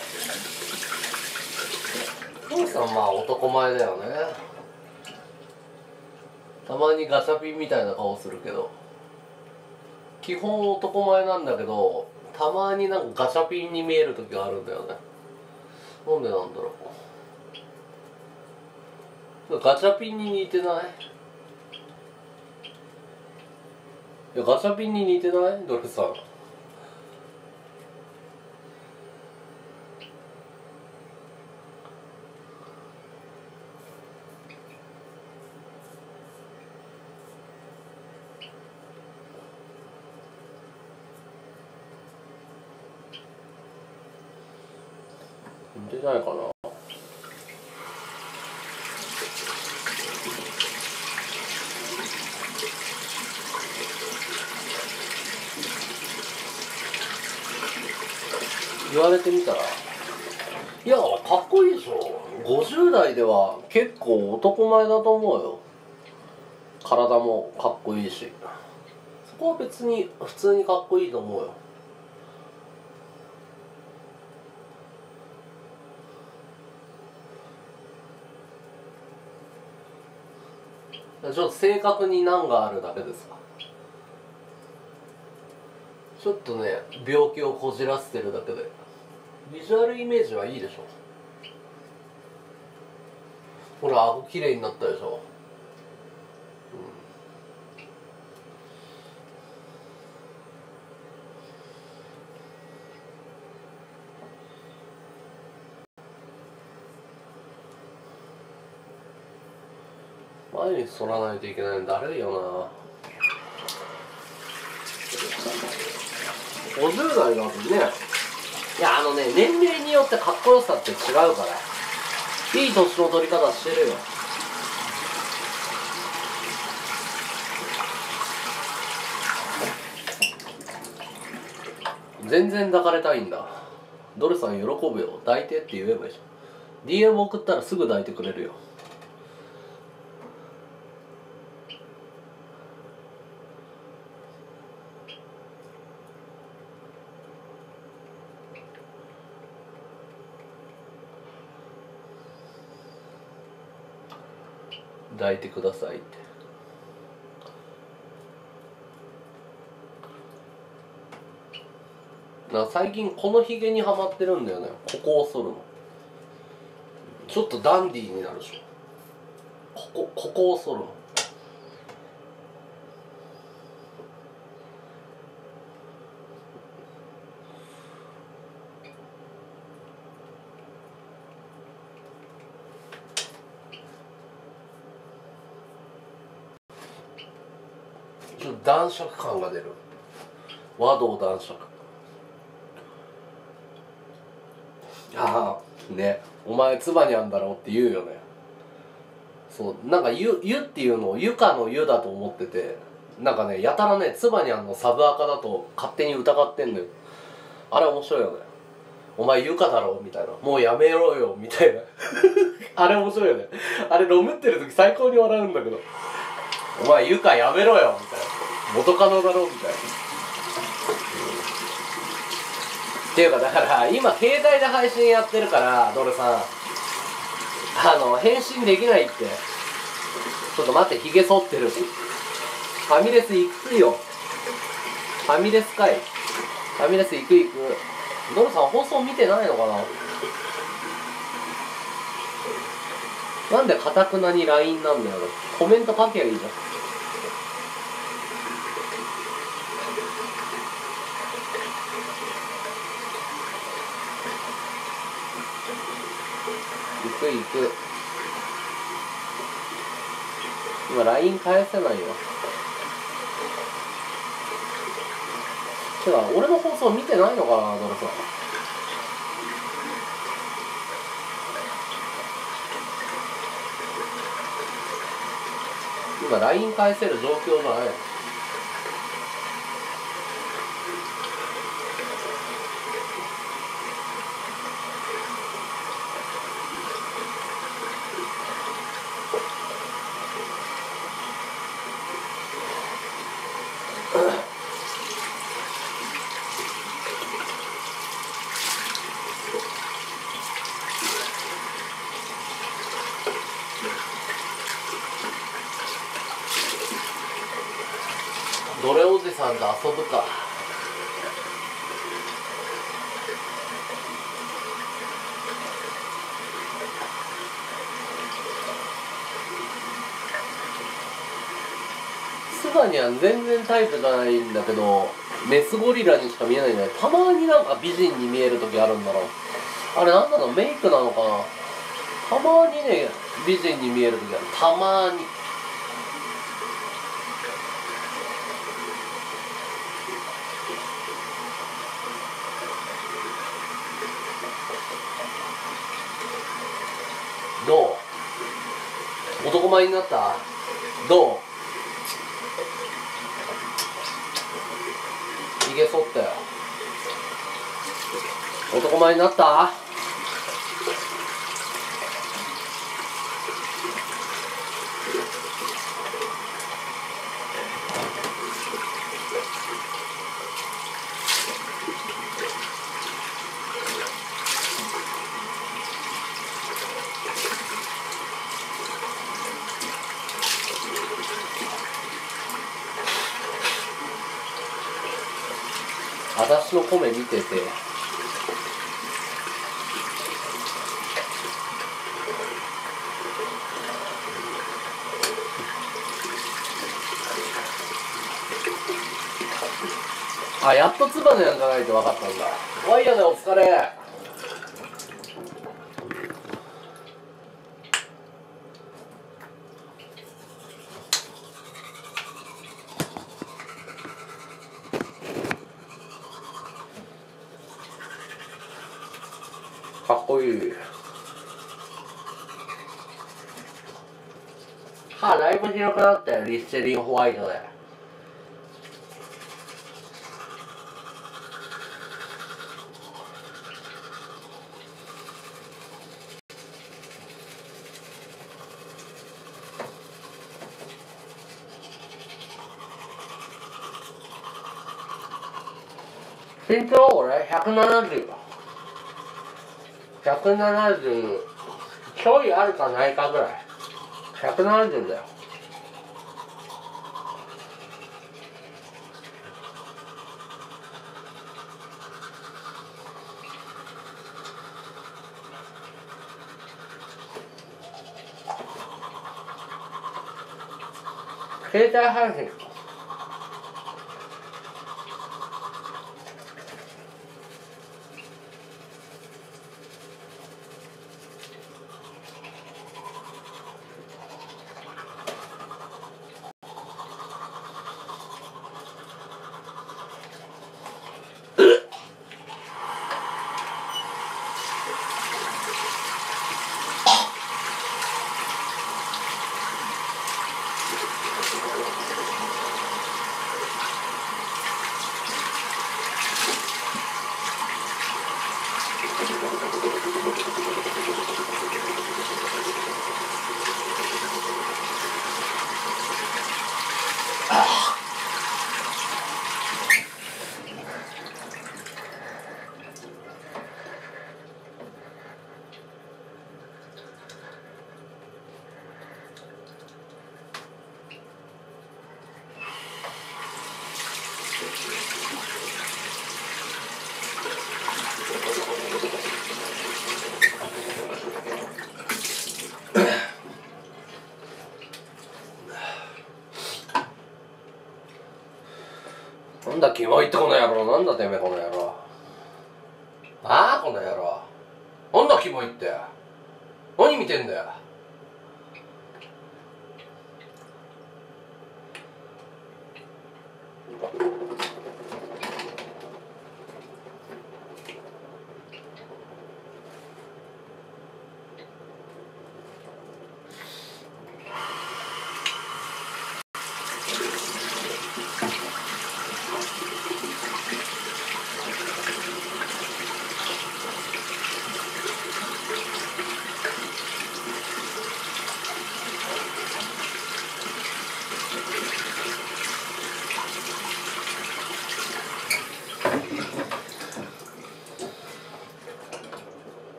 父さんまあ男前だよね。たまにガチャピンみたいな顔するけど。 基本男前なんだけど、たまになんかガチャピンに見える時があるんだよね。なんでなんだろう。ガチャピンに似てない？いやガチャピンに似てない？ドルさん。似てないかな。言われてみたら、いやかっこいいでしょ。ごじゅう代では結構男前だと思うよ。体もかっこいいし、そこは別に普通にかっこいいと思うよ。ちょっと性格に難があるだけですか。ちょっとね病気をこじらせてるだけで、ビジュアルイメージはいいでしょ。ほら顎きれいになったでしょ。前に剃らないといけないの誰だよな。ごじゅう代だとね、いやあのね年齢によってかっこよさって違うから、いい年の取り方してるよ。全然抱かれたいんだ。ドルさん喜ぶよ、抱いてって言えばいいじゃん。 ディーエム 送ったらすぐ抱いてくれるよ。抱いてくださいって。な最近このひげにはまってるんだよね。ここを剃るのちょっとダンディーになるでしょ。ここここを剃るの。ちょっと男爵感が出る。和道男爵。ああね、お前つばにあんだろうって言うよね。そうなんか湯湯っていうのを湯かの湯だと思ってて、なんかねやたらねつばにあんのサブアカだと勝手に疑ってんのよ。あれ面白いよね。お前湯かだろみたいな、もうやめろよみたいなあれ面白いよね。あれロムってる時最高に笑うんだけど、お前湯かやめろよみたいな、元カノだろみたいな。っていうかだから今携帯で配信やってるからドルさん、あの返信できないって。ちょっと待って、ひげ剃ってる。ファミレス行くよ。ファミレスかい。ファミレス行く行く。ドルさん放送見てないのかな。なんでかたくなに ライン なんだよ。コメント書きゃいいじゃん。行く行く。今 ライン 返せないよ。てか俺の放送見てないのかなドルさん。今 ライン 返せる状況じゃない。 さんと遊ぶか。スバニャン全然タイプじゃないんだけど、メスゴリラにしか見えないんだよ。たまになんか美人に見える時あるんだろう。あれなんなの、メイクなのかな。たまにね美人に見える時ある。たまに。どう？男前になった？どう？ひげ剃ったよ。男前になった？私の米見てて、あ、やっとツバニャンじゃないと分かったんだ。ワイヤーでお疲れ。かっこいい。歯だいぶ広くなったよ、リステリンホワイトで。身長俺ひゃくななじゅう。ひゃくななじゅうちょいあるかないかぐらい。ひゃくななじゅうだよ。携帯配信なんだキモいってこの野郎。なんだてめえこの野郎。ああこの野郎。なんだキモいって。何見てんだよ。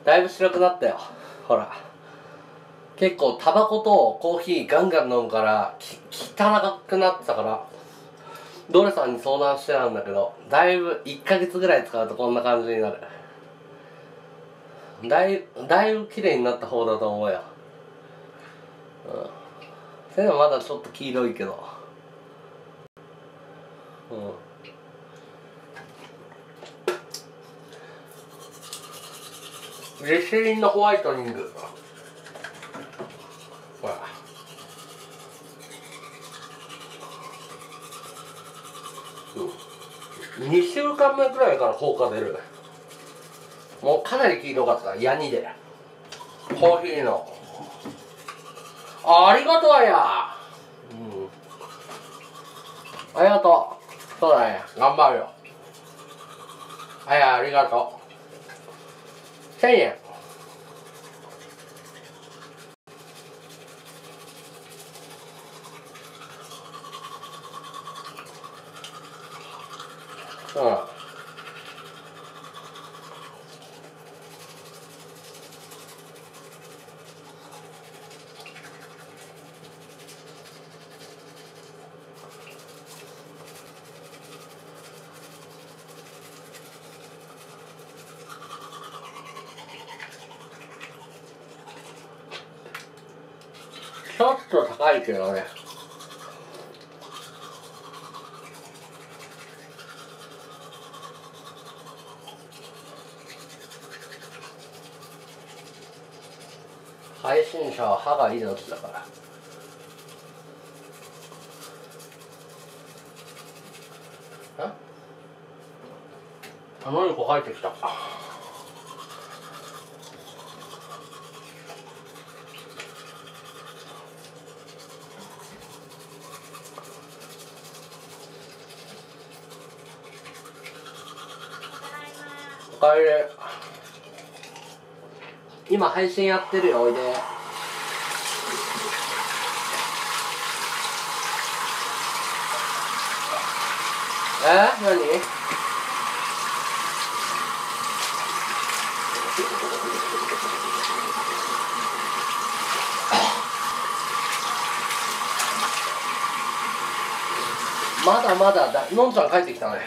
だいぶ白くなったよ。ほら結構タバコとコーヒーガンガン飲むからき汚くなってたから、ドレさんに相談してたんだけど、だいぶいっかげつぐらい使うとこんな感じになる。だいだいぶ綺麗になった方だと思うよ。うん。それでもまだちょっと黄色いけど。うん。リシリンのホワイトニング。ほら。うん。にしゅうかんめくらいから効果出る。もうかなり黄色かった。ヤニで。コーヒーの。あ、ありがとうや。うん。ありがとう。そうだね。頑張るよ。はい、ありがとう。せんえん。うん。ちょっと高いけどね。配信者は歯が命だから。え？あの子入ってきた。おかえり。今配信やってるよ、おいで。え？何？まだまだだ、のんちゃん帰ってきたね。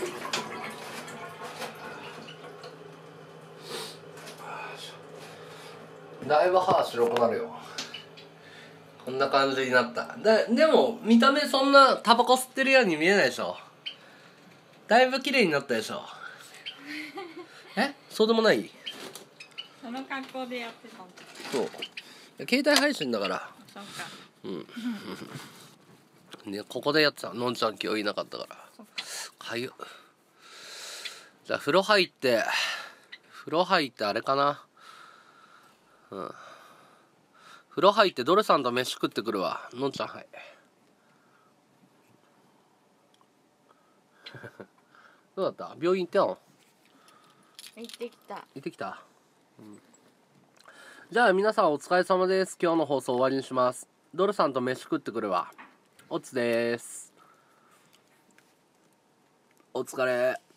だいぶ歯白くなるよ。こんな感じになった。だでも見た目そんなタバコ吸ってるように見えないでしょ。だいぶ綺麗になったでしょ。え？そうでもない？ その格好でやってたんだ。 そう携帯配信だから。 そうか。 うんね、ここでやってた。のんちゃん今日いなかったからかゆっ。じゃあ風呂入って風呂入ってあれかな。うん風呂入ってドレさんと飯食ってくるわ。のんちゃんはいどうだった？病院行ってんの？ 行ってきた。 行ってきた、うん、じゃあ皆さんお疲れ様です。今日の放送終わりにします。ドレさんと飯食ってくるわ。おつです。お疲れ。